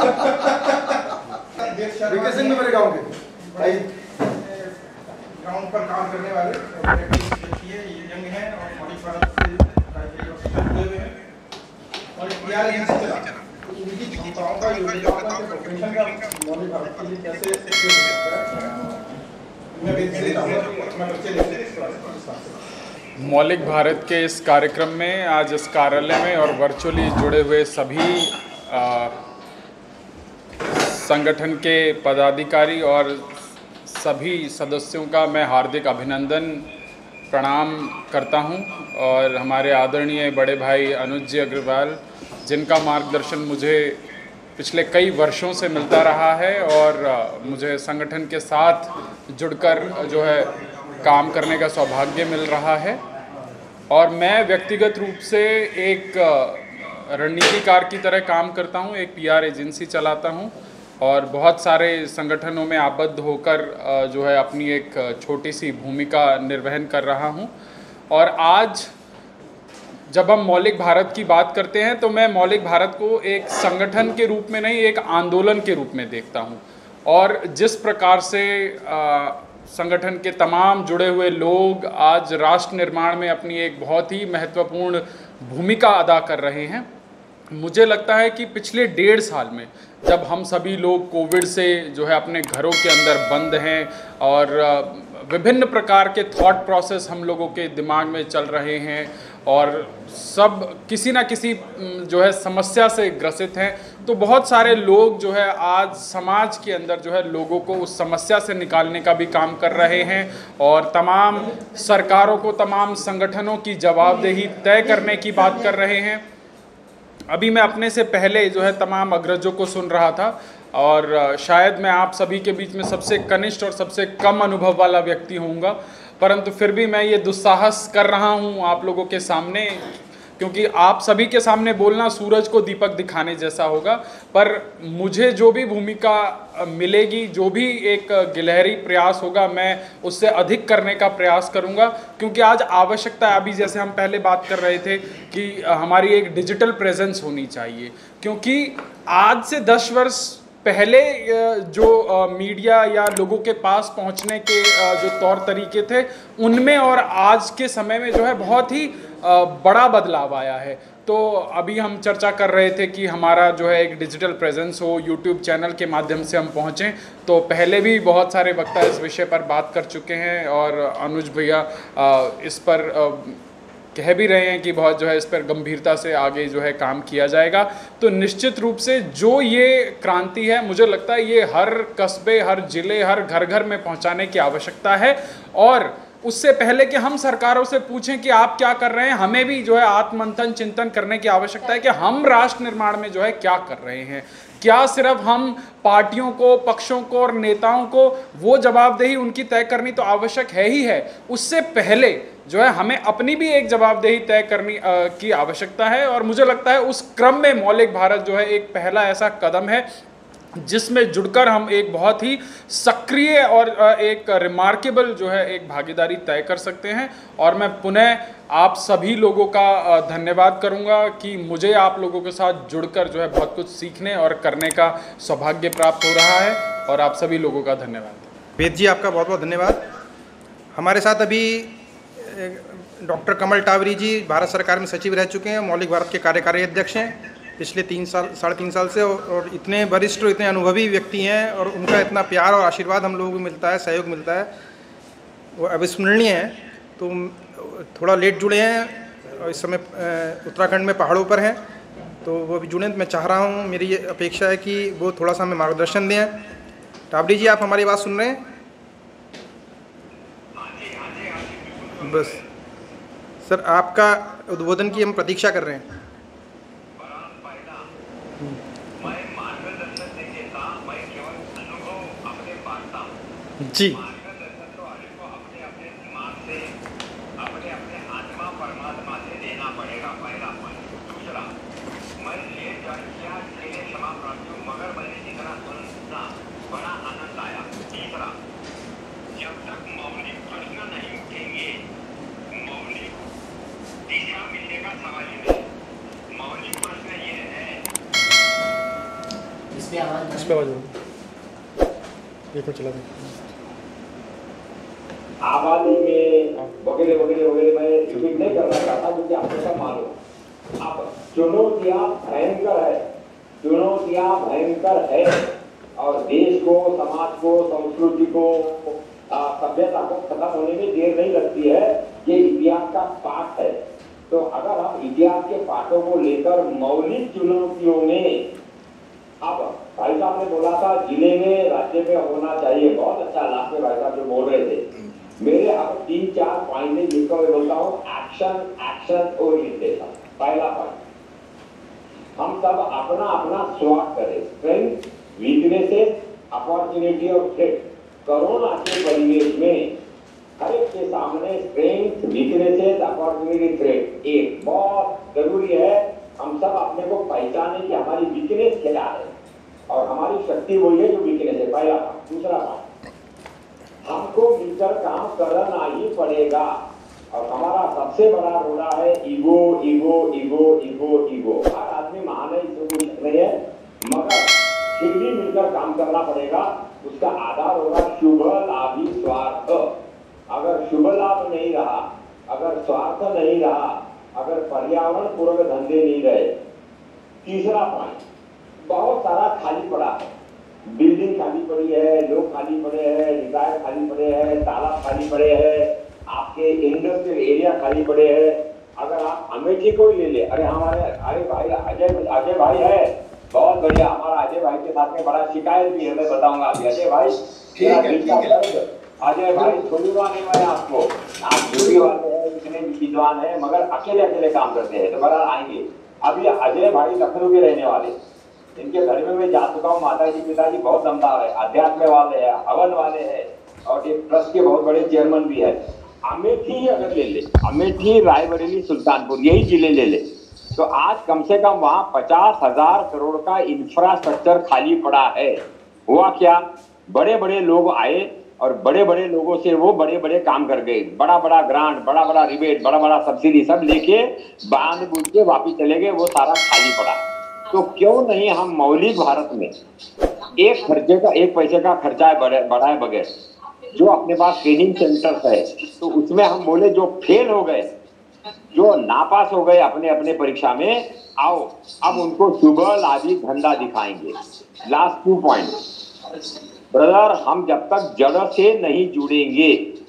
विके सिंह में मेरे गाँव के भाई ग्राउंड पर काम करने वाले ये यंग हैं और मौलिक भारत से जुड़े हुए हैं और पीआर एजेंसी चला इनकी क्षमताओं का योग्यताओं का प्रोफेशन का मौलिक भारत के लिए कैसे उपयोग हो सकता है, मैं बेहतर चाहूँगा मैं बच्चे लेते हैं। मौलिक भारत के इस कार्यक्रम में आज इस कार्यालय में और वर्चुअली जुड़े हुए सभी आ, संगठन के पदाधिकारी और सभी सदस्यों का मैं हार्दिक अभिनंदन प्रणाम करता हूं। और हमारे आदरणीय बड़े भाई अनुज जी अग्रवाल, जिनका मार्गदर्शन मुझे पिछले कई वर्षों से मिलता रहा है और मुझे संगठन के साथ जुड़कर जो है काम करने का सौभाग्य मिल रहा है। और मैं व्यक्तिगत रूप से एक रणनीतिकार की तरह काम करता हूं, एक पीआर एजेंसी चलाता हूं और बहुत सारे संगठनों में आबद्ध होकर जो है अपनी एक छोटी सी भूमिका निर्वहन कर रहा हूं। और आज जब हम मौलिक भारत की बात करते हैं तो मैं मौलिक भारत को एक संगठन के रूप में नहीं, एक आंदोलन के रूप में देखता हूं। और जिस प्रकार से आ, संगठन के तमाम जुड़े हुए लोग आज राष्ट्र निर्माण में अपनी एक बहुत ही महत्वपूर्ण भूमिका अदा कर रहे हैं, मुझे लगता है कि पिछले डेढ़ साल में जब हम सभी लोग कोविड से जो है अपने घरों के अंदर बंद हैं और विभिन्न प्रकार के थॉट प्रोसेस हम लोगों के दिमाग में चल रहे हैं और सब किसी ना किसी जो है समस्या से ग्रसित हैं, तो बहुत सारे लोग जो है आज समाज के अंदर जो है लोगों को उस समस्या से निकालने का भी काम कर रहे हैं और तमाम सरकारों को, तमाम संगठनों की जवाबदेही तय करने की बात कर रहे हैं। अभी मैं अपने से पहले जो है तमाम अग्रजों को सुन रहा था और शायद मैं आप सभी के बीच में सबसे कनिष्ठ और सबसे कम अनुभव वाला व्यक्ति होऊंगा, परंतु फिर भी मैं ये दुस्साहस कर रहा हूँ आप लोगों के सामने, क्योंकि आप सभी के सामने बोलना सूरज को दीपक दिखाने जैसा होगा। पर मुझे जो भी भूमिका मिलेगी, जो भी एक गिलहरी प्रयास होगा, मैं उससे अधिक करने का प्रयास करूंगा, क्योंकि आज आवश्यकता है। अभी जैसे हम पहले बात कर रहे थे कि हमारी एक डिजिटल प्रेजेंस होनी चाहिए, क्योंकि आज से दस वर्ष पहले जो मीडिया या लोगों के पास पहुंचने के जो तौर तरीके थे, उनमें और आज के समय में जो है बहुत ही बड़ा बदलाव आया है। तो अभी हम चर्चा कर रहे थे कि हमारा जो है एक डिजिटल प्रेजेंस हो, यूट्यूब चैनल के माध्यम से हम पहुँचें। तो पहले भी बहुत सारे वक्ता इस विषय पर बात कर चुके हैं और अनुज भैया इस पर कह भी रहे हैं कि बहुत जो है इस पर गंभीरता से आगे जो है काम किया जाएगा। तो निश्चित रूप से जो ये क्रांति है, मुझे लगता है ये हर कस्बे, हर ज़िले, हर घर घर में पहुंचाने की आवश्यकता है। और उससे पहले कि हम सरकारों से पूछें कि आप क्या कर रहे हैं, हमें भी जो है आत्ममंथन चिंतन करने की आवश्यकता है कि हम राष्ट्र निर्माण में जो है क्या कर रहे हैं। क्या सिर्फ हम पार्टियों को, पक्षों को और नेताओं को वो जवाबदेही उनकी तय करनी तो आवश्यक है ही है, उससे पहले जो है हमें अपनी भी एक जवाबदेही तय करनी आ, की आवश्यकता है। और मुझे लगता है उस क्रम में मौलिक भारत जो है एक पहला ऐसा कदम है जिसमें जुड़कर हम एक बहुत ही सक्रिय और एक रिमार्केबल जो है एक भागीदारी तय कर सकते हैं। और मैं पुनः आप सभी लोगों का धन्यवाद करूंगा कि मुझे आप लोगों के साथ जुड़कर जो है बहुत कुछ सीखने और करने का सौभाग्य प्राप्त हो रहा है। और आप सभी लोगों का धन्यवाद। वेद जी, आपका बहुत बहुत धन्यवाद। हमारे साथ अभी डॉक्टर कमल टावरी जी भारत सरकार में सचिव रह चुके हैं, मौलिक भारत के कार्यकारी अध्यक्ष हैं पिछले तीन साल साढ़े तीन साल से, और इतने वरिष्ठ और इतने अनुभवी व्यक्ति हैं और उनका इतना प्यार और आशीर्वाद हम लोगों को मिलता है, सहयोग मिलता है, वो अविस्मरणीय है। तो थोड़ा लेट जुड़े हैं और इस समय उत्तराखंड में पहाड़ों पर हैं, तो वो भी जुड़े। तो मैं चाह रहा हूँ, मेरी ये अपेक्षा है कि वो थोड़ा सा हमें मार्गदर्शन दें। टावरी जी, आप हमारी बात सुन रहे हैं? बस सर, आपका उद्बोधन की हम प्रतीक्षा कर रहे हैं। जी, इस पे आवाज एक मिनट चला दें। आबादी में वगैरह वगैरह वगैरह मैं रिपीट नहीं करना चाहता, क्योंकि आपको सब मालूम। अब चुनौतियां भयंकर है, चुनौतियां भयंकर है, और देश को, समाज को, संस्कृति को, सभ्यता को खत्म होने में देर नहीं लगती है। ये इतिहास का पाठ है। तो अगर हम इतिहास के पाठों को लेकर मौलिक चुनौतियों में, अब भाई साहब ने बोला था जिले में, राज्य में होना चाहिए, बहुत अच्छा लाभ में भाई साहब जो बोल रहे थे। मेरे अब तीन चार पॉइंट जिनको मैं बोलता हूँ, एक्शन एक्शन ओरिएंटेशन। पहला पॉइंट, हम सब अपना अपना स्वाद करें, स्ट्रेंथ, वीकनेसेस, अपॉर्चुनिटी और थ्रेट। कोरोना के परिवेश में हर एक के सामने स्ट्रेंथ, वीकनेसेस, अपॉर्चुनिटी, थ्रेट एक बहुत जरूरी है। हम सब अपने को पहचाने कि हमारी वीकनेस क्या है और हमारी शक्ति वही है जो वीकनेस है। पहला बात। दूसरा बात, हमको मिलकर काम करना ही पड़ेगा, और हमारा सबसे बड़ा रोड़ा है ego ego ego ego ego. हर आदमी महान है, इसमें कोई शक नहीं है, मगर फिर भी मिलकर काम करना पड़ेगा। उसका आधार होगा शुभ लाभी स्वार्थ। अगर शुभ लाभ नहीं रहा, अगर स्वार्थ नहीं रहा, अगर पर्यावरण पूर्वक धंधे नहीं रहे। तीसरा पॉइंट, बहुत सारा खाली पड़ा है, बिल्डिंग खाली पड़ी है, लोग खाली पड़े हैं, रिटायर खाली पड़े हैं, तालाब खाली पड़े हैं, आपके इंडस्ट्रियल एरिया खाली पड़े हैं। अगर आप अमेठी को ही ले ले, अरे हमारे अरे भाई अजय अजय भाई है, बहुत बढ़िया, हमारा अजय भाई के साथ में बड़ा शिकायत भी है, मैं बताऊंगा अभी। अजय भाई, अजय भाई छोड़ूंगा नहीं मैं आपको, आप ड्यूटी वाले हैं, इतने विद्वान है, मगर अकेले अकेले काम करते हैं, तो बड़ा आएंगे। अभी अजय भाई लखनऊ के रहने वाले, इनके घर में मैं जा चुका हूँ। माता जी पिताजी बहुत दमदार है, अध्यात्म वाले हैं, हवन वाले हैं, और एक ट्रस्ट के बहुत बड़े चेयरमैन भी है। अमेठी अगर ले ले, अमेठी, रायबरेली, सुल्तानपुर, यही जिले ले ले, तो आज कम से कम वहाँ पचास हजार करोड़ का इंफ्रास्ट्रक्चर खाली पड़ा है। हुआ क्या, बड़े बड़े लोग आए और बड़े बड़े लोगों से वो बड़े बड़े काम कर गए, बड़ा बड़ा ग्रांट, बड़ा बड़ा रिबेट, बड़ा बड़ा सब्सिडी सब लेके बांध बूझ के वापिस चले गए, वो सारा खाली पड़ा। तो क्यों नहीं हम मौलिक भारत में एक खर्चे का, एक पैसे का खर्चा बढ़ाए बगैर, जो अपने पास ट्रेनिंग सेंटर्स है, तो उसमें हम बोले जो फेल हो गए जो नापास हो गए अपने अपने परीक्षा में, आओ अब उनको सुबह लादी धंधा दिखाएंगे। लास्ट टू पॉइंट ब्रदर, हम जब तक जड़ से नहीं जुड़ेंगे,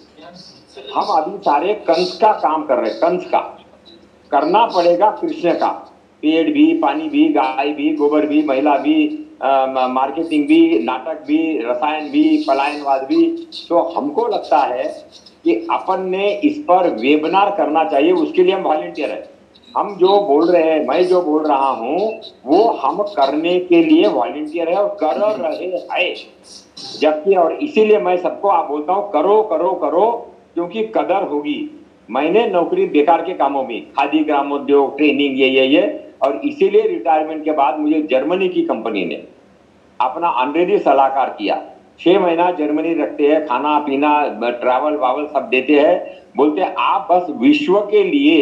हम अभी सारे कंस का काम कर रहे हैं, कंस का करना पड़ेगा कृष्ण का। पेड़ भी, पानी भी, गाय भी, गोबर भी, महिला भी, आ, मार्केटिंग भी, नाटक भी, रसायन भी, पलायनवाद भी। तो हमको लगता है कि अपन ने इस पर वेबिनार करना चाहिए, उसके लिए हम वॉलंटियर है। हम जो बोल रहे हैं, मैं जो बोल रहा हूँ वो हम करने के लिए वॉलंटियर है और कर रहे हैं जबकि, और इसीलिए मैं सबको आप बोलता हूँ करो करो करो, क्योंकि कदर होगी। मैंने नौकरी बेकार के कामों में, खादी ग्रामोद्योग, ट्रेनिंग, ये ये ये और इसीलिए रिटायरमेंट के बाद मुझे जर्मनी की कंपनी ने अपना ऑनरेरी सलाहकार किया। छह महीना जर्मनी रखते हैं, खाना पीना, ट्रैवल वावल सब देते हैं। बोलते हैं आप बस विश्व के लिए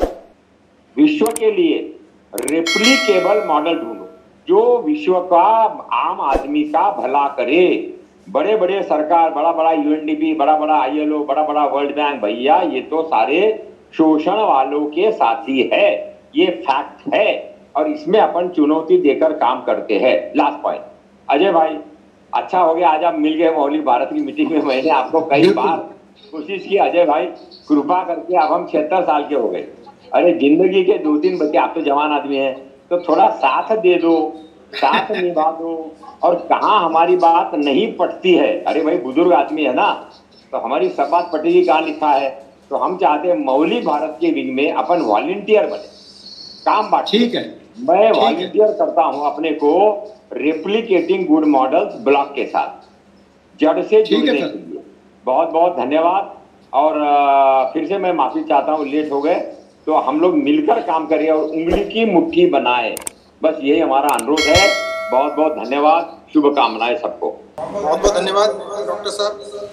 विश्व के लिए रेप्लिकेबल मॉडल ढूंढो जो विश्व का आम आदमी का भला करे। बड़े बड़े सरकार, बड़ा बड़ा यूएनडीपी, बड़ा बड़ा आईएलओ, बड़ा बड़ा वर्ल्ड बैंक, भैया ये तो सारे शोषण वालों के साथी है, ये फैक्ट है और इसमें अपन चुनौती देकर काम करते हैं। लास्ट पॉइंट अजय भाई, अच्छा हो गया आज आप मिल गए मौलिक भारत की मीटिंग में। मैंने आपको कई बार कोशिश की, अजय भाई कृपा करके, अब हम छिहत्तर साल के हो गए, अरे जिंदगी के दो तीन बच्चे, आप तो जवान आदमी हैं, तो थोड़ा साथ दे दो, साथ निभा दो। और कहाँ हमारी बात नहीं पटती है, अरे भाई बुजुर्ग आदमी है ना, तो हमारी सब बात पटेगी, कहाँ लिखा है। तो हम चाहते हैं मौलिक भारत के विंग में अपन वॉलंटियर बने, काम बात। ठीक है, मैं वॉलंटियर करता हूं अपने को रेप्लिकेटिंग गुड मॉडल्स ब्लॉक के साथ, जड़ से जुड़ने के लिए। बहुत बहुत धन्यवाद। और फिर से मैं माफी चाहता हूं, लेट हो गए, तो हम लोग मिलकर काम करें और उंगली की मुट्ठी बनाए, बस यही हमारा अनुरोध है। बहुत बहुत धन्यवाद, शुभकामनाएं सबको। बहुत बहुत धन्यवाद डॉक्टर साहब।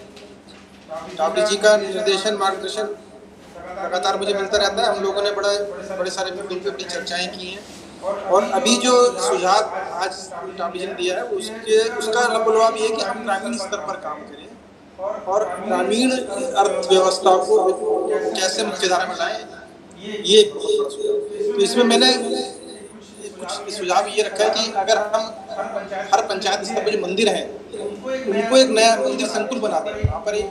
टावरी जी का निर्देशन, मार्गदर्शन लगातार मुझे मिलता रहता है। हम लोगों ने बड़ा बड़े सारे मुद्दों पे अपनी चर्चाएं की हैं और अभी जो सुझाव आज टावरी जी ने दिया है उसके उसका लबोलवाब ये है कि हम ग्रामीण स्तर पर काम करें और ग्रामीण अर्थव्यवस्था को कैसे मुख्यधारा में लाएं, ये एक बहुत बड़ा सुझाव। तो इसमें मैंने कुछ सुझाव ये रखा है कि अगर हम हर पंचायत स्तर पर जो मंदिर हैं उनको एक नया मंदिर संकुल बना दें, वहाँ पर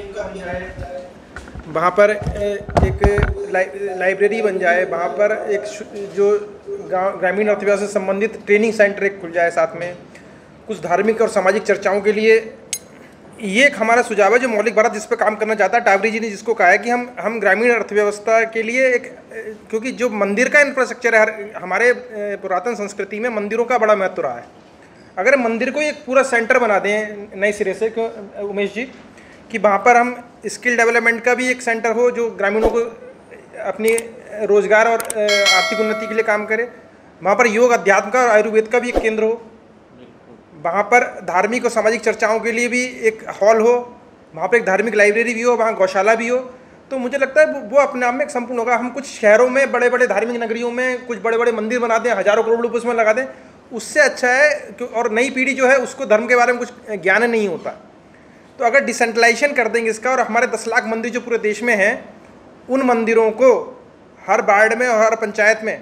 एक वहाँ पर एक लाइब्रेरी बन जाए, वहाँ पर एक जो गाँव ग्रामीण अर्थव्यवस्था से संबंधित ट्रेनिंग सेंटर एक खुल जाए, साथ में कुछ धार्मिक और सामाजिक चर्चाओं के लिए। ये एक हमारा सुझाव है जो मौलिक भारत जिस पर काम करना चाहता है। टावरी जी ने जिसको कहा है कि हम हम ग्रामीण अर्थव्यवस्था के लिए एक, क्योंकि जो मंदिर का इंफ्रास्ट्रक्चर है, हमारे पुरातन संस्कृति में मंदिरों का बड़ा महत्व रहा है। अगर मंदिर को एक पूरा सेंटर बना दें नए सिरे से, उमेश जी, कि वहाँ पर हम स्किल डेवलपमेंट का भी एक सेंटर हो जो ग्रामीणों को अपनी रोजगार और आर्थिक उन्नति के लिए काम करे, वहाँ पर योग, अध्यात्म का और आयुर्वेद का भी एक केंद्र हो, वहाँ पर धार्मिक और सामाजिक चर्चाओं के लिए भी एक हॉल हो, वहाँ पर एक धार्मिक लाइब्रेरी भी हो, वहाँ गौशाला भी हो। तो मुझे लगता है वो अपने आप में एक संपूर्ण होगा। हम कुछ शहरों में, बड़े बड़े धार्मिक नगरियों में कुछ बड़े बड़े मंदिर बना दें, हजारों करोड़ रुपये उसमें लगा दें, उससे अच्छा है। और नई पीढ़ी जो है उसको धर्म के बारे में कुछ ज्ञान नहीं होता, तो अगर डिसेंट्रलाइजेशन कर देंगे इसका, और हमारे दस लाख मंदिर जो पूरे देश में हैं, उन मंदिरों को हर वार्ड में और हर पंचायत में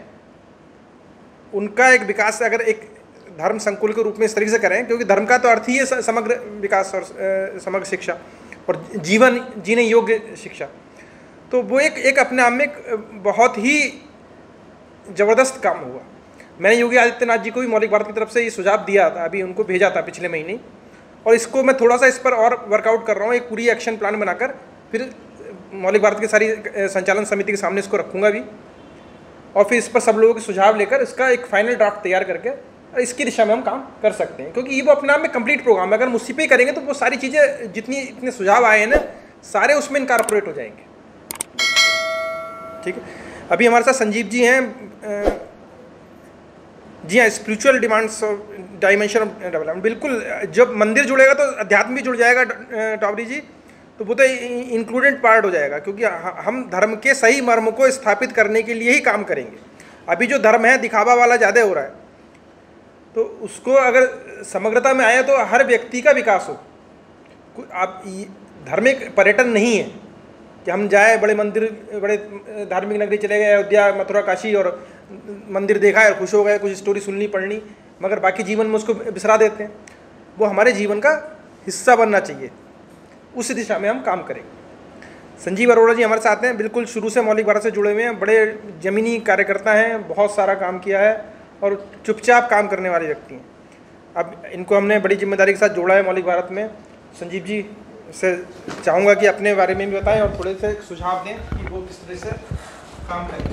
उनका एक विकास, अगर एक धर्म संकुल के रूप में इस तरीके से करें, क्योंकि धर्म का तो अर्थ ही है समग्र विकास और समग्र शिक्षा और जीवन जीने योग्य शिक्षा, तो वो एक एक अपने आप में एक बहुत ही ज़बरदस्त काम हुआ। मैंने योगी आदित्यनाथ जी को भी मौलिक भारत की तरफ से ये सुझाव दिया था, अभी उनको भेजा था पिछले महीने, और इसको मैं थोड़ा सा इस पर और वर्कआउट कर रहा हूँ, एक पूरी एक्शन प्लान बनाकर फिर मौलिक भारत की सारी संचालन समिति के सामने इसको रखूँगा भी, और फिर इस पर सब लोगों के सुझाव लेकर इसका एक फाइनल ड्राफ्ट तैयार करके इसकी दिशा में हम काम कर सकते हैं। क्योंकि ये वो अपने आप में कंप्लीट प्रोग्राम है, अगर हम उसी पे करेंगे तो वो सारी चीज़ें, जितनी इतने सुझाव आए हैं ना, सारे उसमें इनकॉर्पोरेट हो जाएंगे। ठीक है, अभी हमारे साथ संजीव जी हैं। जी हाँ, spiritual demands dimension of development, बिल्कुल। जब मंदिर जुड़ेगा तो अध्यात्म भी जुड़ जाएगा टावरी जी, तो वो तो इंक्लूडेड पार्ट हो जाएगा, क्योंकि हम धर्म के सही मर्म को स्थापित करने के लिए ही काम करेंगे। अभी जो धर्म है दिखावा वाला ज़्यादा हो रहा है, तो उसको अगर समग्रता में आया तो हर व्यक्ति का विकास हो। आप धर्म एक पर्यटन नहीं है कि हम जाए बड़े मंदिर, बड़े धार्मिक नगरी चले गए, अयोध्या, मथुरा, काशी, और मंदिर देखा है और खुश हो गए, कुछ स्टोरी सुननी पढ़नी, मगर बाकी जीवन में उसको बिसरा देते हैं। वो हमारे जीवन का हिस्सा बनना चाहिए, उस दिशा में हम काम करेंगे। संजीव अरोड़ा जी हमारे साथ हैं, बिल्कुल शुरू से मौलिक भारत से जुड़े हुए हैं, बड़े ज़मीनी कार्यकर्ता हैं, बहुत सारा काम किया है और चुपचाप काम करने वाले व्यक्ति हैं। अब इनको हमने बड़ी जिम्मेदारी के साथ जोड़ा है मौलिक भारत में। संजीव जी से चाहूँगा कि अपने बारे में भी बताएं और थोड़े से सुझाव दें कि वो किस तरह से काम करें।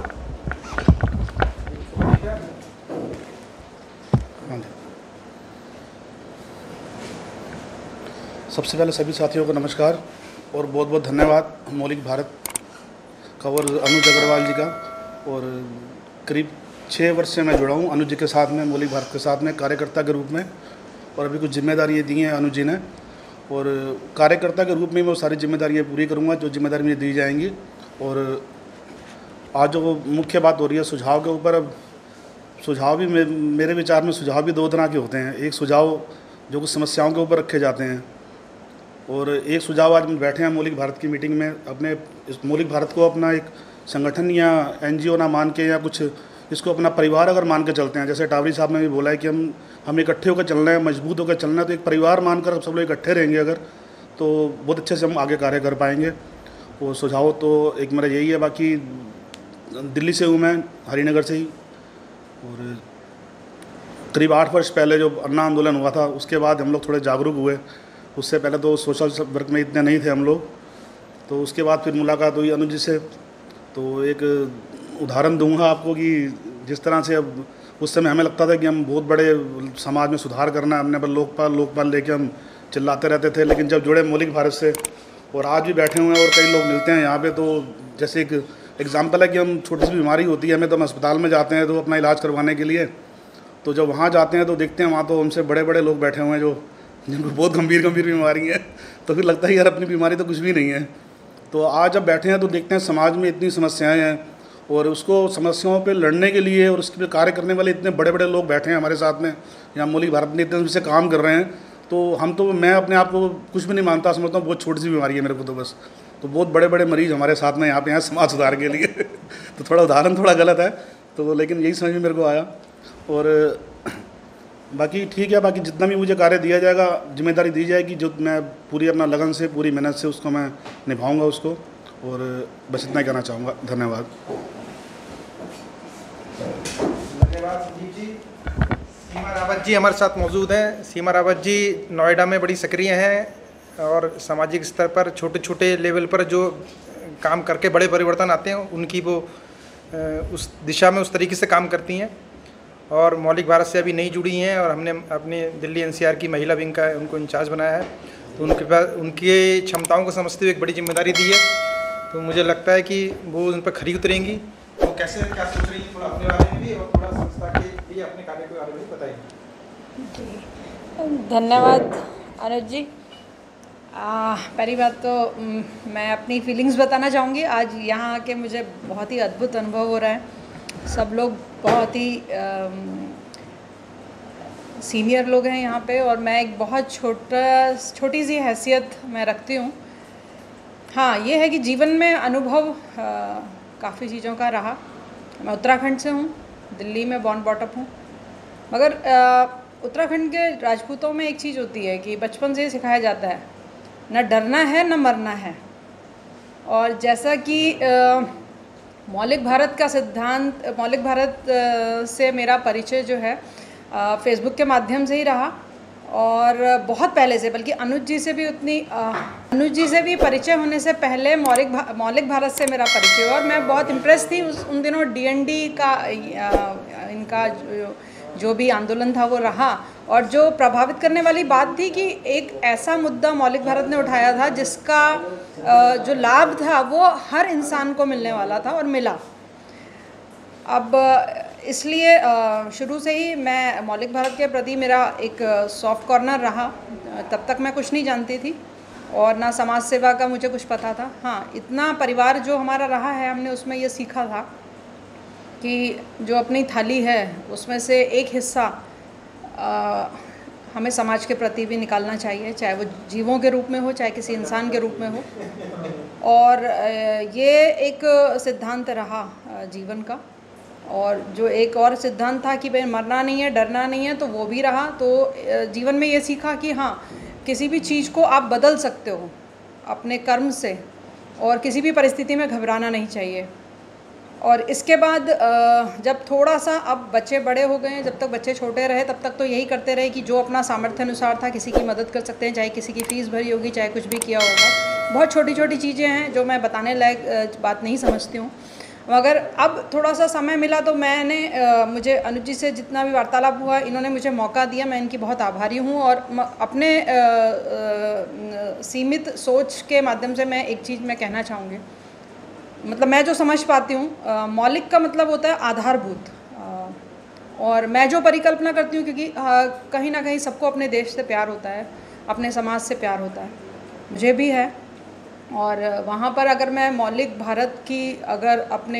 सबसे पहले सभी साथियों को नमस्कार और बहुत बहुत धन्यवाद मौलिक भारत का और अनुज अग्रवाल जी का। और करीब छः वर्ष से मैं जुड़ा हूँ अनुज जी के साथ में, मौलिक भारत के साथ में कार्यकर्ता के रूप में, और अभी कुछ जिम्मेदारियाँ दी हैं अनुज जी ने, और कार्यकर्ता के रूप में मैं वो सारी जिम्मेदारियाँ पूरी करूँगा जो जिम्मेदारी मुझे दी जाएंगी। और आज जो मुख्य बात हो रही है सुझाव के ऊपर, अब सुझाव भी मे, मेरे विचार में सुझाव भी दो तरह के होते हैं। एक सुझाव जो कुछ समस्याओं के ऊपर रखे जाते हैं, और एक सुझाव आज हम बैठे हैं मौलिक भारत की मीटिंग में, अपने इस मौलिक भारत को अपना एक संगठन या एनजीओ ना मान के, या कुछ इसको अपना परिवार अगर मान के चलते हैं, जैसे टावरी साहब ने भी बोला है कि हम हम इकट्ठे होकर चलना है, मजबूत होकर चलना है, तो एक परिवार मानकर सब लोग इकट्ठे रहेंगे अगर, तो बहुत अच्छे से हम आगे कार्य कर पाएंगे। वो सुझाव तो एक मेरा यही है। बाकी दिल्ली से हूँ मैं, हरिनगर से ही, और करीब आठ वर्ष पहले जो अन्ना आंदोलन हुआ था उसके बाद हम लोग थोड़े जागरूक हुए। उससे पहले तो सोशल वर्क में इतने नहीं थे हम लोग, तो उसके बाद फिर मुलाकात हुई अनुज जी से। तो एक उदाहरण दूंगा आपको कि जिस तरह से अब उस समय हमें लगता था कि हम बहुत बड़े समाज में सुधार करना है, हमने पर लोकपाल लोकपाल लेके हम चिल्लाते रहते थे, लेकिन जब जुड़े मौलिक भारत से और आज भी बैठे हुए हैं और कई लोग मिलते हैं यहाँ पे, तो जैसे एक एग्जाम्पल है कि हम छोटी सी बीमारी होती है हमें, तो हम अस्पताल में जाते हैं तो अपना इलाज करवाने के लिए, तो जब वहाँ जाते हैं तो देखते हैं वहाँ तो हमसे बड़े बड़े लोग बैठे हुए हैं जो जिनको बहुत गंभीर गंभीर बीमारी है, तो फिर लगता है यार अपनी बीमारी तो कुछ भी नहीं है। तो आज जब बैठे हैं तो देखते हैं समाज में इतनी समस्याएं हैं, और उसको समस्याओं पे लड़ने के लिए और उसके पे कार्य करने वाले इतने बड़े बड़े लोग बैठे हैं हमारे साथ में, यहाँ मौलिक भारत में इतने से काम कर रहे हैं। तो हम तो मैं अपने आप को कुछ भी नहीं मानता, समझता हूँ बहुत छोटी सी बीमारी है मेरे को तो बस। तो बहुत बड़े बड़े मरीज हमारे साथ में यहाँ पे हैं समाज सुधार के लिए तो थोड़ा उदाहरण थोड़ा गलत है तो, लेकिन यही समझ में मेरे को आया। और बाकी ठीक है, बाकी जितना भी मुझे कार्य दिया जाएगा, जिम्मेदारी दी जाएगी, जो मैं पूरी अपना लगन से पूरी मेहनत से उसको मैं निभाऊंगा उसको, और बस इतना ही कहना चाहूँगा। धन्यवाद। धन्यवाद संजीव जी। सीमा रावत जी हमारे साथ मौजूद हैं। सीमा रावत जी नोएडा में बड़ी सक्रिय हैं और सामाजिक स्तर पर छोटे छोटे लेवल पर जो काम करके बड़े परिवर्तन आते हैं उनकी वो उस दिशा में उस तरीके से काम करती हैं, और मौलिक भारत से अभी नई जुड़ी हैं, और हमने अपने दिल्ली एनसीआर की महिला विंग का उनको इंचार्ज बनाया है। तो उनके पास उनकी क्षमताओं को समझते हुए एक बड़ी जिम्मेदारी दी है, तो मुझे लगता है कि वो उन पर खरी उतरेंगी। वो तो कैसे क्या सोच रही है, थोड़ा अपने बारे में भी और थोड़ा संस्था के लिए अपने कार्य के बारे में भी बताइए। धन्यवाद अनुज जी। आ, पहली बात तो म, मैं अपनी फीलिंग्स बताना चाहूँगी। आज यहाँ आके मुझे बहुत ही अद्भुत अनुभव हो रहा है। सब लोग बहुत ही सीनियर लोग हैं यहाँ पे, और मैं एक बहुत छोटा छोटी सी हैसियत मैं रखती हूँ। हाँ, ये है कि जीवन में अनुभव काफ़ी चीज़ों का रहा। मैं उत्तराखंड से हूँ, दिल्ली में बॉर्न बॉटअप हूँ, मगर आ, उत्तराखंड के राजपूतों में एक चीज़ होती है कि बचपन से ही सिखाया जाता है, न डरना है न मरना है। और जैसा कि मौलिक भारत का सिद्धांत, मौलिक भारत से मेरा परिचय जो है फेसबुक के माध्यम से ही रहा, और बहुत पहले से, बल्कि अनुज जी से भी उतनी अनुज जी से भी परिचय होने से पहले मौलिक भा, मौलिक भारत से मेरा परिचय हुआ। और मैं बहुत इम्प्रेस थी उस उन दिनों डीएनडी का आ, इनका जो, जो भी आंदोलन था वो रहा, और जो प्रभावित करने वाली बात थी कि एक ऐसा मुद्दा मौलिक भारत ने उठाया था जिसका जो लाभ था वो हर इंसान को मिलने वाला था और मिला। अब इसलिए शुरू से ही मैं मौलिक भारत के प्रति मेरा एक सॉफ्ट कॉर्नर रहा। तब तक मैं कुछ नहीं जानती थी और ना समाज सेवा का मुझे कुछ पता था। हाँ, इतना परिवार जो हमारा रहा है, हमने उसमें ये सीखा था कि जो अपनी थाली है उसमें से एक हिस्सा आ, हमें समाज के प्रति भी निकालना चाहिए, चाहे वो जीवों के रूप में हो, चाहे किसी इंसान के रूप में हो। और ये एक सिद्धांत रहा जीवन का। और जो एक और सिद्धांत था कि भाई मरना नहीं है, डरना नहीं है, तो वो भी रहा। तो जीवन में ये सीखा कि हाँ, किसी भी चीज़ को आप बदल सकते हो अपने कर्म से, और किसी भी परिस्थिति में घबराना नहीं चाहिए। और इसके बाद जब थोड़ा सा, अब बच्चे बड़े हो गए हैं, जब तक बच्चे छोटे रहे तब तक तो यही करते रहे कि जो अपना सामर्थ्य अनुसार था किसी की मदद कर सकते हैं, चाहे किसी की फ़ीस भरी होगी, चाहे कुछ भी किया होगा। बहुत छोटी छोटी चीज़ें हैं जो मैं बताने लायक बात नहीं समझती हूँ। मगर अब थोड़ा सा समय मिला तो मैंने आ, मुझे अनुज जी से जितना भी वार्तालाप हुआ, इन्होंने मुझे मौका दिया, मैं इनकी बहुत आभारी हूँ। और अपने आ, आ, सीमित सोच के माध्यम से मैं एक चीज़ मैं कहना चाहूँगी, मतलब मैं जो समझ पाती हूँ, मौलिक का मतलब होता है आधारभूत। और मैं जो परिकल्पना करती हूँ, क्योंकि आ, कहीं ना कहीं सबको अपने देश से प्यार होता है, अपने समाज से प्यार होता है, मुझे भी है। और वहाँ पर अगर मैं मौलिक भारत की अगर अपने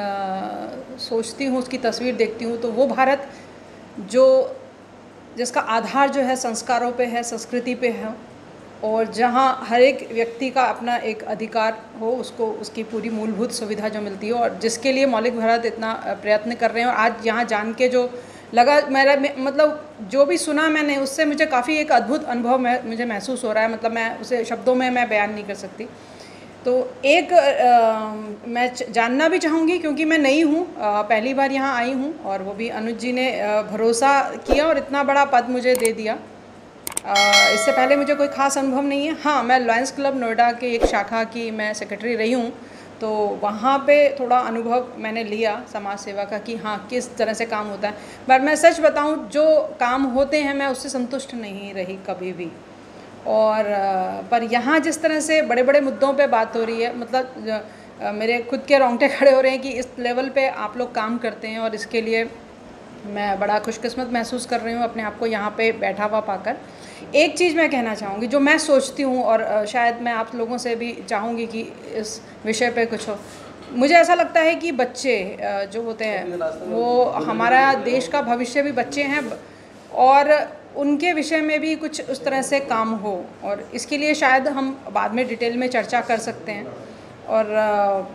आ, सोचती हूँ, उसकी तस्वीर देखती हूँ, तो वो भारत जो जिसका आधार जो है संस्कारों पे है, संस्कृति पे है, और जहाँ हर एक व्यक्ति का अपना एक अधिकार हो, उसको उसकी पूरी मूलभूत सुविधा जो मिलती है, और जिसके लिए मौलिक भारत इतना प्रयत्न कर रहे हैं। और आज यहाँ जान के जो लगा, मेरा मतलब जो भी सुना मैंने, उससे मुझे काफ़ी एक अद्भुत अनुभव में मुझे महसूस हो रहा है। मतलब मैं उसे शब्दों में मैं बयान नहीं कर सकती। तो एक आ, मैं जानना भी चाहूँगी, क्योंकि मैं नई हूँ, पहली बार यहाँ आई हूँ, और वो भी अनुज जी ने भरोसा किया और इतना बड़ा पद मुझे दे दिया। आ, इससे पहले मुझे कोई ख़ास अनुभव नहीं है। हाँ, मैं लायंस क्लब नोएडा के एक शाखा की मैं सेक्रेटरी रही हूँ, तो वहाँ पे थोड़ा अनुभव मैंने लिया समाज सेवा का कि हाँ, किस तरह से काम होता है। पर मैं सच बताऊँ, जो काम होते हैं मैं उससे संतुष्ट नहीं रही कभी भी। और पर यहाँ जिस तरह से बड़े बड़े मुद्दों पे बात हो रही है, मतलब मेरे खुद के रोंगटे खड़े हो रहे हैं कि इस लेवल पे आप लोग काम करते हैं, और इसके लिए मैं बड़ा खुशकिस्मत महसूस कर रही हूँ अपने आप को यहाँ पे बैठा हुआ पाकर। एक चीज़ मैं कहना चाहूँगी जो मैं सोचती हूँ, और शायद मैं आप लोगों से भी चाहूँगी कि इस विषय पे कुछ हो। मुझे ऐसा लगता है कि बच्चे जो होते हैं वो हमारा देश का भविष्य भी बच्चे हैं, और उनके विषय में भी कुछ उस तरह से काम हो, और इसके लिए शायद हम बाद में डिटेल में चर्चा कर सकते हैं। और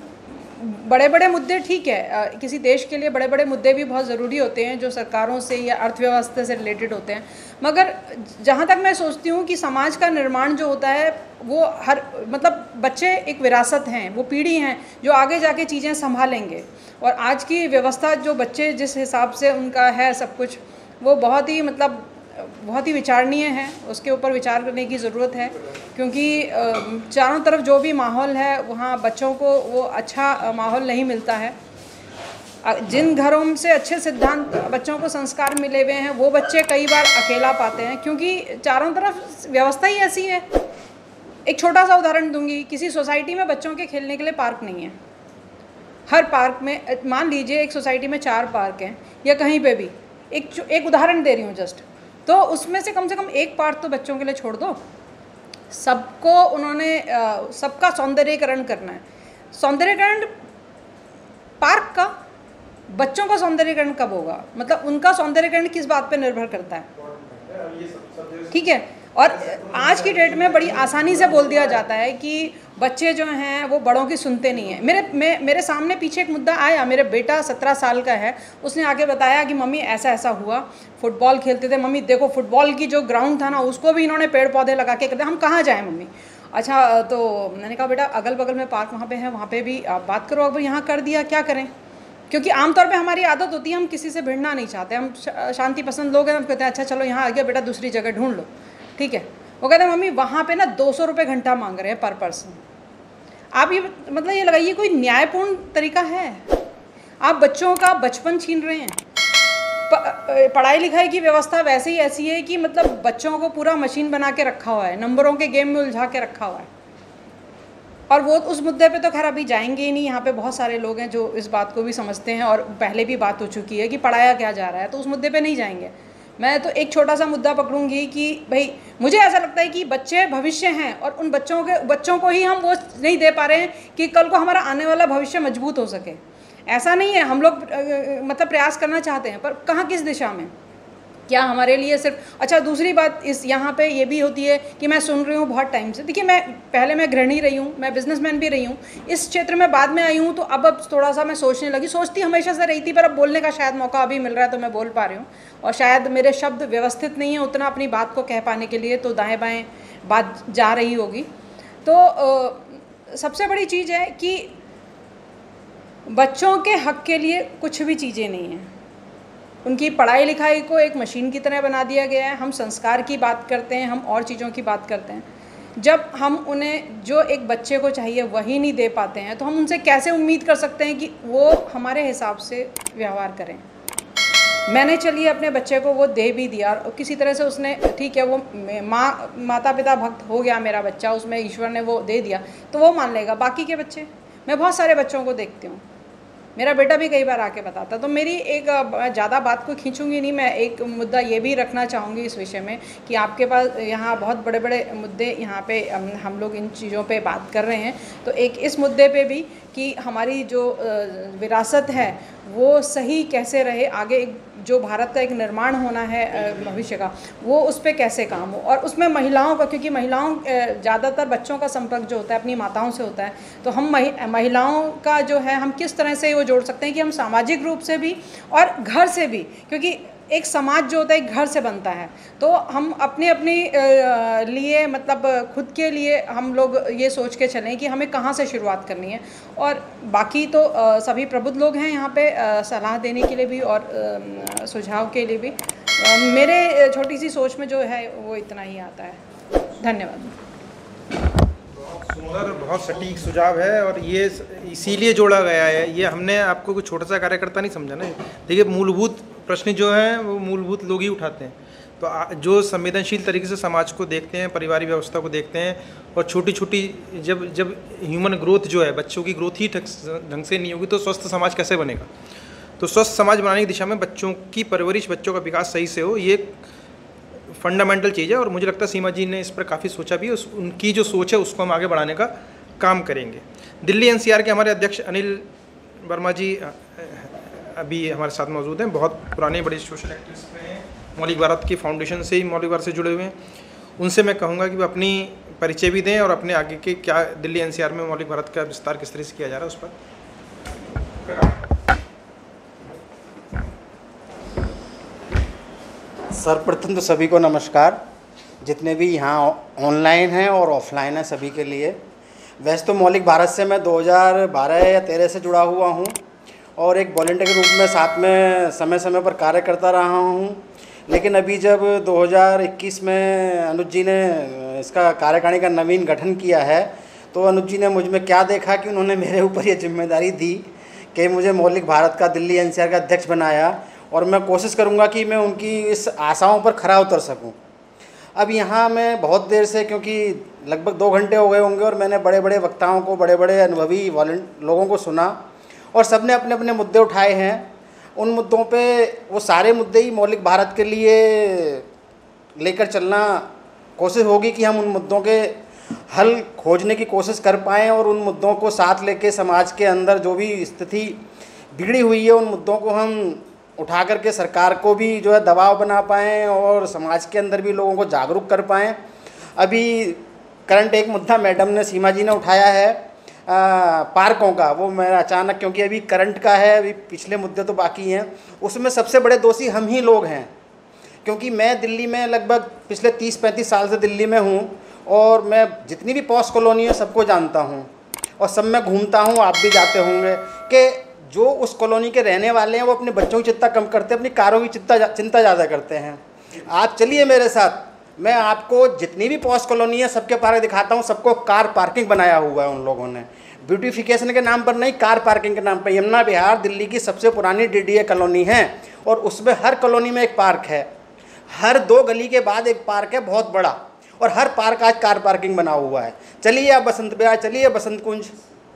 बड़े बड़े मुद्दे ठीक है, किसी देश के लिए बड़े बड़े मुद्दे भी बहुत ज़रूरी होते हैं जो सरकारों से या अर्थव्यवस्था से रिलेटेड होते हैं। मगर जहाँ तक मैं सोचती हूँ कि समाज का निर्माण जो होता है वो हर मतलब बच्चे एक विरासत हैं, वो पीढ़ी हैं जो आगे जाके चीज़ें संभालेंगे। और आज की व्यवस्था जो बच्चे जिस हिसाब से उनका है सब कुछ, वो बहुत ही मतलब बहुत ही विचारणीय है, उसके ऊपर विचार करने की ज़रूरत है। क्योंकि चारों तरफ जो भी माहौल है वहाँ बच्चों को वो अच्छा माहौल नहीं मिलता है। जिन घरों से अच्छे सिद्धांत बच्चों को संस्कार मिले हुए हैं वो बच्चे कई बार अकेला पाते हैं, क्योंकि चारों तरफ व्यवस्था ही ऐसी है। एक छोटा सा उदाहरण दूंगी, किसी सोसाइटी में बच्चों के खेलने के लिए पार्क नहीं है। हर पार्क में, मान लीजिए एक सोसाइटी में चार पार्क हैं या कहीं पे भी, एक एक उदाहरण दे रही हूँ जस्ट, तो उसमें से कम से कम एक पार्क तो बच्चों के लिए छोड़ दो। सबको उन्होंने सबका सौंदर्यीकरण करना है। सौंदर्यीकरण पार्क का, बच्चों का सौंदर्यीकरण कब होगा? मतलब उनका सौंदर्यीकरण किस बात पे निर्भर करता है? ठीक है। और आज की डेट में बड़ी आसानी से बोल दिया जाता है कि बच्चे जो हैं वो बड़ों की सुनते नहीं हैं। मेरे मे, मेरे सामने पीछे एक मुद्दा आया, मेरे बेटा सत्रह साल का है, उसने आके बताया कि मम्मी ऐसा ऐसा हुआ, फुटबॉल खेलते थे, मम्मी देखो फुटबॉल की जो ग्राउंड था ना उसको भी इन्होंने पेड़ पौधे लगा के कर दिया, हम कहाँ जाएँ मम्मी? अच्छा, तो मैंने कहा बेटा अगल बगल में पार्क वहाँ पे है, वहाँ पे भी आप बात करो। अगर यहाँ कर दिया क्या करें? क्योंकि आमतौर पे हमारी आदत होती है हम किसी से भिड़ना नहीं चाहते, हम शांति पसंद लोग हैं, हम कहते हैं अच्छा चलो यहाँ आ गया बेटा दूसरी जगह ढूंढ लो, ठीक है। वो कहते हैं मम्मी वहाँ पे ना दो सौ रुपये घंटा मांग रहे हैं पर पर्सन। आप ये मतलब ये लगाइए कोई न्यायपूर्ण तरीका है? आप बच्चों का बचपन छीन रहे हैं। पढ़ाई लिखाई की व्यवस्था वैसे ही ऐसी है कि मतलब बच्चों को पूरा मशीन बना के रखा हुआ है, नंबरों के गेम में उलझा के रखा हुआ है। और वो उस मुद्दे पे तो खैर अभी जाएंगे ही नहीं। यहाँ पे बहुत सारे लोग हैं जो इस बात को भी समझते हैं, और पहले भी बात हो चुकी है कि पढ़ाया क्या जा रहा है, तो उस मुद्दे पे नहीं जाएंगे। मैं तो एक छोटा सा मुद्दा पकड़ूंगी कि भाई मुझे ऐसा लगता है कि बच्चे भविष्य हैं, और उन बच्चों के बच्चों को ही हम वो नहीं दे पा रहे हैं कि कल को हमारा आने वाला भविष्य मजबूत हो सके। ऐसा नहीं है, हम लोग मतलब प्रयास करना चाहते हैं, पर कहाँ किस दिशा में? क्या हमारे लिए सिर्फ अच्छा दूसरी बात इस यहाँ पे ये भी होती है कि मैं सुन रही हूँ बहुत टाइम से, देखिए मैं पहले मैं गृहिणी रही हूँ, मैं बिजनेसमैन भी रही हूँ, इस क्षेत्र में बाद में आई हूँ, तो अब अब थोड़ा सा मैं सोचने लगी, सोचती हमेशा से रही थी, पर अब बोलने का शायद मौका अभी मिल रहा है तो मैं बोल पा रही हूँ, और शायद मेरे शब्द व्यवस्थित नहीं है उतना अपनी बात को कह पाने के लिए, तो दाएँ बाएँ बात जा रही होगी। तो आ, सबसे बड़ी चीज़ है कि बच्चों के हक के लिए कुछ भी चीज़ें नहीं हैं, उनकी पढ़ाई लिखाई को एक मशीन की तरह बना दिया गया है। हम संस्कार की बात करते हैं, हम और चीज़ों की बात करते हैं, जब हम उन्हें जो एक बच्चे को चाहिए वही नहीं दे पाते हैं तो हम उनसे कैसे उम्मीद कर सकते हैं कि वो हमारे हिसाब से व्यवहार करें। मैंने चलिए अपने बच्चे को वो दे भी दिया और किसी तरह से उसने ठीक है वो माँ माता पिता भक्त हो गया मेरा बच्चा, उसमें ईश्वर ने वो दे दिया तो वो मान लेगा। बाकी के बच्चे, मैं बहुत सारे बच्चों को देखती हूँ, मेरा बेटा भी कई बार आके बताता। तो मेरी एक ज़्यादा बात को खींचूंगी नहीं, मैं एक मुद्दा ये भी रखना चाहूँगी इस विषय में कि आपके पास यहाँ बहुत बड़े बड़े मुद्दे यहाँ पे हम लोग इन चीज़ों पे बात कर रहे हैं, तो एक इस मुद्दे पे भी कि हमारी जो विरासत है वो सही कैसे रहे, आगे एक जो भारत का एक निर्माण होना है भविष्य का, वो उस पर कैसे काम हो। और उसमें महिलाओं का, क्योंकि महिलाओं ज़्यादातर बच्चों का संपर्क जो होता है अपनी माताओं से होता है, तो हम महिलाओं का जो है हम किस तरह से वो जोड़ सकते हैं कि हम सामाजिक रूप से भी और घर से भी, क्योंकि एक समाज जो होता है एक घर से बनता है, तो हम अपने अपने लिए मतलब खुद के लिए हम लोग ये सोच के चलें कि हमें कहाँ से शुरुआत करनी है। और बाकी तो सभी प्रबुद्ध लोग हैं यहाँ पे सलाह देने के लिए भी और सुझाव के लिए भी। मेरे छोटी सी सोच में जो है वो इतना ही आता है। धन्यवाद। सुंदर, बहुत सटीक सुझाव है और ये इसीलिए जोड़ा गया है। ये हमने आपको कोई छोटा सा कार्यकर्ता नहीं समझा ना। देखिए मूलभूत प्रश्न जो हैं वो मूलभूत लोग ही उठाते हैं, तो जो संवेदनशील तरीके से समाज को देखते हैं, परिवार व्यवस्था को देखते हैं, और छोटी छोटी जब जब ह्यूमन ग्रोथ जो है, बच्चों की ग्रोथ ही ढंग से नहीं होगी तो स्वस्थ समाज कैसे बनेगा। तो स्वस्थ समाज बनाने की दिशा में बच्चों की परवरिश, बच्चों का विकास सही से हो, ये फंडामेंटल चीज़ है। और मुझे लगता है सीमा जी ने इस पर काफ़ी सोचा भी, उस उनकी जो सोच है उसको हम आगे बढ़ाने का काम करेंगे। दिल्ली एनसीआर के हमारे अध्यक्ष अनिल वर्मा जी अभी हमारे साथ मौजूद हैं, बहुत पुराने बड़े सोशल एक्टिविस्ट रहे हैं, मौलिक भारत की फाउंडेशन से ही मौलिक भारत से जुड़े हुए हैं। उनसे मैं कहूँगा कि वो अपनी परिचय भी दें और अपने आगे के क्या दिल्ली एनसीआर में मौलिक भारत का विस्तार किस तरह से किया जा रहा है उस पर। सर्वप्रथम तो सभी को नमस्कार, जितने भी यहाँ ऑनलाइन हैं और ऑफलाइन हैं सभी के लिए। वैसे तो मौलिक भारत से मैं दो हज़ार बारह या तेरह से जुड़ा हुआ हूँ और एक वॉलंटियर के रूप में साथ में समय समय पर कार्य करता रहा हूँ, लेकिन अभी जब दो हज़ार इक्कीस में अनुज जी ने इसका कार्यकारिणी का नवीन गठन किया है, तो अनुज जी ने मुझ में क्या देखा कि उन्होंने मेरे ऊपर ये जिम्मेदारी दी कि मुझे मौलिक भारत का दिल्ली एनसीआर का अध्यक्ष बनाया, और मैं कोशिश करूँगा कि मैं उनकी इस आशाओं पर खरा उतर सकूँ। अब यहाँ मैं बहुत देर से, क्योंकि लगभग दो घंटे हो गए होंगे, और मैंने बड़े बड़े वक्ताओं को, बड़े बड़े अनुभवी वॉलंट लोगों को सुना, और सब ने अपने अपने मुद्दे उठाए हैं। उन मुद्दों पे वो सारे मुद्दे ही मौलिक भारत के लिए लेकर चलना कोशिश होगी कि हम उन मुद्दों के हल खोजने की कोशिश कर पाएँ, और उन मुद्दों को साथ लेके समाज के अंदर जो भी स्थिति बिगड़ी हुई है उन मुद्दों को हम उठा करके सरकार को भी जो है दबाव बना पाएँ और समाज के अंदर भी लोगों को जागरूक कर पाएँ। अभी करंट एक मुद्दा मैडम ने, सीमा जी ने उठाया है आ, पार्कों का, वो मैं अचानक, क्योंकि अभी करंट का है, अभी पिछले मुद्दे तो बाकी हैं, उसमें सबसे बड़े दोषी हम ही लोग हैं। क्योंकि मैं दिल्ली में लगभग पिछले तीस पैंतीस साल से दिल्ली में हूँ, और मैं जितनी भी पॉश कॉलोनी है सबको जानता हूँ, और सब में घूमता हूँ, आप भी जाते होंगे, कि जो उस कॉलोनी के रहने वाले हैं वो अपने बच्चों की चिंता कम करते हैं, अपनी कारों की चिंता चिंता ज़्यादा करते हैं। आप चलिए मेरे साथ, मैं आपको जितनी भी पॉश कॉलोनी है सबके पार्क दिखाता हूँ। सबको कार पार्किंग बनाया हुआ है उन लोगों ने, ब्यूटिफिकेशन के नाम पर नहीं, कार पार्किंग के नाम पर। यमुना विहार दिल्ली की सबसे पुरानी डीडीए कॉलोनी है, और उसमें हर कॉलोनी में एक पार्क है, हर दो गली के बाद एक पार्क है बहुत बड़ा, और हर पार्क आज कार पार्किंग बना हुआ है। चलिए आप बसंत विहार, चलिए बसंत कुंज।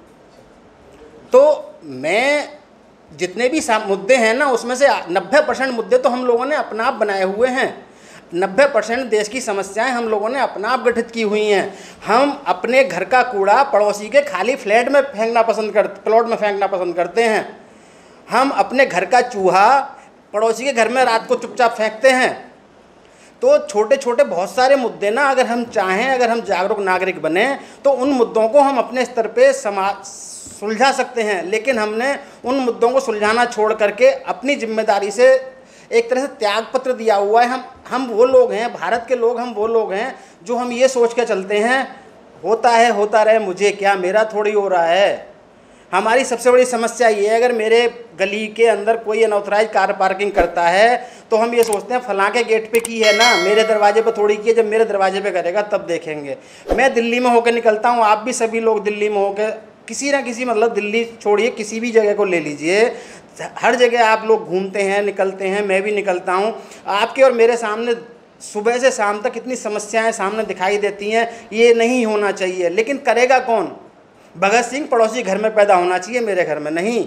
तो मैं जितने भी मुद्दे हैं ना, उसमें से नब्बे परसेंट मुद्दे तो हम लोगों ने अपना आप बनाए हुए हैं। नब्बे परसेंट देश की समस्याएं हम लोगों ने अपना आप गठित की हुई हैं। हम अपने घर का कूड़ा पड़ोसी के खाली फ्लैट में फेंकना पसंद करते, प्लॉट में फेंकना पसंद करते हैं। हम अपने घर का चूहा पड़ोसी के घर में रात को चुपचाप फेंकते हैं। तो छोटे छोटे बहुत सारे मुद्दे ना, अगर हम चाहें, अगर हम जागरूक नागरिक बने तो उन मुद्दों को हम अपने स्तर पे समाज सुलझा सकते हैं। लेकिन हमने उन मुद्दों को सुलझाना छोड़ करके अपनी जिम्मेदारी से एक तरह से त्याग पत्र दिया हुआ है। हम हम वो लोग हैं, भारत के लोग हम वो लोग हैं जो हम ये सोच के चलते हैं होता है होता रहे, मुझे क्या, मेरा थोड़ी हो रहा है। हमारी सबसे बड़ी समस्या ये है, अगर मेरे गली के अंदर कोई अनऑथराइज कार पार्किंग करता है तो हम ये सोचते हैं फलां के गेट पे की है ना, मेरे दरवाजे पे थोड़ी की है, जब मेरे दरवाजे पे करेगा तब देखेंगे। मैं दिल्ली में होकर निकलता हूँ, आप भी सभी लोग दिल्ली में होकर किसी ना किसी, मतलब दिल्ली छोड़िए किसी भी जगह को ले लीजिए, हर जगह आप लोग घूमते हैं, निकलते हैं, मैं भी निकलता हूँ। आपके और मेरे सामने सुबह से शाम तक इतनी समस्याएं सामने दिखाई देती हैं, ये नहीं होना चाहिए। लेकिन करेगा कौन? भगत सिंह पड़ोसी घर में पैदा होना चाहिए, मेरे घर में नहीं।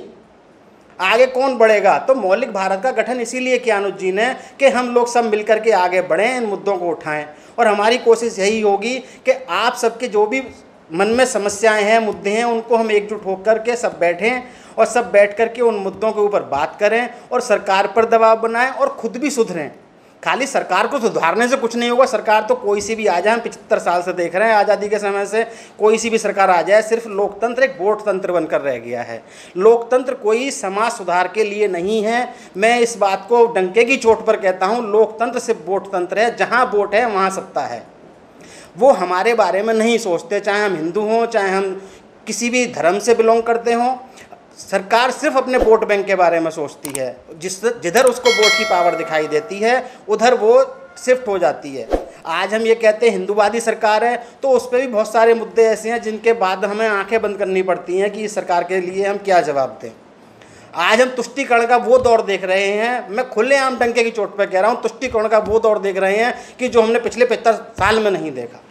आगे कौन बढ़ेगा? तो मौलिक भारत का गठन इसीलिए किया अनुज जी ने कि हम लोग सब मिलकर के आगे बढ़ें, इन मुद्दों को उठाएं। और हमारी कोशिश यही होगी कि आप सबके जो भी मन में समस्याएं हैं, मुद्दे हैं, उनको हम एकजुट होकर के सब बैठें और सब बैठ कर के उन मुद्दों के ऊपर बात करें और सरकार पर दबाव बनाएं और खुद भी सुधरें। खाली सरकार को सुधारने से कुछ नहीं होगा। सरकार तो कोई सी भी आ जाए, हम पिछहत्तर साल से देख रहे हैं, आज़ादी के समय से कोई सी भी सरकार आ जाए, सिर्फ लोकतंत्र एक वोट तंत्र बनकर रह गया है। लोकतंत्र कोई समाज सुधार के लिए नहीं है। मैं इस बात को डंके की चोट पर कहता हूँ, लोकतंत्र सिर्फ वोट तंत्र है। जहाँ वोट है वहाँ सत्ता है। वो हमारे बारे में नहीं सोचते, चाहे हम हिंदू हों, चाहे हम किसी भी धर्म से बिलोंग करते हों। सरकार सिर्फ अपने वोट बैंक के बारे में सोचती है। जिस जिधर उसको वोट की पावर दिखाई देती है उधर वो शिफ्ट हो जाती है। आज हम ये कहते हैं हिंदूवादी सरकार है, तो उस पर भी बहुत सारे मुद्दे ऐसे हैं जिनके बाद हमें आंखें बंद करनी पड़ती हैं कि इस सरकार के लिए हम क्या जवाब दें। आज हम तुष्टीकरण का वो दौर देख रहे हैं, मैं खुलेआम डंके की चोट पर कह रहा हूँ, तुष्टीकरण का वो दौर देख रहे हैं कि जो हमने पिछले पचहत्तर साल में नहीं देखा।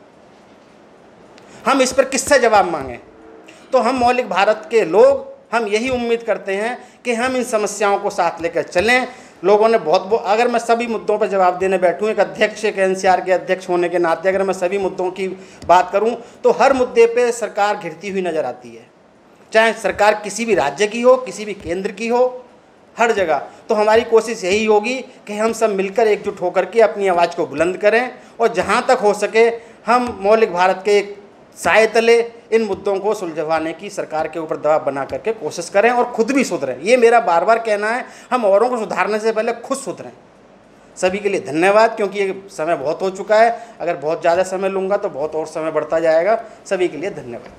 हम इस पर किससे जवाब मांगें? तो हम मौलिक भारत के लोग हम यही उम्मीद करते हैं कि हम इन समस्याओं को साथ लेकर चलें। लोगों ने बहुत बहुत अगर मैं सभी मुद्दों पर जवाब देने बैठूं, एक अध्यक्ष, एक एनसीआर के अध्यक्ष होने के नाते अगर मैं सभी मुद्दों की बात करूं तो हर मुद्दे पे सरकार घिरती हुई नज़र आती है, चाहे सरकार किसी भी राज्य की हो, किसी भी केंद्र की हो, हर जगह। तो हमारी कोशिश यही होगी कि हम सब मिलकर एकजुट होकर के अपनी आवाज़ को बुलंद करें और जहाँ तक हो सके हम मौलिक भारत के साए तले इन मुद्दों को सुलझवाने की सरकार के ऊपर दबाव बना करके कोशिश करें और खुद भी सुधरें। ये मेरा बार बार कहना है, हम औरों को सुधारने से पहले खुद सुधरें। सभी के लिए धन्यवाद, क्योंकि ये समय बहुत हो चुका है। अगर बहुत ज़्यादा समय लूँगा तो बहुत और समय बढ़ता जाएगा। सभी के लिए धन्यवाद।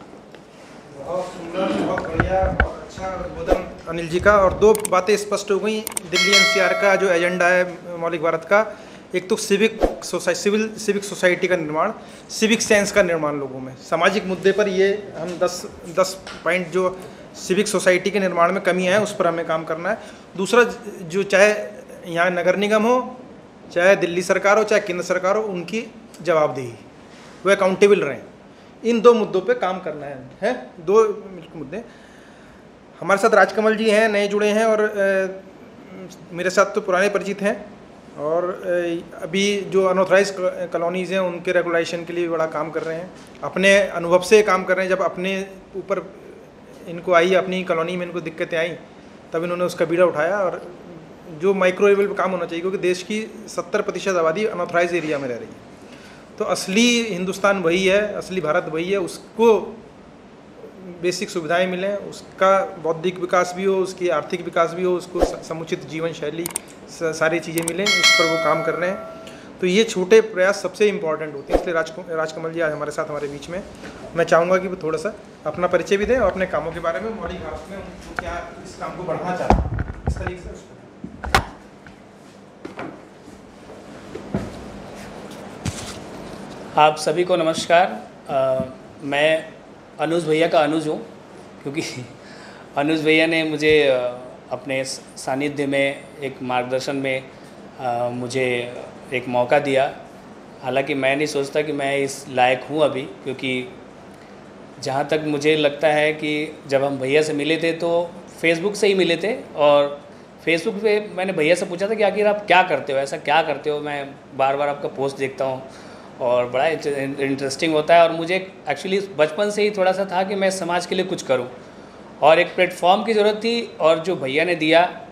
बहुत सुंदर, बहुत बढ़िया, बहुत अच्छा उद्बोधन अनिल जी का। और दो बातें स्पष्ट हो गई। दिल्ली एनसीआर का जो एजेंडा है मौलिक भारत का, एक तो civic society, civil civic society का निर्माण, सिविक सेंस का निर्माण लोगों में। सामाजिक मुद्दे पर ये हम दस दस पॉइंट जो सिविक सोसाइटी के निर्माण में कमियां हैं उस पर हमें काम करना है। दूसरा, जो चाहे यहाँ नगर निगम हो, चाहे दिल्ली सरकार हो, चाहे केंद्र सरकार हो, उनकी जवाबदेही, वो अकाउंटेबल रहें। इन दो मुद्दों पे काम करना है, है? दो मुद्दे। हमारे साथ राजकमल जी हैं, नए जुड़े हैं और आ, मेरे साथ तो पुराने परिचित हैं। और अभी जो अनऑथराइज कॉलोनीज़ हैं उनके रेगुलेशन के लिए बड़ा काम कर रहे हैं। अपने अनुभव से काम कर रहे हैं। जब अपने ऊपर इनको आई, अपनी कॉलोनी में इनको दिक्कतें आई, तब इन्होंने उसका बीड़ा उठाया। और जो माइक्रो लेवल पर काम होना चाहिए, क्योंकि देश की सत्तर प्रतिशत आबादी अनऑथराइज एरिया में रह रही है। तो असली हिंदुस्तान वही है, असली भारत वही है। उसको बेसिक सुविधाएं मिलें, उसका बौद्धिक विकास भी हो, उसकी आर्थिक विकास भी हो, उसको समुचित जीवन शैली, सारी चीज़ें मिलें, इस पर वो काम कर रहे हैं। तो ये छोटे प्रयास सबसे इम्पॉर्टेंट होते हैं। इसलिए राज राजकमल जी आज हमारे साथ हमारे बीच में। मैं चाहूँगा कि वो थोड़ा सा अपना परिचय भी दें और अपने कामों के बारे में, मौलिक भारत में उनको क्या इस काम को बढ़ाना चाहते हैं, इस तरीके से। आप सभी को नमस्कार। आ, मैं अनुज भैया का अनुज हूँ, क्योंकि अनुज भैया ने मुझे अपने सानिध्य में, एक मार्गदर्शन में आ, मुझे एक मौका दिया। हालांकि मैं नहीं सोचता कि मैं इस लायक हूँ अभी, क्योंकि जहाँ तक मुझे लगता है कि जब हम भैया से मिले थे तो फेसबुक से ही मिले थे। और फेसबुक पे मैंने भैया से पूछा था कि आखिर आप क्या करते हो, ऐसा क्या करते हो। मैं बार बार आपका पोस्ट देखता हूँ और बड़ा इंटरेस्टिंग होता है। और मुझे एक्चुअली बचपन से ही थोड़ा सा था कि मैं समाज के लिए कुछ करूं, और एक प्लेटफॉर्म की ज़रूरत थी। और जो भैया ने दिया,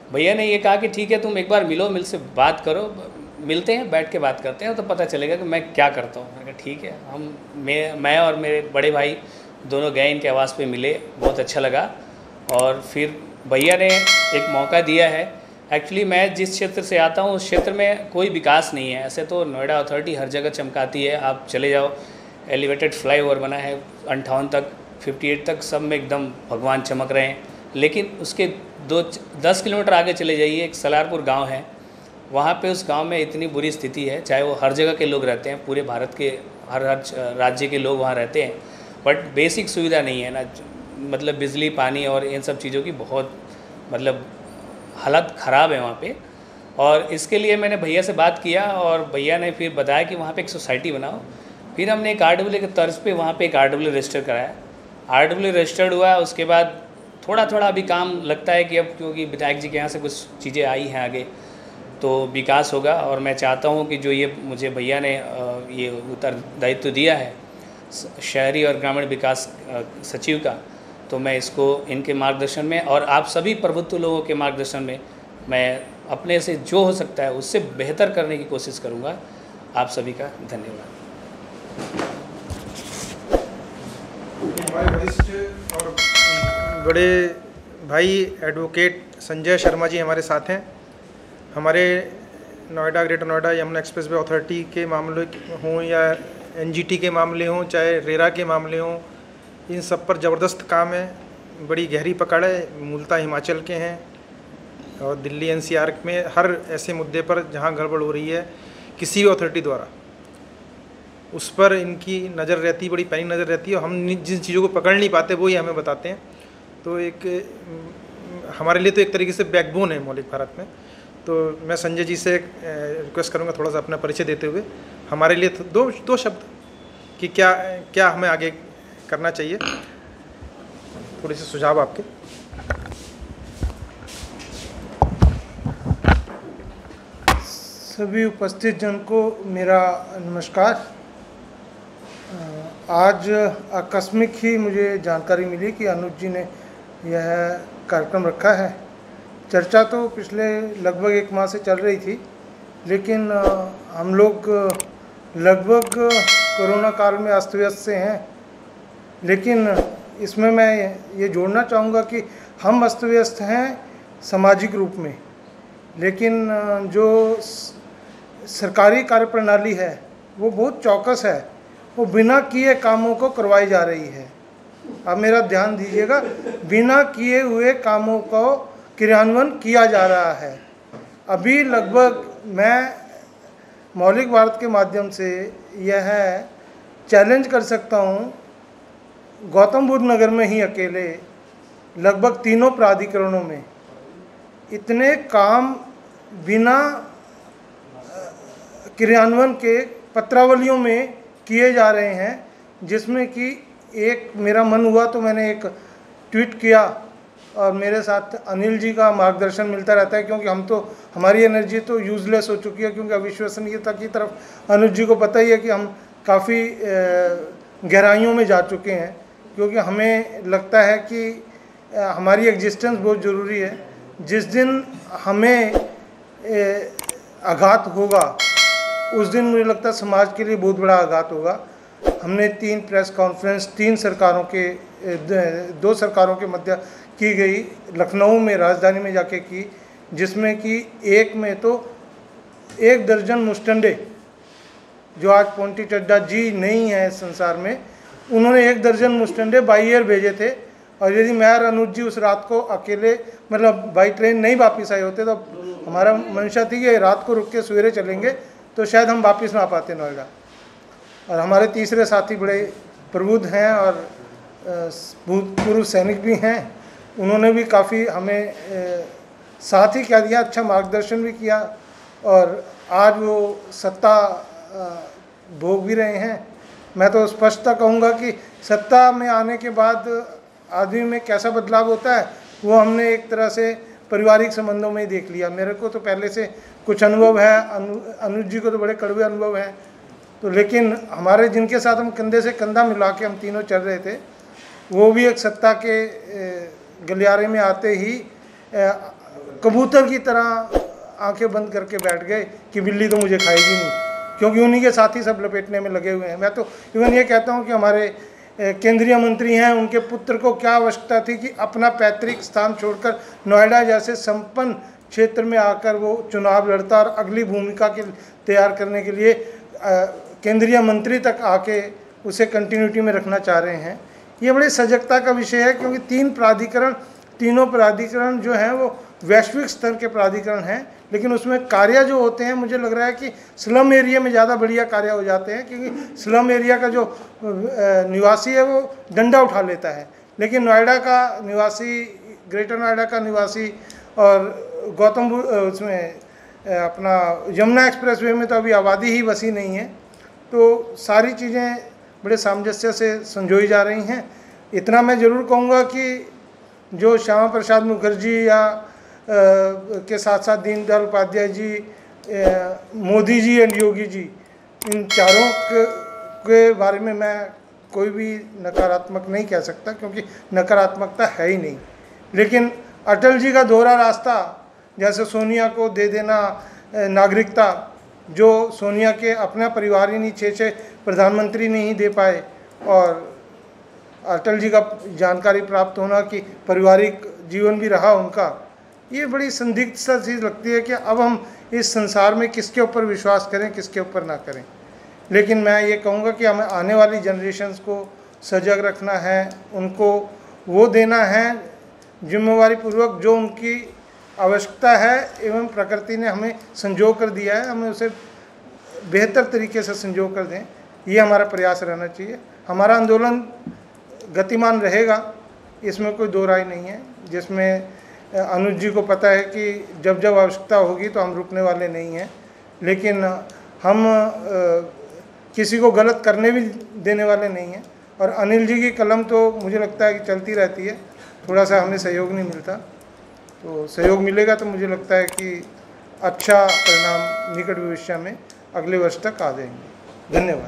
भैया ने ये कहा कि ठीक है तुम एक बार मिलो, मिल से बात करो, मिलते हैं, बैठ के बात करते हैं तो पता चलेगा कि मैं क्या करता हूँ। मैंने कहा ठीक है। हम मैं मैं और मेरे बड़े भाई दोनों गए, इनके आवास पे मिले, बहुत अच्छा लगा। और फिर भैया ने एक मौका दिया है। एक्चुअली मैं जिस क्षेत्र से आता हूँ उस क्षेत्र में कोई विकास नहीं है। ऐसे तो नोएडा अथॉरिटी हर जगह चमकाती है, आप चले जाओ, एलिवेटेड फ्लाईओवर बना है अंठावन तक, अट्ठावन तक, सब में एकदम भगवान चमक रहे हैं। लेकिन उसके दो दस किलोमीटर आगे चले जाइए, एक सलारपुर गांव है, वहाँ पे उस गांव में इतनी बुरी स्थिति है, चाहे वो हर जगह के लोग रहते हैं, पूरे भारत के हर हर राज्य के लोग वहाँ रहते हैं, बट बेसिक सुविधा नहीं है ना, मतलब बिजली, पानी और इन सब चीज़ों की बहुत मतलब हालत ख़राब है वहाँ पे। और इसके लिए मैंने भैया से बात किया और भैया ने फिर बताया कि वहाँ पे एक सोसाइटी बनाओ। फिर हमने एक आर डब्ल्यू के तर्ज पे वहाँ पे एक आर डब्ल्यू रजिस्टर कराया। आर डब्ल्यू रजिस्टर्ड हुआ, उसके बाद थोड़ा थोड़ा अभी काम लगता है कि अब क्योंकि विधायक जी के यहाँ से कुछ चीज़ें आई हैं आगे तो विकास होगा। और मैं चाहता हूँ कि जो ये मुझे भैया ने ये उत्तरदायित्व दिया है शहरी और ग्रामीण विकास सचिव का, तो मैं इसको इनके मार्गदर्शन में और आप सभी प्रभुत्व लोगों के मार्गदर्शन में मैं अपने से जो हो सकता है उससे बेहतर करने की कोशिश करूँगा। आप सभी का धन्यवाद। हमारे वरिष्ठ और बड़े भाई एडवोकेट संजय शर्मा जी हमारे साथ हैं। हमारे Noida, greater Noida Yamuna expressway authority के मामले हों या एनजीटी के मामले हों, चाहे रेरा के मामले हों, इन सब पर ज़बरदस्त काम है, बड़ी गहरी पकड़ है। मूलतः हिमाचल के हैं और दिल्ली एनसीआर में हर ऐसे मुद्दे पर जहां गड़बड़ हो रही है किसी भी अथॉरिटी द्वारा, उस पर इनकी नज़र रहती, बड़ी पैनी नज़र रहती है। और हम जिन चीज़ों को पकड़ नहीं पाते वो ही हमें बताते हैं। तो एक हमारे लिए तो एक तरीके से बैकबोन है मौलिक भारत में। तो मैं संजय जी से रिक्वेस्ट करूंगा थोड़ा सा अपना परिचय देते हुए हमारे लिए दो दो शब्द कि क्या क्या हमें आगे करना चाहिए, थोड़े से सुझाव आपके। सभी उपस्थित जन को मेरा नमस्कार। आज आकस्मिक ही मुझे जानकारी मिली कि अनुज जी ने यह कार्यक्रम रखा है। चर्चा तो पिछले लगभग एक माह से चल रही थी, लेकिन हम लोग लगभग कोरोना काल में अस्त व्यस्त से हैं। लेकिन इसमें मैं ये जोड़ना चाहूँगा कि हम अस्त व्यस्त हैं सामाजिक रूप में, लेकिन जो सरकारी कार्यप्रणाली है वो बहुत चौकस है, वो बिना किए कामों को करवाई जा रही है। अब मेरा ध्यान दीजिएगा, बिना किए हुए कामों को क्रियान्वयन किया जा रहा है। अभी लगभग मैं मौलिक भारत के माध्यम से यह चैलेंज कर सकता हूँ, गौतम बुद्ध नगर में ही अकेले लगभग तीनों प्राधिकरणों में इतने काम बिना क्रियान्वयन के पत्रावलियों में किए जा रहे हैं, जिसमें कि एक मेरा मन हुआ तो मैंने एक ट्वीट किया और मेरे साथ अनिल जी का मार्गदर्शन मिलता रहता है, क्योंकि हम तो हमारी एनर्जी तो यूज़लेस हो चुकी है, क्योंकि अविश्वसनीयता की तरफ अनुज जी को पता ही है कि हम काफ़ी गहराइयों में जा चुके हैं, क्योंकि हमें लगता है कि हमारी एग्जिस्टेंस बहुत ज़रूरी है। जिस दिन हमें आघात होगा उस दिन मुझे लगता है समाज के लिए बहुत बड़ा आघात होगा। हमने तीन प्रेस कॉन्फ्रेंस तीन सरकारों के दो सरकारों के मध्य की गई, लखनऊ में राजधानी में जाके की, जिसमें कि एक में तो एक दर्जन मुस्टंडे जो आज पोंटी चड्डा जी नहीं है संसार में, उन्होंने एक दर्जन मुस्टंडे बाई एयर भेजे थे। और यदि मैं और अनुज जी उस रात को अकेले मतलब बाई ट्रेन नहीं वापस आए होते तो हमारा मंशा थी कि रात को रुक के सवेरे चलेंगे, तो शायद हम वापस ना पाते नोएडा। और हमारे तीसरे साथी बड़े प्रबुद्ध हैं और भूतपूर्व सैनिक भी हैं, उन्होंने भी काफ़ी हमें साथ ही क्या दिया, अच्छा मार्गदर्शन भी किया और आज वो सत्ता भोग भी रहे हैं। मैं तो स्पष्टता कहूँगा कि सत्ता में आने के बाद आदमी में कैसा बदलाव होता है वो हमने एक तरह से पारिवारिक संबंधों में ही देख लिया। मेरे को तो पहले से कुछ अनुभव है, अनु अनुज जी को तो बड़े कड़वे अनुभव हैं, तो लेकिन हमारे जिनके साथ हम कंधे से कंधा मिला के हम तीनों चल रहे थे, वो भी एक सत्ता के गलियारे में आते ही कबूतर की तरह आंखें बंद करके बैठ गए कि बिल्ली तो मुझे खाएगी नहीं, क्योंकि उन्हीं के साथी सब लपेटने में लगे हुए हैं। मैं तो इवन ये कहता हूँ कि हमारे केंद्रीय मंत्री हैं, उनके पुत्र को क्या आवश्यकता थी कि अपना पैतृक स्थान छोड़कर नोएडा जैसे संपन्न क्षेत्र में आकर वो चुनाव लड़ता और अगली भूमिका के तैयार करने के लिए केंद्रीय मंत्री तक आके उसे कंटिन्यूटी में रखना चाह रहे हैं। ये बड़ी सजगता का विषय है, क्योंकि तीन प्राधिकरण तीनों प्राधिकरण जो हैं वो वैश्विक स्तर के प्राधिकरण हैं, लेकिन उसमें कार्य जो होते हैं मुझे लग रहा है कि स्लम एरिया में ज़्यादा बढ़िया कार्य हो जाते हैं, क्योंकि स्लम एरिया का जो निवासी है वो डंडा उठा लेता है, लेकिन नोएडा का निवासी, ग्रेटर नोएडा का निवासी और गौतम उसमें अपना यमुना एक्सप्रेसवे में तो अभी आबादी ही बसी नहीं है, तो सारी चीज़ें बड़े सामंजस्य से संजोई जा रही हैं। इतना मैं ज़रूर कहूँगा कि जो श्यामा प्रसाद मुखर्जी या आ, के साथ साथ दीनदयाल उपाध्याय जी, आ, मोदी जी एंड योगी जी, इन चारों के, के बारे में मैं कोई भी नकारात्मक नहीं कह सकता, क्योंकि नकारात्मकता है ही नहीं। लेकिन अटल जी का दोहरा रास्ता, जैसे सोनिया को दे देना नागरिकता, जो सोनिया के अपना परिवार ही नहीं, छः छः प्रधानमंत्री नहीं दे पाए, और अटल जी का जानकारी प्राप्त होना कि पारिवारिक जीवन भी रहा उनका, ये बड़ी संदिग्ध सा चीज़ लगती है कि अब हम इस संसार में किसके ऊपर विश्वास करें, किसके ऊपर ना करें। लेकिन मैं ये कहूँगा कि हमें आने वाली जनरेशन्स को सजग रखना है, उनको वो देना है जिम्मेवारी पूर्वक जो उनकी आवश्यकता है एवं प्रकृति ने हमें संजो कर दिया है, हमें उसे बेहतर तरीके से संजो कर दें, ये हमारा प्रयास रहना चाहिए। हमारा आंदोलन गतिमान रहेगा, इसमें कोई दो राय नहीं है, जिसमें अनुज जी को पता है कि जब जब आवश्यकता होगी तो हम रुकने वाले नहीं हैं, लेकिन हम आ, किसी को गलत करने भी देने वाले नहीं हैं। और अनिल जी की कलम तो मुझे लगता है कि चलती रहती है, थोड़ा सा हमें सहयोग नहीं मिलता, तो सहयोग मिलेगा तो मुझे लगता है कि अच्छा परिणाम निकट भविष्य में अगले वर्ष तक आ जाएंगे। धन्यवाद।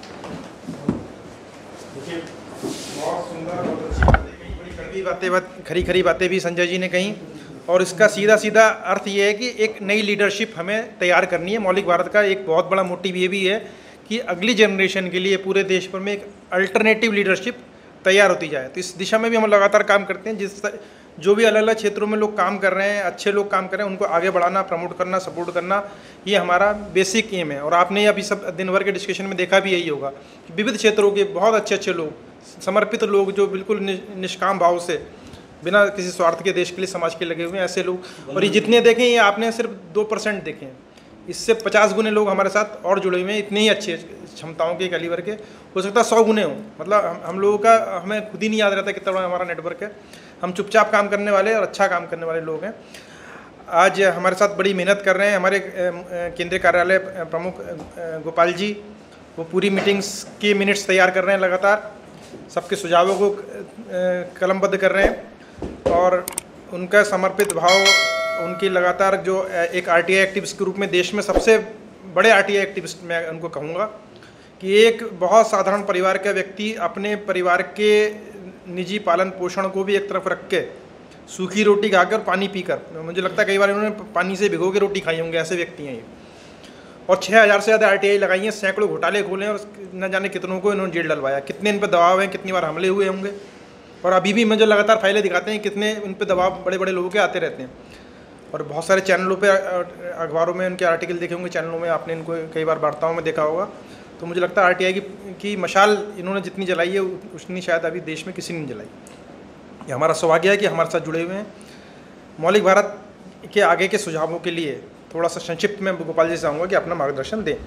बहुत सुंदर, बहुत अच्छी बातें कही, बड़ी कड़वी बातें, बात खरी खरी बातें भी संजय जी ने कही, और इसका सीधा सीधा अर्थ ये है कि एक नई लीडरशिप हमें तैयार करनी है। मौलिक भारत का एक बहुत बड़ा मोटिव ये भी है कि अगली जनरेशन के लिए पूरे देश भर में एक अल्टरनेटिव लीडरशिप तैयार होती जाए। तो इस दिशा में भी हम लगातार काम करते हैं। जिस जो भी अलग अलग क्षेत्रों में लोग काम कर रहे हैं, अच्छे लोग काम कर रहे हैं, उनको आगे बढ़ाना, प्रमोट करना, सपोर्ट करना, ये हमारा बेसिक एम है। और आपने अभी सब दिन भर के डिस्कशन में देखा भी यही होगा कि विविध क्षेत्रों के बहुत अच्छे अच्छे लोग, समर्पित लोग, जो बिल्कुल निष्काम भाव से बिना किसी स्वार्थ के देश के लिए, समाज के लगे हुए हैं, ऐसे लोग। और ये जितने देखें, ये आपने सिर्फ दो परसेंट देखे हैं, इससे पचास गुने लोग हमारे साथ और जुड़े हुए हैं, इतने ही अच्छे क्षमताओं के कैलिबर के, हो सकता है सौ गुने हों। मतलब हम, हम लोगों का हमें खुद ही नहीं याद रहता कितना बड़ा हमारा नेटवर्क है। हम चुपचाप काम करने वाले और अच्छा काम करने वाले लोग हैं। आज हमारे साथ बड़ी मेहनत कर रहे हैं हमारे केंद्रीय कार्यालय प्रमुख गोपाल जी, वो पूरी मीटिंग्स के मिनट्स तैयार कर रहे हैं, लगातार सबके सुझावों को कलमबद्ध कर रहे हैं, और उनका समर्पित भाव, उनकी लगातार जो एक आरटीआई एक्टिविस्ट के रूप में देश में सबसे बड़े आरटीआई एक्टिविस्ट मैं उनको कहूँगा, कि एक बहुत साधारण परिवार का व्यक्ति अपने परिवार के निजी पालन पोषण को भी एक तरफ रख के सूखी रोटी खाकर, पानी पीकर, मुझे लगता है कई बार इन्होंने पानी से भिगो के रोटी खाई होंगे, ऐसे व्यक्ति हैं ये। और छः हज़ार से ज़्यादा आरटीआई लगाई हैं, सैकड़ों घोटाले खोले हैं, और न जाने कितनों को इन्होंने जेल डलवाया, कितने इन पर दबाव हैं, कितनी बार हमले हुए होंगे, और अभी भी मुझे लगातार फाइलें दिखाते हैं कितने इन पर दबाव बड़े बड़े लोगों के आते रहते हैं। और बहुत सारे चैनलों पे, अखबारों में उनके आर्टिकल देखे होंगे, चैनलों में आपने इनको कई बार वार्ताओं में देखा होगा। तो मुझे लगता है आरटीआई की, की मशाल इन्होंने जितनी जलाई है उतनी शायद अभी देश में किसी ने नहीं जलाई। ये हमारा सौभाग्य है कि हमारे साथ जुड़े हुए हैं। मौलिक भारत के आगे के सुझावों के लिए थोड़ा सा संक्षिप्त में गोपाल जी से चाहूँगा कि अपना मार्गदर्शन दें।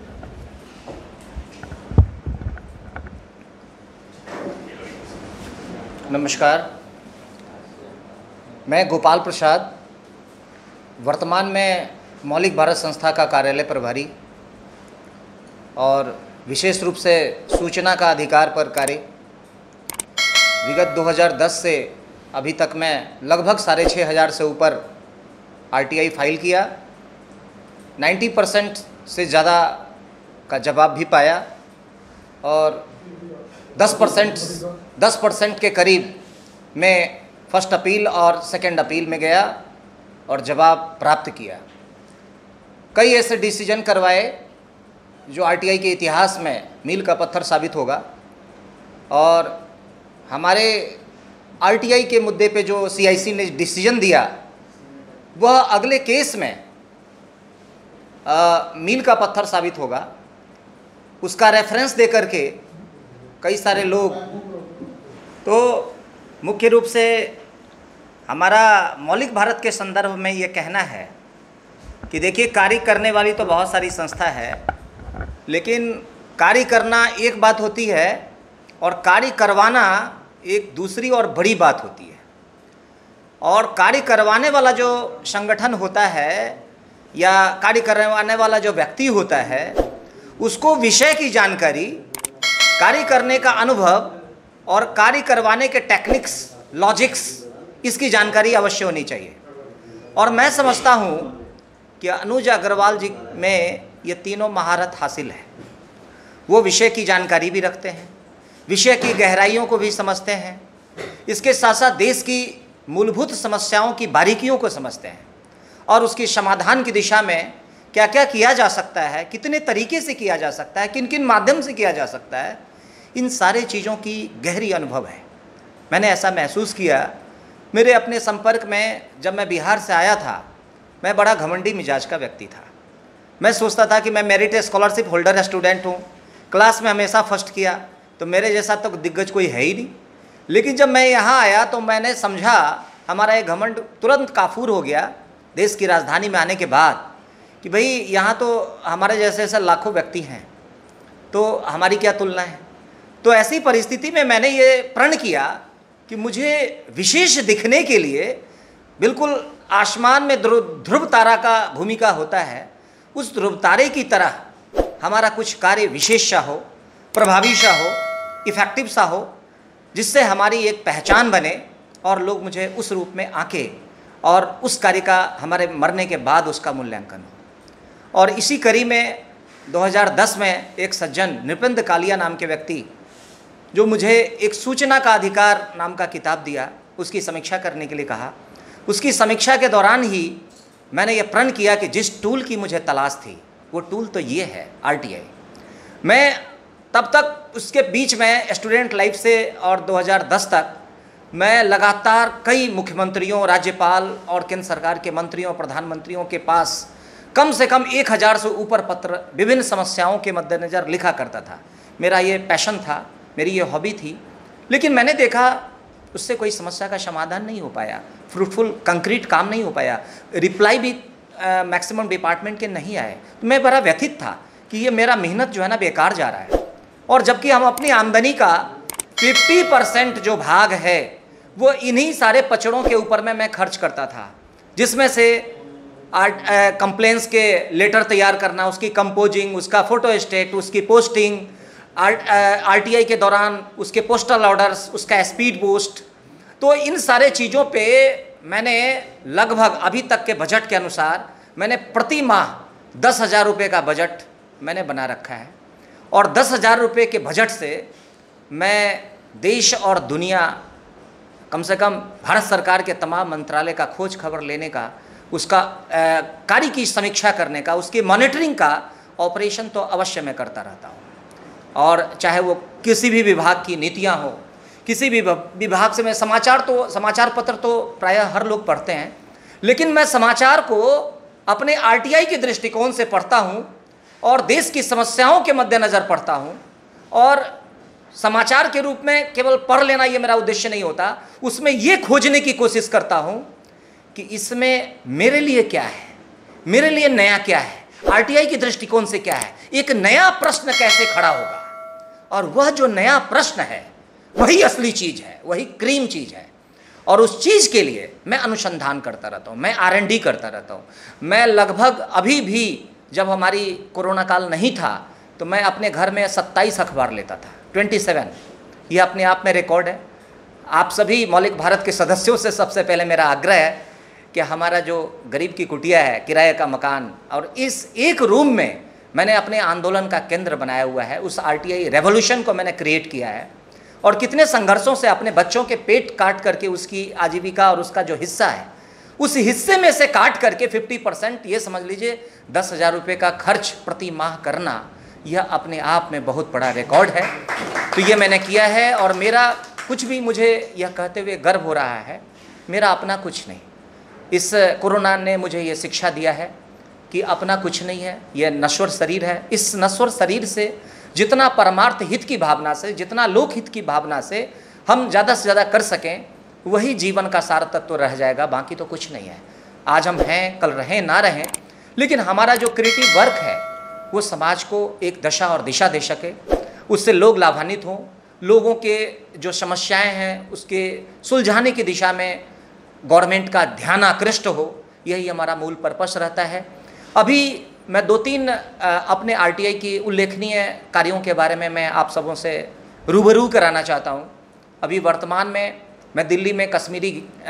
नमस्कार, मैं गोपाल प्रसाद, वर्तमान में मौलिक भारत संस्था का कार्यालय प्रभारी और विशेष रूप से सूचना का अधिकार पर कार्य। विगत दो हज़ार दस से अभी तक मैं लगभग साढ़े छः हज़ार से ऊपर आरटीआई फाइल किया, नब्बे परसेंट से ज़्यादा का जवाब भी पाया, और दस परसेंट दस परसेंट के करीब मैं फर्स्ट अपील और सेकंड अपील में गया, और जवाब प्राप्त किया। कई ऐसे डिसीजन करवाए जो आरटीआई के इतिहास में मील का पत्थर साबित होगा, और हमारे आरटीआई के मुद्दे पे जो सीआईसी ने डिसीजन दिया वह अगले केस में आ, मील का पत्थर साबित होगा। उसका रेफरेंस दे करके कई सारे लोग, तो मुख्य रूप से हमारा मौलिक भारत के संदर्भ में ये कहना है कि देखिए, कार्य करने वाली तो बहुत सारी संस्था है, लेकिन कार्य करना एक बात होती है और कार्य करवाना एक दूसरी और बड़ी बात होती है। और कार्य करवाने वाला जो संगठन होता है या कार्य करवाने वाला जो व्यक्ति होता है, उसको विषय की जानकारी, कार्य करने का अनुभव और कार्य करवाने के टेक्निक्स, लॉजिक्स, इसकी जानकारी अवश्य होनी चाहिए। और मैं समझता हूँ कि अनुज अग्रवाल जी में ये तीनों महारत हासिल है। वो विषय की जानकारी भी रखते हैं, विषय की गहराइयों को भी समझते हैं, इसके साथ साथ देश की मूलभूत समस्याओं की बारीकियों को समझते हैं और उसकी समाधान की दिशा में क्या क्या किया जा सकता है, कितने तरीके से किया जा सकता है, किन किन माध्यम से किया जा सकता है, इन सारे चीज़ों की गहरी अनुभव है। मैंने ऐसा महसूस किया मेरे अपने संपर्क में। जब मैं बिहार से आया था, मैं बड़ा घमंडी मिजाज का व्यक्ति था। मैं सोचता था कि मैं मेरिट स्कॉलरशिप होल्डर स्टूडेंट हूँ, क्लास में हमेशा फर्स्ट किया, तो मेरे जैसा तो दिग्गज कोई है ही नहीं। लेकिन जब मैं यहाँ आया तो मैंने समझा, हमारा ये घमंड तुरंत काफूर हो गया देश की राजधानी में आने के बाद, कि भाई यहाँ तो हमारे जैसे ऐसे लाखों व्यक्ति हैं, तो हमारी क्या तुलना है। तो ऐसी परिस्थिति में मैंने ये प्रण किया कि मुझे विशेष दिखने के लिए, बिल्कुल आसमान में ध्रुव ध्रुव तारा का भूमिका होता है, उस ध्रुव तारे की तरह हमारा कुछ कार्य विशेष सा हो, प्रभावी सा हो, इफेक्टिव सा हो, जिससे हमारी एक पहचान बने और लोग मुझे उस रूप में आके और उस कार्य का हमारे मरने के बाद उसका मूल्यांकन हो। और इसी कड़ी में दो हज़ार दस में एक सज्जन नृपेंद्र कालिया नाम के व्यक्ति, जो मुझे एक सूचना का अधिकार नाम का किताब दिया, उसकी समीक्षा करने के लिए कहा। उसकी समीक्षा के दौरान ही मैंने ये प्रण किया कि जिस टूल की मुझे तलाश थी वो टूल तो ये है, आरटीआई। मैं तब तक उसके बीच में स्टूडेंट लाइफ से और दो हज़ार दस तक मैं लगातार कई मुख्यमंत्रियों, राज्यपाल और केंद्र सरकार के मंत्रियों, प्रधानमंत्रियों के पास कम से कम एक हज़ार से ऊपर पत्र विभिन्न समस्याओं के मद्देनज़र लिखा करता था। मेरा ये पैशन था, मेरी ये हॉबी थी। लेकिन मैंने देखा उससे कोई समस्या का समाधान नहीं हो पाया, फ्रूटफुल कंक्रीट काम नहीं हो पाया, रिप्लाई भी मैक्सिमम डिपार्टमेंट के नहीं आए। तो मैं बड़ा व्यथित था कि ये मेरा मेहनत जो है ना बेकार जा रहा है। और जबकि हम अपनी आमदनी का पचास परसेंट जो भाग है वो इन्हीं सारे पचड़ों के ऊपर में मैं खर्च करता था, जिसमें से आर्ट कंप्लेंट्स के लेटर तैयार करना, उसकी कंपोजिंग, उसका फोटो स्टेट, उसकी पोस्टिंग, आरटीआई के दौरान उसके पोस्टल ऑर्डर्स, उसका स्पीड पोस्ट। तो इन सारे चीज़ों पे मैंने लगभग अभी तक के बजट के अनुसार मैंने प्रति माह दस हज़ार रुपये का बजट मैंने बना रखा है। और दस हज़ार रुपये के बजट से मैं देश और दुनिया, कम से कम भारत सरकार के तमाम मंत्रालय का खोज खबर लेने का, उसका कार्य की समीक्षा करने का, उसकी मॉनिटरिंग का ऑपरेशन तो अवश्य मैं करता रहता हूँ। और चाहे वो किसी भी विभाग की नीतियाँ हो, किसी भी विभाग से मैं समाचार तो समाचार पत्र तो प्रायः हर लोग पढ़ते हैं, लेकिन मैं समाचार को अपने आरटीआई के दृष्टिकोण से पढ़ता हूँ और देश की समस्याओं के मद्देनज़र पढ़ता हूँ। और समाचार के रूप में केवल पढ़ लेना ये मेरा उद्देश्य नहीं होता, उसमें ये खोजने की कोशिश करता हूँ कि इसमें मेरे लिए क्या है, मेरे लिए नया क्या है, आरटीआई के दृष्टिकोण से क्या है, एक नया प्रश्न कैसे खड़ा होगा। और वह जो नया प्रश्न है वही असली चीज़ है, वही क्रीम चीज़ है। और उस चीज़ के लिए मैं अनुसंधान करता रहता हूँ, मैं आर एन डी करता रहता हूँ। मैं लगभग अभी भी, जब हमारी कोरोना काल नहीं था, तो मैं अपने घर में सत्ताईस अखबार लेता था, सत्ताईस। ये अपने आप में रिकॉर्ड है। आप सभी मौलिक भारत के सदस्यों से सबसे पहले मेरा आग्रह है कि हमारा जो गरीब की कुटिया है, किराए का मकान, और इस एक रूम में मैंने अपने आंदोलन का केंद्र बनाया हुआ है। उस आरटीआई रेवोल्यूशन को मैंने क्रिएट किया है और कितने संघर्षों से अपने बच्चों के पेट काट करके उसकी आजीविका और उसका जो हिस्सा है उस हिस्से में से काट करके पचास परसेंट, ये समझ लीजिए दस हज़ार रुपये का खर्च प्रति माह करना, यह अपने आप में बहुत बड़ा रिकॉर्ड है। तो ये मैंने किया है और मेरा कुछ भी, मुझे यह कहते हुए गर्व हो रहा है, मेरा अपना कुछ नहीं। इस कोरोना ने मुझे ये शिक्षा दिया है कि अपना कुछ नहीं है, यह नश्वर शरीर है। इस नश्वर शरीर से जितना परमार्थ हित की भावना से, जितना लोक हित की भावना से हम ज़्यादा से ज़्यादा कर सकें, वही जीवन का सार तत्व तो रह जाएगा, बाकी तो कुछ नहीं है। आज हम हैं, कल रहें ना रहें, लेकिन हमारा जो क्रिएटिव वर्क है वो समाज को एक दशा और दिशा दे सके, उससे लोग लाभान्वित हों, लोगों के जो समस्याएं हैं उसके सुलझाने की दिशा में गवर्नमेंट का ध्यान आकृष्ट हो, यही हमारा मूल पर्पस रहता है। अभी मैं दो तीन अपने आरटीआई की उल्लेखनीय कार्यों के बारे में मैं आप सबों से रूबरू कराना चाहता हूं। अभी वर्तमान में मैं दिल्ली में कश्मीरी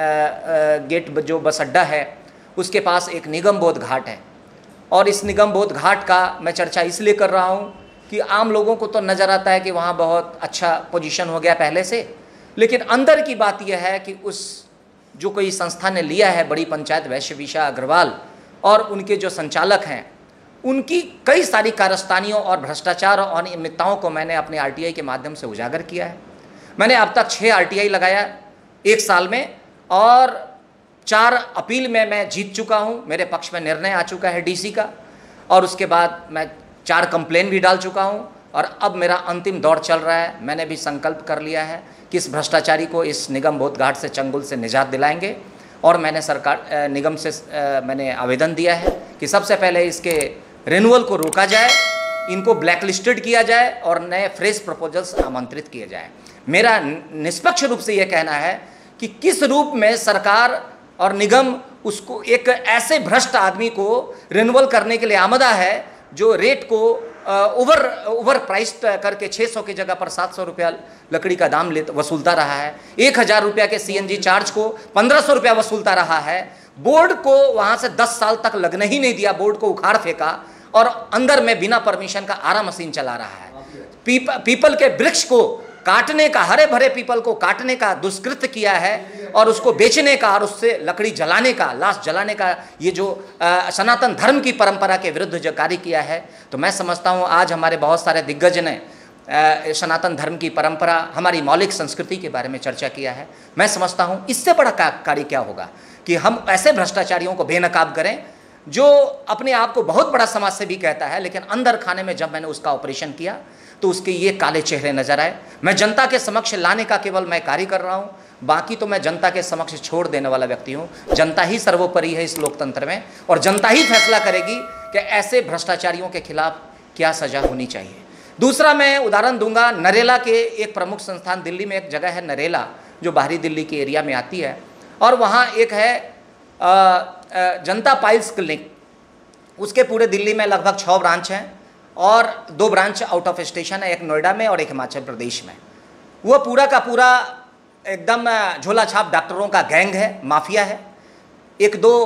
गेट जो बस अड्डा है उसके पास एक निगम बोध घाट है, और इस निगम बोध घाट का मैं चर्चा इसलिए कर रहा हूं कि आम लोगों को तो नज़र आता है कि वहाँ बहुत अच्छा पोजीशन हो गया पहले से, लेकिन अंदर की बात यह है कि उस जो कोई संस्था ने लिया है, बड़ी पंचायत वैश्य विशा अग्रवाल और उनके जो संचालक हैं, उनकी कई सारी कारस्तानियों और भ्रष्टाचार और अनियमितताओं को मैंने अपने आरटीआई के माध्यम से उजागर किया है। मैंने अब तक छः आरटीआई लगाया एक साल में, और चार अपील में मैं जीत चुका हूं, मेरे पक्ष में निर्णय आ चुका है डीसी का, और उसके बाद मैं चार कंप्लेन भी डाल चुका हूं, और अब मेरा अंतिम दौर चल रहा है। मैंने भी संकल्प कर लिया है कि इस भ्रष्टाचारी को इस निगम बोध घाट से, चंगुल से निजात दिलाएंगे, और मैंने सरकार निगम से मैंने आवेदन दिया है कि सबसे पहले इसके रिन्यूअल को रोका जाए, इनको ब्लैकलिस्टेड किया जाए और नए फ्रेश प्रपोजल्स आमंत्रित किए जाए। मेरा निष्पक्ष रूप से यह कहना है कि किस रूप में सरकार और निगम उसको एक ऐसे भ्रष्ट आदमी को रिन्यूअल करने के लिए आमदा है जो रेट को ओवर ओवर प्राइस्ड करके छः सौ की जगह पर सात सौ रुपया लकड़ी का दाम ले वसूलता रहा है, एक हज़ार रुपया के सीएनजी चार्ज को पंद्रह सौ रुपया वसूलता रहा है, बोर्ड को वहाँ से दस साल तक लगने ही नहीं दिया, बोर्ड को उखाड़ फेंका, और अंदर में बिना परमिशन का आरा मशीन चला रहा है। पीप, पीपल के वृक्ष को काटने का, हरे भरे पीपल को काटने का दुष्कृत किया है, और उसको बेचने का और उससे लकड़ी जलाने का, लाश जलाने का, ये जो आ, सनातन धर्म की परंपरा के विरुद्ध जो कार्य किया है। तो मैं समझता हूँ आज हमारे बहुत सारे दिग्गज ने आ, सनातन धर्म की परंपरा, हमारी मौलिक संस्कृति के बारे में चर्चा किया है। मैं समझता हूँ इससे बड़ा कार्य क्या होगा कि हम ऐसे भ्रष्टाचारियों को बेनकाब करें जो अपने आप को बहुत बड़ा समाज सेवी कहता है, लेकिन अंदर खाने में जब मैंने उसका ऑपरेशन किया तो उसके ये काले चेहरे नजर आए। मैं जनता के समक्ष लाने का केवल मैं कार्य कर रहा हूँ, बाकी तो मैं जनता के समक्ष छोड़ देने वाला व्यक्ति हूँ। जनता ही सर्वोपरि है इस लोकतंत्र में, और जनता ही फैसला करेगी कि ऐसे भ्रष्टाचारियों के खिलाफ क्या सजा होनी चाहिए। दूसरा मैं उदाहरण दूंगा, नरेला के एक प्रमुख संस्थान, दिल्ली में एक जगह है नरेला जो बाहरी दिल्ली के एरिया में आती है, और वहाँ एक है आ, आ, जनता पाइल्स क्लिनिक। उसके पूरे दिल्ली में लगभग छः ब्रांच हैं, और दो ब्रांच आउट ऑफ स्टेशन है, एक नोएडा में और एक हिमाचल प्रदेश में। वो पूरा का पूरा एकदम झोला छाप डॉक्टरों का गैंग है, माफिया है। एक दो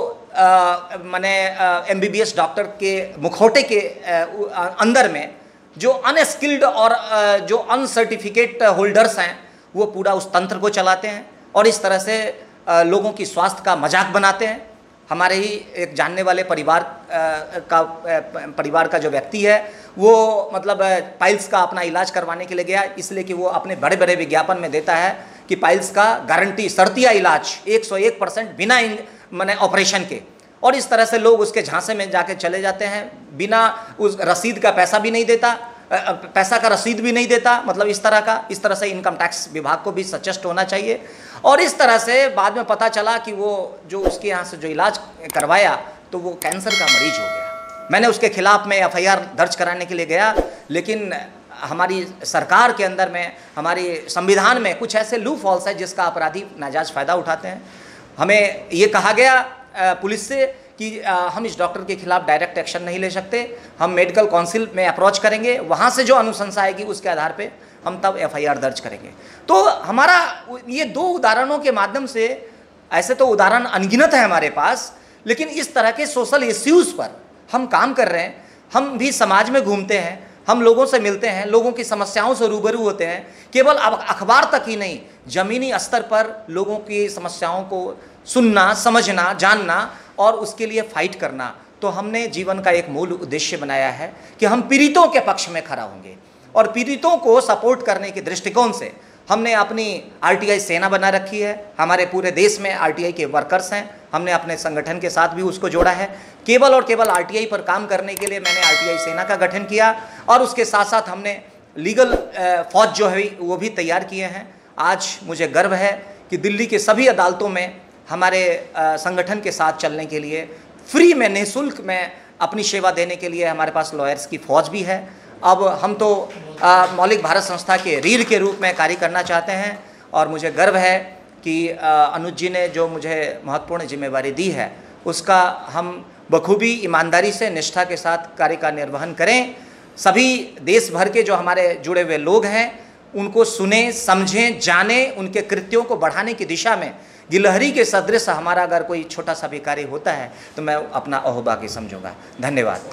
माने M B B S doctor के मुखौटे के आ, अंदर में जो अनस्किल्ड और आ, जो अनसर्टिफिकेट होल्डर्स हैं, वो पूरा उस तंत्र को चलाते हैं, और इस तरह से आ, लोगों की स्वास्थ्य का मजाक बनाते हैं। हमारे ही एक जानने वाले परिवार का परिवार का जो व्यक्ति है, वो मतलब पाइल्स का अपना इलाज करवाने के लिए गया, इसलिए कि वो अपने बड़े बड़े विज्ञापन में देता है कि पाइल्स का गारंटी शर्तिया इलाज एक सौ एक परसेंट बिना मैंने ऑपरेशन के, और इस तरह से लोग उसके झांसे में जाके चले जाते हैं, बिना उस रसीद का पैसा भी नहीं देता, पैसा का रसीद भी नहीं देता, मतलब इस तरह का। इस तरह से इनकम टैक्स विभाग को भी सचेष्ट होना चाहिए। और इस तरह से बाद में पता चला कि वो जो उसके यहाँ से जो इलाज करवाया तो वो कैंसर का मरीज हो गया। मैंने उसके खिलाफ में एफ आई आर दर्ज कराने के लिए गया, लेकिन हमारी सरकार के अंदर में, हमारी संविधान में कुछ ऐसे लूप होल्स है जिसका अपराधी नाजायज़ फ़ायदा उठाते हैं। हमें ये कहा गया पुलिस से कि हम इस डॉक्टर के खिलाफ डायरेक्ट एक्शन नहीं ले सकते, हम मेडिकल काउंसिल में अप्रोच करेंगे, वहाँ से जो अनुशंसा आएगी उसके आधार पे हम तब एफ आई आर दर्ज करेंगे। तो हमारा ये दो उदाहरणों के माध्यम से, ऐसे तो उदाहरण अनगिनत है हमारे पास, लेकिन इस तरह के सोशल इश्यूज़ पर हम काम कर रहे हैं। हम भी समाज में घूमते हैं, हम लोगों से मिलते हैं, लोगों की समस्याओं से रूबरू होते हैं। केवल अब अखबार तक ही नहीं, ज़मीनी स्तर पर लोगों की समस्याओं को सुनना, समझना, जानना और उसके लिए फाइट करना। तो हमने जीवन का एक मूल उद्देश्य बनाया है कि हम पीड़ितों के पक्ष में खड़ा होंगे और पीड़ितों को सपोर्ट करने के दृष्टिकोण से हमने अपनी आरटीआई सेना बना रखी है। हमारे पूरे देश में आरटीआई के वर्कर्स हैं, हमने अपने संगठन के साथ भी उसको जोड़ा है। केवल और केवल आरटीआई पर काम करने के लिए मैंने आरटीआई सेना का गठन किया और उसके साथ साथ हमने लीगल फौज जो है वो भी तैयार किए हैं। आज मुझे गर्व है कि दिल्ली के सभी अदालतों में हमारे संगठन के साथ चलने के लिए फ्री में, निःशुल्क में अपनी सेवा देने के लिए हमारे पास लॉयर्स की फौज भी है। अब हम तो आ, मौलिक भारत संस्था के रीढ़ के रूप में कार्य करना चाहते हैं और मुझे गर्व है कि अनुज जी ने जो मुझे महत्वपूर्ण जिम्मेवारी दी है उसका हम बखूबी, ईमानदारी से, निष्ठा के साथ कार्य का निर्वहन करें। सभी देश भर के जो हमारे जुड़े हुए लोग हैं उनको सुने, समझें, जानें, उनके कृत्यों को बढ़ाने की दिशा में गिलहरी के सदृश हमारा अगर कोई छोटा सा भी कार्य होता है तो मैं अपना अहोभाग्य समझूंगा। धन्यवाद।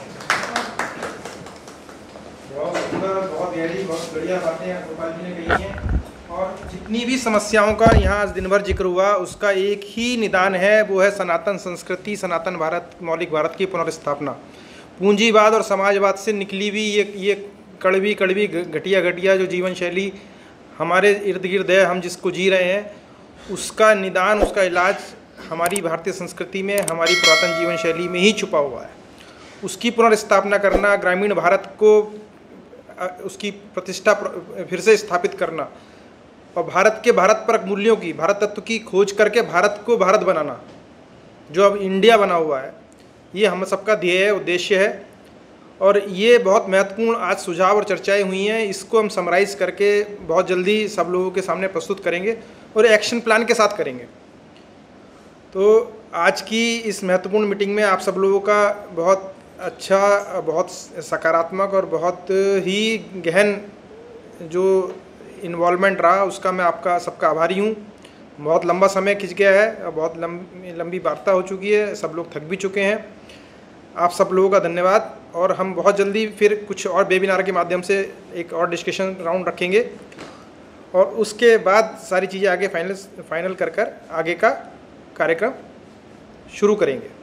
बहुत सुंदर, बहुत गहरी, बहुत बढ़िया बातें गोपाल जी ने कही हैं और जितनी भी समस्याओं का यहाँ आज दिन भर जिक्र हुआ उसका एक ही निदान है, वो है सनातन संस्कृति, सनातन भारत, मौलिक भारत की पुनर्स्थापना। पूंजीवाद और समाजवाद से निकली हुई ये ये कड़वी कड़वी घटिया घटिया जो जीवन शैली हमारे इर्द गिर्द है, हम जिसको जी रहे हैं, उसका निदान, उसका इलाज हमारी भारतीय संस्कृति में, हमारी पुरातन जीवन शैली में ही छुपा हुआ है। उसकी पुनर्स्थापना करना, ग्रामीण भारत को उसकी प्रतिष्ठा फिर से स्थापित करना और भारत के भारत परक मूल्यों की, भारत तत्व की खोज करके भारत को भारत बनाना, जो अब इंडिया बना हुआ है, ये हम सबका ध्येय है, उद्देश्य है। और ये बहुत महत्वपूर्ण आज सुझाव और चर्चाएं हुई हैं, इसको हम समराइज करके बहुत जल्दी सब लोगों के सामने प्रस्तुत करेंगे और एक्शन प्लान के साथ करेंगे। तो आज की इस महत्वपूर्ण मीटिंग में आप सब लोगों का बहुत अच्छा, बहुत सकारात्मक और बहुत ही गहन जो इन्वॉल्वमेंट रहा उसका मैं आपका सबका आभारी हूँ। बहुत लंबा समय खिंच गया है, बहुत लंबी लंबी वार्ता हो चुकी है, सब लोग थक भी चुके हैं। आप सब लोगों का धन्यवाद और हम बहुत जल्दी फिर कुछ और वेबिनार के माध्यम से एक और डिस्कशन राउंड रखेंगे और उसके बाद सारी चीज़ें आगे फाइनल फाइनल कर कर आगे का कार्यक्रम शुरू करेंगे।